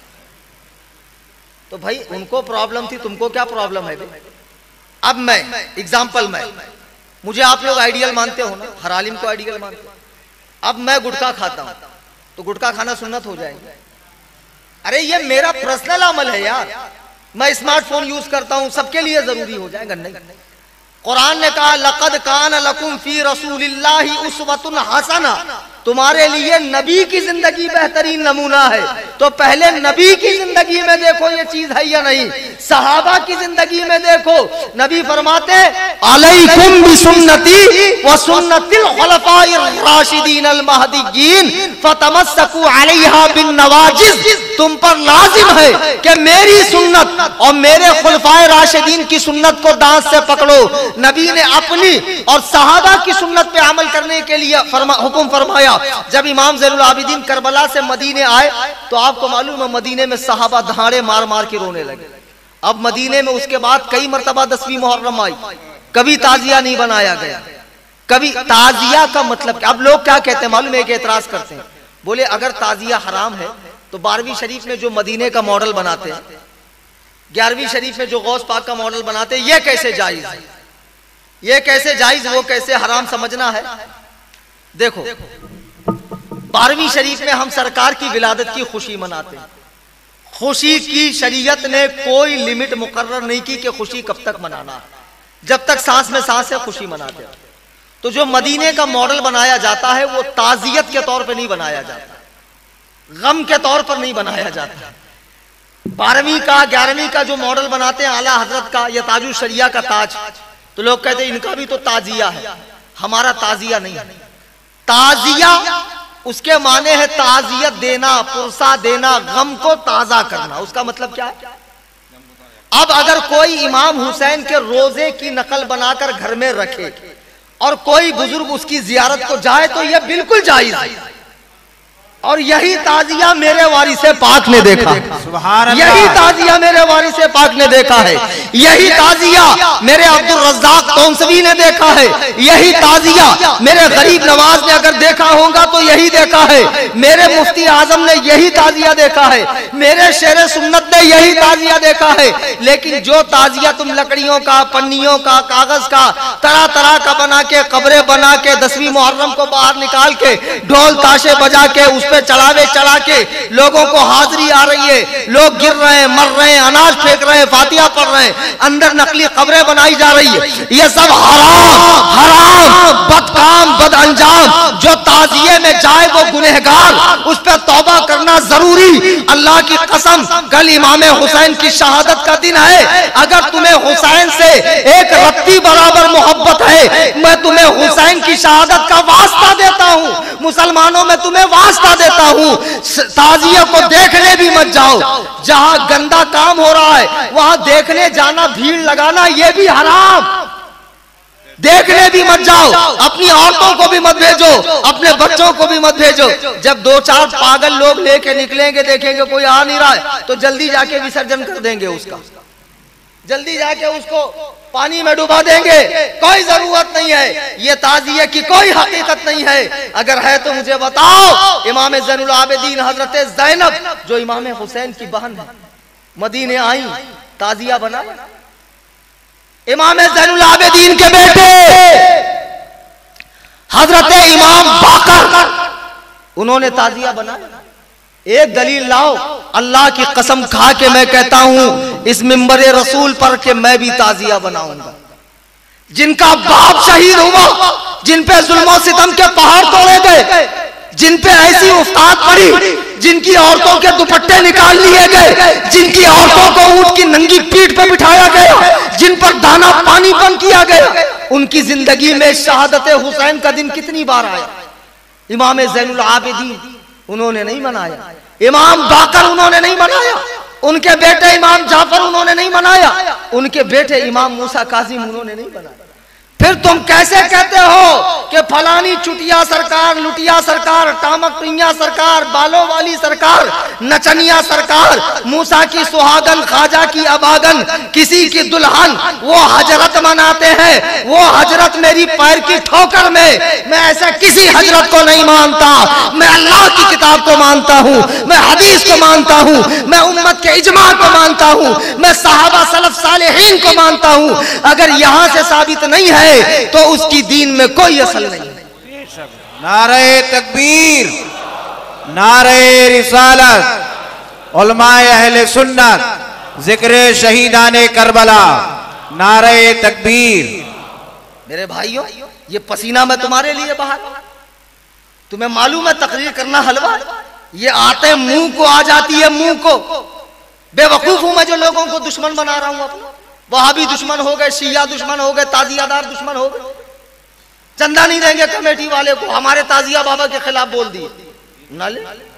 तो भाई उनको प्रॉब्लम थी, तुमको क्या प्रॉब्लम है भाई? अब मैं एग्जाम्पल, मुझे आप लोग आइडियल मानते हो ना, हर आलिम को आइडियल मानते हो। अब मैं गुटखा खाता हूं तो गुटखा खाना सुन्नत हो जाएगा? अरे ये मेरा पर्सनल अमल है यार, मैं स्मार्टफोन यूज करता हूं, सबके लिए जरूरी हो जाएगा? नहीं। कुरान ने कहा लक़द कान लकुम फी रसूलिल्लाहि उस्वतुन हसना, तुम्हारे लिए नबी की जिंदगी बेहतरीन नमूना है। तो पहले नबी की जिंदगी में देखो ये चीज है या नहीं, सहाबा की जिंदगी में देखो। नबी फरमाते अलैकुम बिसुन्नती व सुन्नतिल खुलफाइर राशिदीन अल महदीयीन फतमस्सकू अलैहा बिन नवाजिज, तुम पर लाजिम है कि मेरी सुन्नत और मेरे खुलफाए राशिदीन की सुन्नत को दांत से पकड़ो। नबी ने अपनी और सहाबा की सुन्नत पे अमल करने के लिए हुक्म फरमाया। जब इमाम ज़ैनुल आबिदीन करबला से मदीने आए तो आपको मालूम है मदीने में सहाबा दहाड़े मार मार के रोने लगे। अब मदीने में उसके बाद कई मरतबा 10वीं मुहर्रम आई, कभी ताजिया नहीं बनाया गया, कभी ताजिया का मतलब क्या? अब लोग क्या कहते हैं मालूम है, एक एतराज करते हैं, बोले अगर ताजिया हराम है तो 12वीं शरीफ में जो मदीने का मॉडल बनाते हैं, 11वीं शरीफ में जो गौस पाक का मॉडल बनाते हैं, ये कैसे जायज है? ये कैसे जायज, वो कैसे हराम समझना है? देखो 12वीं शरीफ में हम सरकार की विलादत की खुशी मनाते हैं। खुशी की शरीयत ने कोई लिमिट मुकर्रर नहीं की कि खुशी कब तक मनाना है, जब तक सांस में सांस है खुशी मनाते हैं। तो जो मदीने का मॉडल बनाया जाता है वो ताजियत के तौर पे नहीं बनाया जाता, गम के तौर पर नहीं बनाया जाता। 12वीं का 11वीं का जो मॉडल बनाते हैं आला हजरत का या ताजुल शरिया का ताज, तो लोग कहते हैं इनका भी तो ताजिया है, हमारा ताजिया नहीं है। ताजिया उसके माने है ताजियत देना, पुरसा देना, गम को ताजा करना। उसका मतलब क्या है? अब अगर कोई इमाम हुसैन के रोजे की नकल बनाकर घर में रखे और कोई बुजुर्ग उसकी जियारत को जाए तो यह बिल्कुल जायज है। और यही ताजिया मेरे वारिसे पाक ने देखा, यही ताजिया मेरे वारिसे पाक ने देखा है, यही ताजिया मेरे अब्दुल रज़्ज़ाक तौंसवी ने देखा है, यही ताजिया मेरे गरीब नवाज ने अगर देखा होगा तो यही देखा है, मेरे मुफ्ती आजम ने यही ताजिया देखा है, मेरे शेर सुन्नत ने यही ताजिया देखा है। लेकिन जो ताजिया तुम लकड़ियों का, पन्नियों का, कागज का, तरह तरह का बना के, कब्रें बना के, 10वीं मुहर्रम को बाहर निकाल के, ढोल ताशे बजा के, उस चढ़ा के लोगों को हाजिरी आ रही है, लोग गिर रहे हैं, मर रहे हैं, अनाज फेंक रहे हैं, फातिहा पढ़ रहे हैं, अंदर नकली कब्रें बनाई जा रही है। ये सब हराम बदकाम बद अंजाम। जो ताजिए में जाए वो गुनहगार, उस पर तौबा करना जरूरी। अल्लाह की कसम कल इमाम हुसैन की शहादत का दिन है, अगर तुम्हें हुसैन से एक रत्ती बराबर मोहब्बत है, मैं तुम्हें हुसैन की शहादत का वास्ता देता हूँ, मुसलमानों में तुम्हें वास्ता देता हूं, ताजिया को देखने भी मत जाओ। जहां गंदा काम हो रहा है वहां देखने जाना, भीड़ लगाना, यह भी हराम। देखने भी मत जाओ, अपनी औरतों को भी मत भेजो, अपने बच्चों को भी मत भेजो। जब 2-4 पागल लोग लेके निकलेंगे, देखेंगे कोई आ नहीं रहा है, तो जल्दी जाके विसर्जन कर देंगे उसका, जल्दी जाके उसको पानी में डुबा देंगे। कोई जरूरत नहीं है, ये ताजिया की कोई हकीकत नहीं है। अगर है तो मुझे बताओ। इमाम ज़ैनुल आबिदीन हजरत ज़ैनब जो इमाम हुसैन की बहन है, मदीने आई, ताजिया बनाया। इमाम ज़ैनुल आबिदीन के बेटे हजरत इमाम बाकर, उन्होंने ताजिया बनाया। एक दलील लाओ, अल्लाह की कसम खा के मैं कहता हूं इस मिंबरे रसूल पर कि मैं भी ताजिया बनाऊंगा। जिनका बाप शहीद हुआ, जिन पे जुल्म सितम के पहाड़ तोड़े गए, जिन पे ऐसी उफ्ताद पड़ी, जिनकी औरतों के दुपट्टे निकाल लिए गए, जिनकी औरतों को ऊंट की नंगी पीठ पे बिठाया गया, जिन पर दाना पानी बंद किया गया, उनकी जिंदगी में शहादत हुसैन का दिन कितनी बार आया? इमाम ज़ैनुल आबिदीन उन्होंने नहीं मनाया, इमाम बाकर उन्होंने नहीं मनाया, उनके बेटे इमाम जाफर उन्होंने नहीं मनाया, उनके बेटे इमाम मूसा काजिम उन्होंने नहीं मनाया। फिर तुम कैसे कहते हो कि फलानी चुटिया सरकार, लुटिया सरकार, टामक पिंया सरकार, बालों वाली सरकार, नचनिया सरकार, मूसा की सुहागन, ख्वाजा की अबागन, किसी की दुल्हन, वो हजरत मनाते हैं। वो हजरत मेरी पैर की ठोकर में, मैं ऐसा किसी हजरत को नहीं मानता। मैं अल्लाह की किताब को मानता हूँ, मैं हदीस को मानता हूँ, मैं उम्मत के इजमा को मानता हूँ, मैं सहाबा सलफ सालेहीन को मानता हूँ। अगर यहाँ से साबित नहीं है तो उसकी दीन में कोई असल नहीं है। नारे तकबीर, नारे रिसालत, उलमाए अहले सुन्नत, जिक्र शहीदाने करबला, नारे तकबीर। मेरे भाइयों, ये पसीना मैं तुम्हारे लिए बहा, तुम्हें मालूम है तकरीर करना हलवा, ये आते मुंह को आ जाती है, मुंह को। बेवकूफ हूं मैं जो लोगों को दुश्मन बना रहा हूं अपना। वहाबी दुश्मन हो गए, शिया दुश्मन हो गए, ताजियादार दुश्मन हो गए। चंदा नहीं देंगे कमेटी वाले को, हमारे ताजिया बाबा के खिलाफ बोल दिए। नाले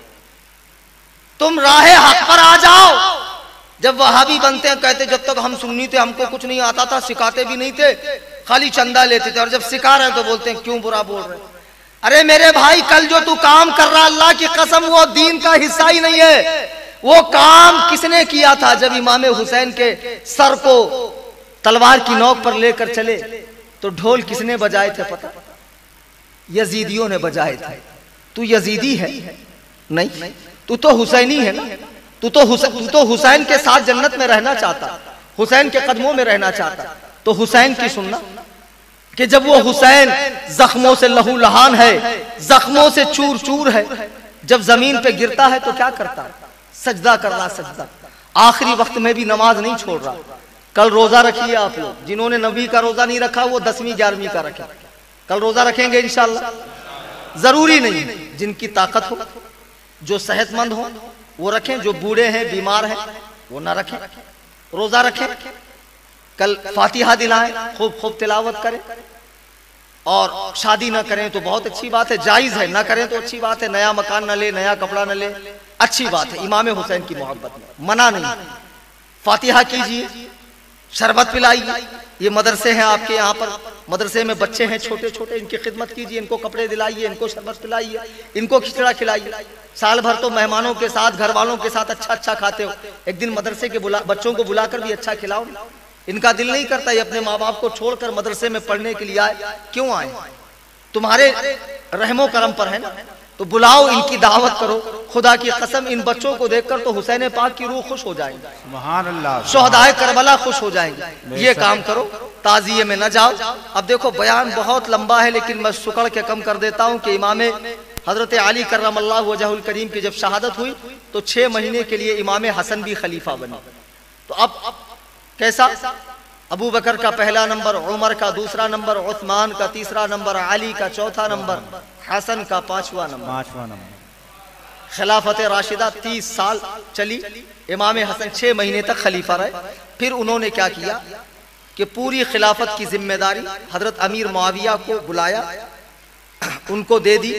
तुम राहे हक पर आ जाओ। जब वहाबी बनते हैं कहते जब तक हम सुन्नी थे हमको कुछ नहीं आता था, सिखाते भी नहीं थे, खाली चंदा लेते थे, और जब सिखा रहे तो बोलते हैं क्यों बुरा बोल रहे। अरे मेरे भाई, कल जो तू काम कर रहा, अल्लाह की कसम वो दीन का हिस्सा ही नहीं है। वो काम किसने किया था? जब इमाम हुसैन के सर को तलवार की नोक पर लेकर चले तो ढोल किसने बजाए थे पता? यजीदियों ने बजाए थे। तू यजीदी है? नहीं, तू तो हुसैनी है ना। तू तो हुसैन के साथ जन्नत में रहना चाहता, हुसैन के कदमों में रहना चाहता। तो हुसैन की सुनना कि जब वो हुसैन जख्मों से लहू लहान है, जख्मों से चूर चूर है, जब जमीन पे गिरता है तो क्या करता? सजदा कर रहा, सजदा। आखिरी वक्त में भी नमाज नहीं छोड़ रहा। कल रोजा रखिए आप लोग, जिन्होंने नबी का रोजा नहीं रखा वो 10वीं 11वीं का रखे। कल रोजा रखेंगे इंशाल्लाह। जरूरी नहीं, जिनकी ताकत हो, जो सेहतमंद हो वो रखें, जो बूढ़े हैं बीमार हैं वो ना रखें। रोजा रखें, कल फातिहा दिलाएं, खूब खूब तिलावत करें। और शादी ना करें तो बहुत अच्छी बात है, जायज है, ना करें तो अच्छी बात है। नया मकान न ले, नया कपड़ा न ले, अच्छी बात है। इमाम हुसैन की मोहब्बत में मना नहीं। फातिहा कीजिए, शरबत पिलाइए। ये मदरसे हैं आपके यहाँ पर, मदरसे में बच्चे हैं छोटे छोटे, इनकी खिदमत कीजिए, इनको कपड़े दिलाइए, इनको शरबत पिलाइए, इनको खिचड़ा खिलाइए। साल भर तो मेहमानों के साथ, घर वालों के साथ अच्छा अच्छा खाते हो, एक दिन मदरसे के बच्चों को बुलाकर भी अच्छा खिलाओ। इनका दिल नहीं करता ये अपने माँ बाप को छोड़कर मदरसे में पढ़ने के लिए आए। क्यों आए? तुम्हारे रहमो करम पर है ना, तो बुलाओ, इनकी दावत करो। खुदा की कसम इन बच्चों को देखकर तो हुसैन पाक की रूह खुश हो जाएगी, सुभान अल्लाह, शोहदाए करबला खुश हो जाएंगे। ये काम करो, ताजिए में न जाओ। अब देखो बयान बहुत लंबा है, लेकिन मैं सुकड़ के कम कर देता हूँ कि इमाम हजरत अली करमल्लाहु वजहुल करीम की जब शहादत हुई तो 6 महीने के लिए इमाम हसन भी खलीफा बने। तो अब कैसा? अबू बकर का पहला नंबर, उमर का दूसरा नंबर, उस्मान का तीसरा नंबर, अली का चौथा नंबर, हसन का पांचवा नंबर। खिलाफत राशिदा 30 साल चली। इमाम हसन 6 महीने तक खलीफा रहे। फिर उन्होंने क्या किया कि पूरी खिलाफत की जिम्मेदारी हजरत अमीर मुआविया को बुलाया, उनको दे दी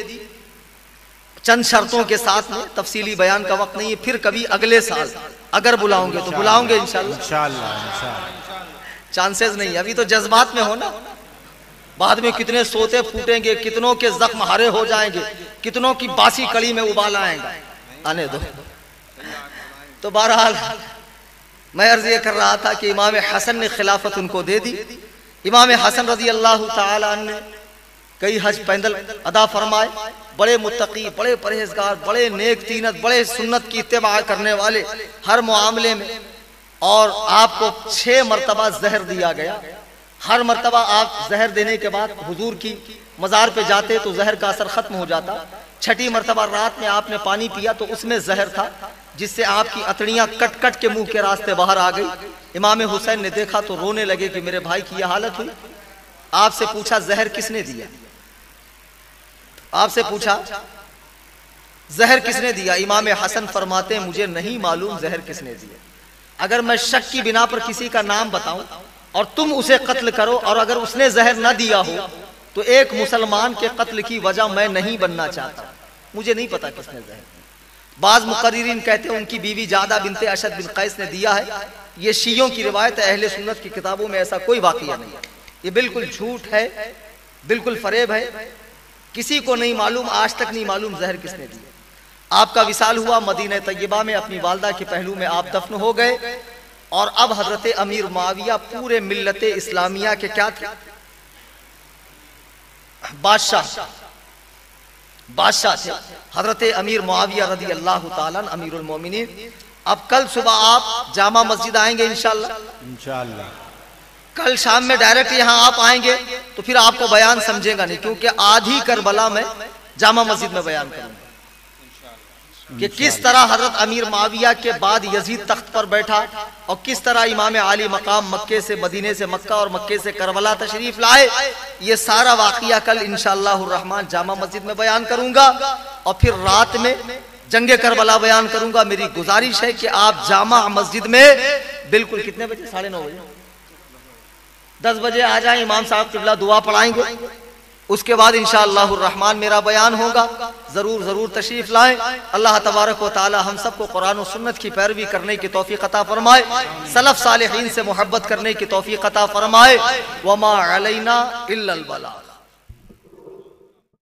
चंद शर्तों के साथ में। तफसीली बयान का वक्त नहीं है, फिर कभी अगले साल अगर बुलाओगे तो बुलाओगे इंशाल्लाह। चांसेस नहीं, अभी तो जज्बात में हो ना। बाद में कितने सोते फूटेंगे, कितनों के जख्म हरे हो जाएंगे, कितनों की बासी कड़ी में उबाल आएगा। आने दो। तो बहरहाल मैं अर्ज ये कर रहा था कि इमाम हसन ने खिलाफत उनको दे दी। इमाम हसन रजी अल्लाह ताला ने कई हज पैदल अदा फरमाए। बड़े मुत्तकी, बड़े परहेजगार, बड़े नेक तीनत, बड़े सुन्नत की इत्तिबा करने वाले हर मामले में। और आपको 6 मरतबा जहर दिया गया। हर मरतबा आप जहर देने के बाद हुजूर की मज़ार पे जाते तो जहर का असर खत्म हो जाता। 6ठी मरतबा रात में आपने पानी पिया तो उसमें जहर था, जिससे आपकी अतड़ियां कट कट के मुंह के रास्ते बाहर आ गई। इमाम हुसैन ने देखा तो रोने लगे कि मेरे भाई की यह हालत हुई। आपसे पूछा जहर किसने दिया? आपसे पूछा जहर किसने दिया? इमाम हसन फरमाते मुझे नहीं मालूम जहर किसने दिया। अगर मैं शक की बिना पर किसी का नाम बताऊं और तुम उसे कत्ल करो, और अगर उसने जहर न दिया हो तो एक मुसलमान के कत्ल की वजह मैं नहीं बनना चाहता। मुझे नहीं पता किसने जहर दिया। बाज मुकर्रिरीन कहते हैं उनकी बीवी जादा बिनते अशद बिन कैस ने दिया है। ये शियों की रिवायत है, अहले सुन्नत की किताबों में ऐसा कोई वाक़या नहीं है। ये बिल्कुल झूठ है, बिल्कुल फरेब है। किसी को नहीं मालूम, आज तक नहीं मालूम जहर किसने दिया। आपका विसाल हुआ मदीना तैयबा में, अपनी वालदा के पहलू में आप दफन हो गए और अब हजरत अमीर मुआविया पूरे मिल्लत इस्लामिया के क्या थे? बादशाह थे। हजरत अमीर मुआविया रदी अल्लाह ताला अमीरुल मोमिनीन। अब कल सुबह आप जामा मस्जिद आएंगे इंशाअल्लाह। कल शाम में डायरेक्ट यहाँ आप आएंगे तो फिर आपको बयान समझेगा नहीं, क्योंकि आधी करबला में जामा मस्जिद में बयान करूंगा कि किस तरह हजरत अमीर मुआविया के बाद यजीद तख्त पर बैठा और किस तरह इमाम आली मकाम मक्के से, मदीने से मक्का और मक्के से करबला तशरीफ लाए। ये सारा वाकया कल इंशाअल्लाह रहमान जामा मस्जिद में बयान करूंगा और फिर रात में जंगे करबला बयान करूंगा। मेरी गुजारिश है कि आप जामा मस्जिद में बिल्कुल कितने बजे? 9:30 बजे, 10 बजे आ जाए। इमाम साहब किबला दुआ पढ़ाएंगे, उसके बाद इंशाअल्लाह रहमान मेरा बयान होगा। जरूर तशरीफ लाएं। अल्लाह तबारक व तआला हम सबको कुरान और सुन्नत की पैरवी करने की तौफीक अता फरमाए, सलफ सालिहीन से मोहब्बत करने की तौफीक अता फरमाए। वमा अलैना इल्लल बलाग।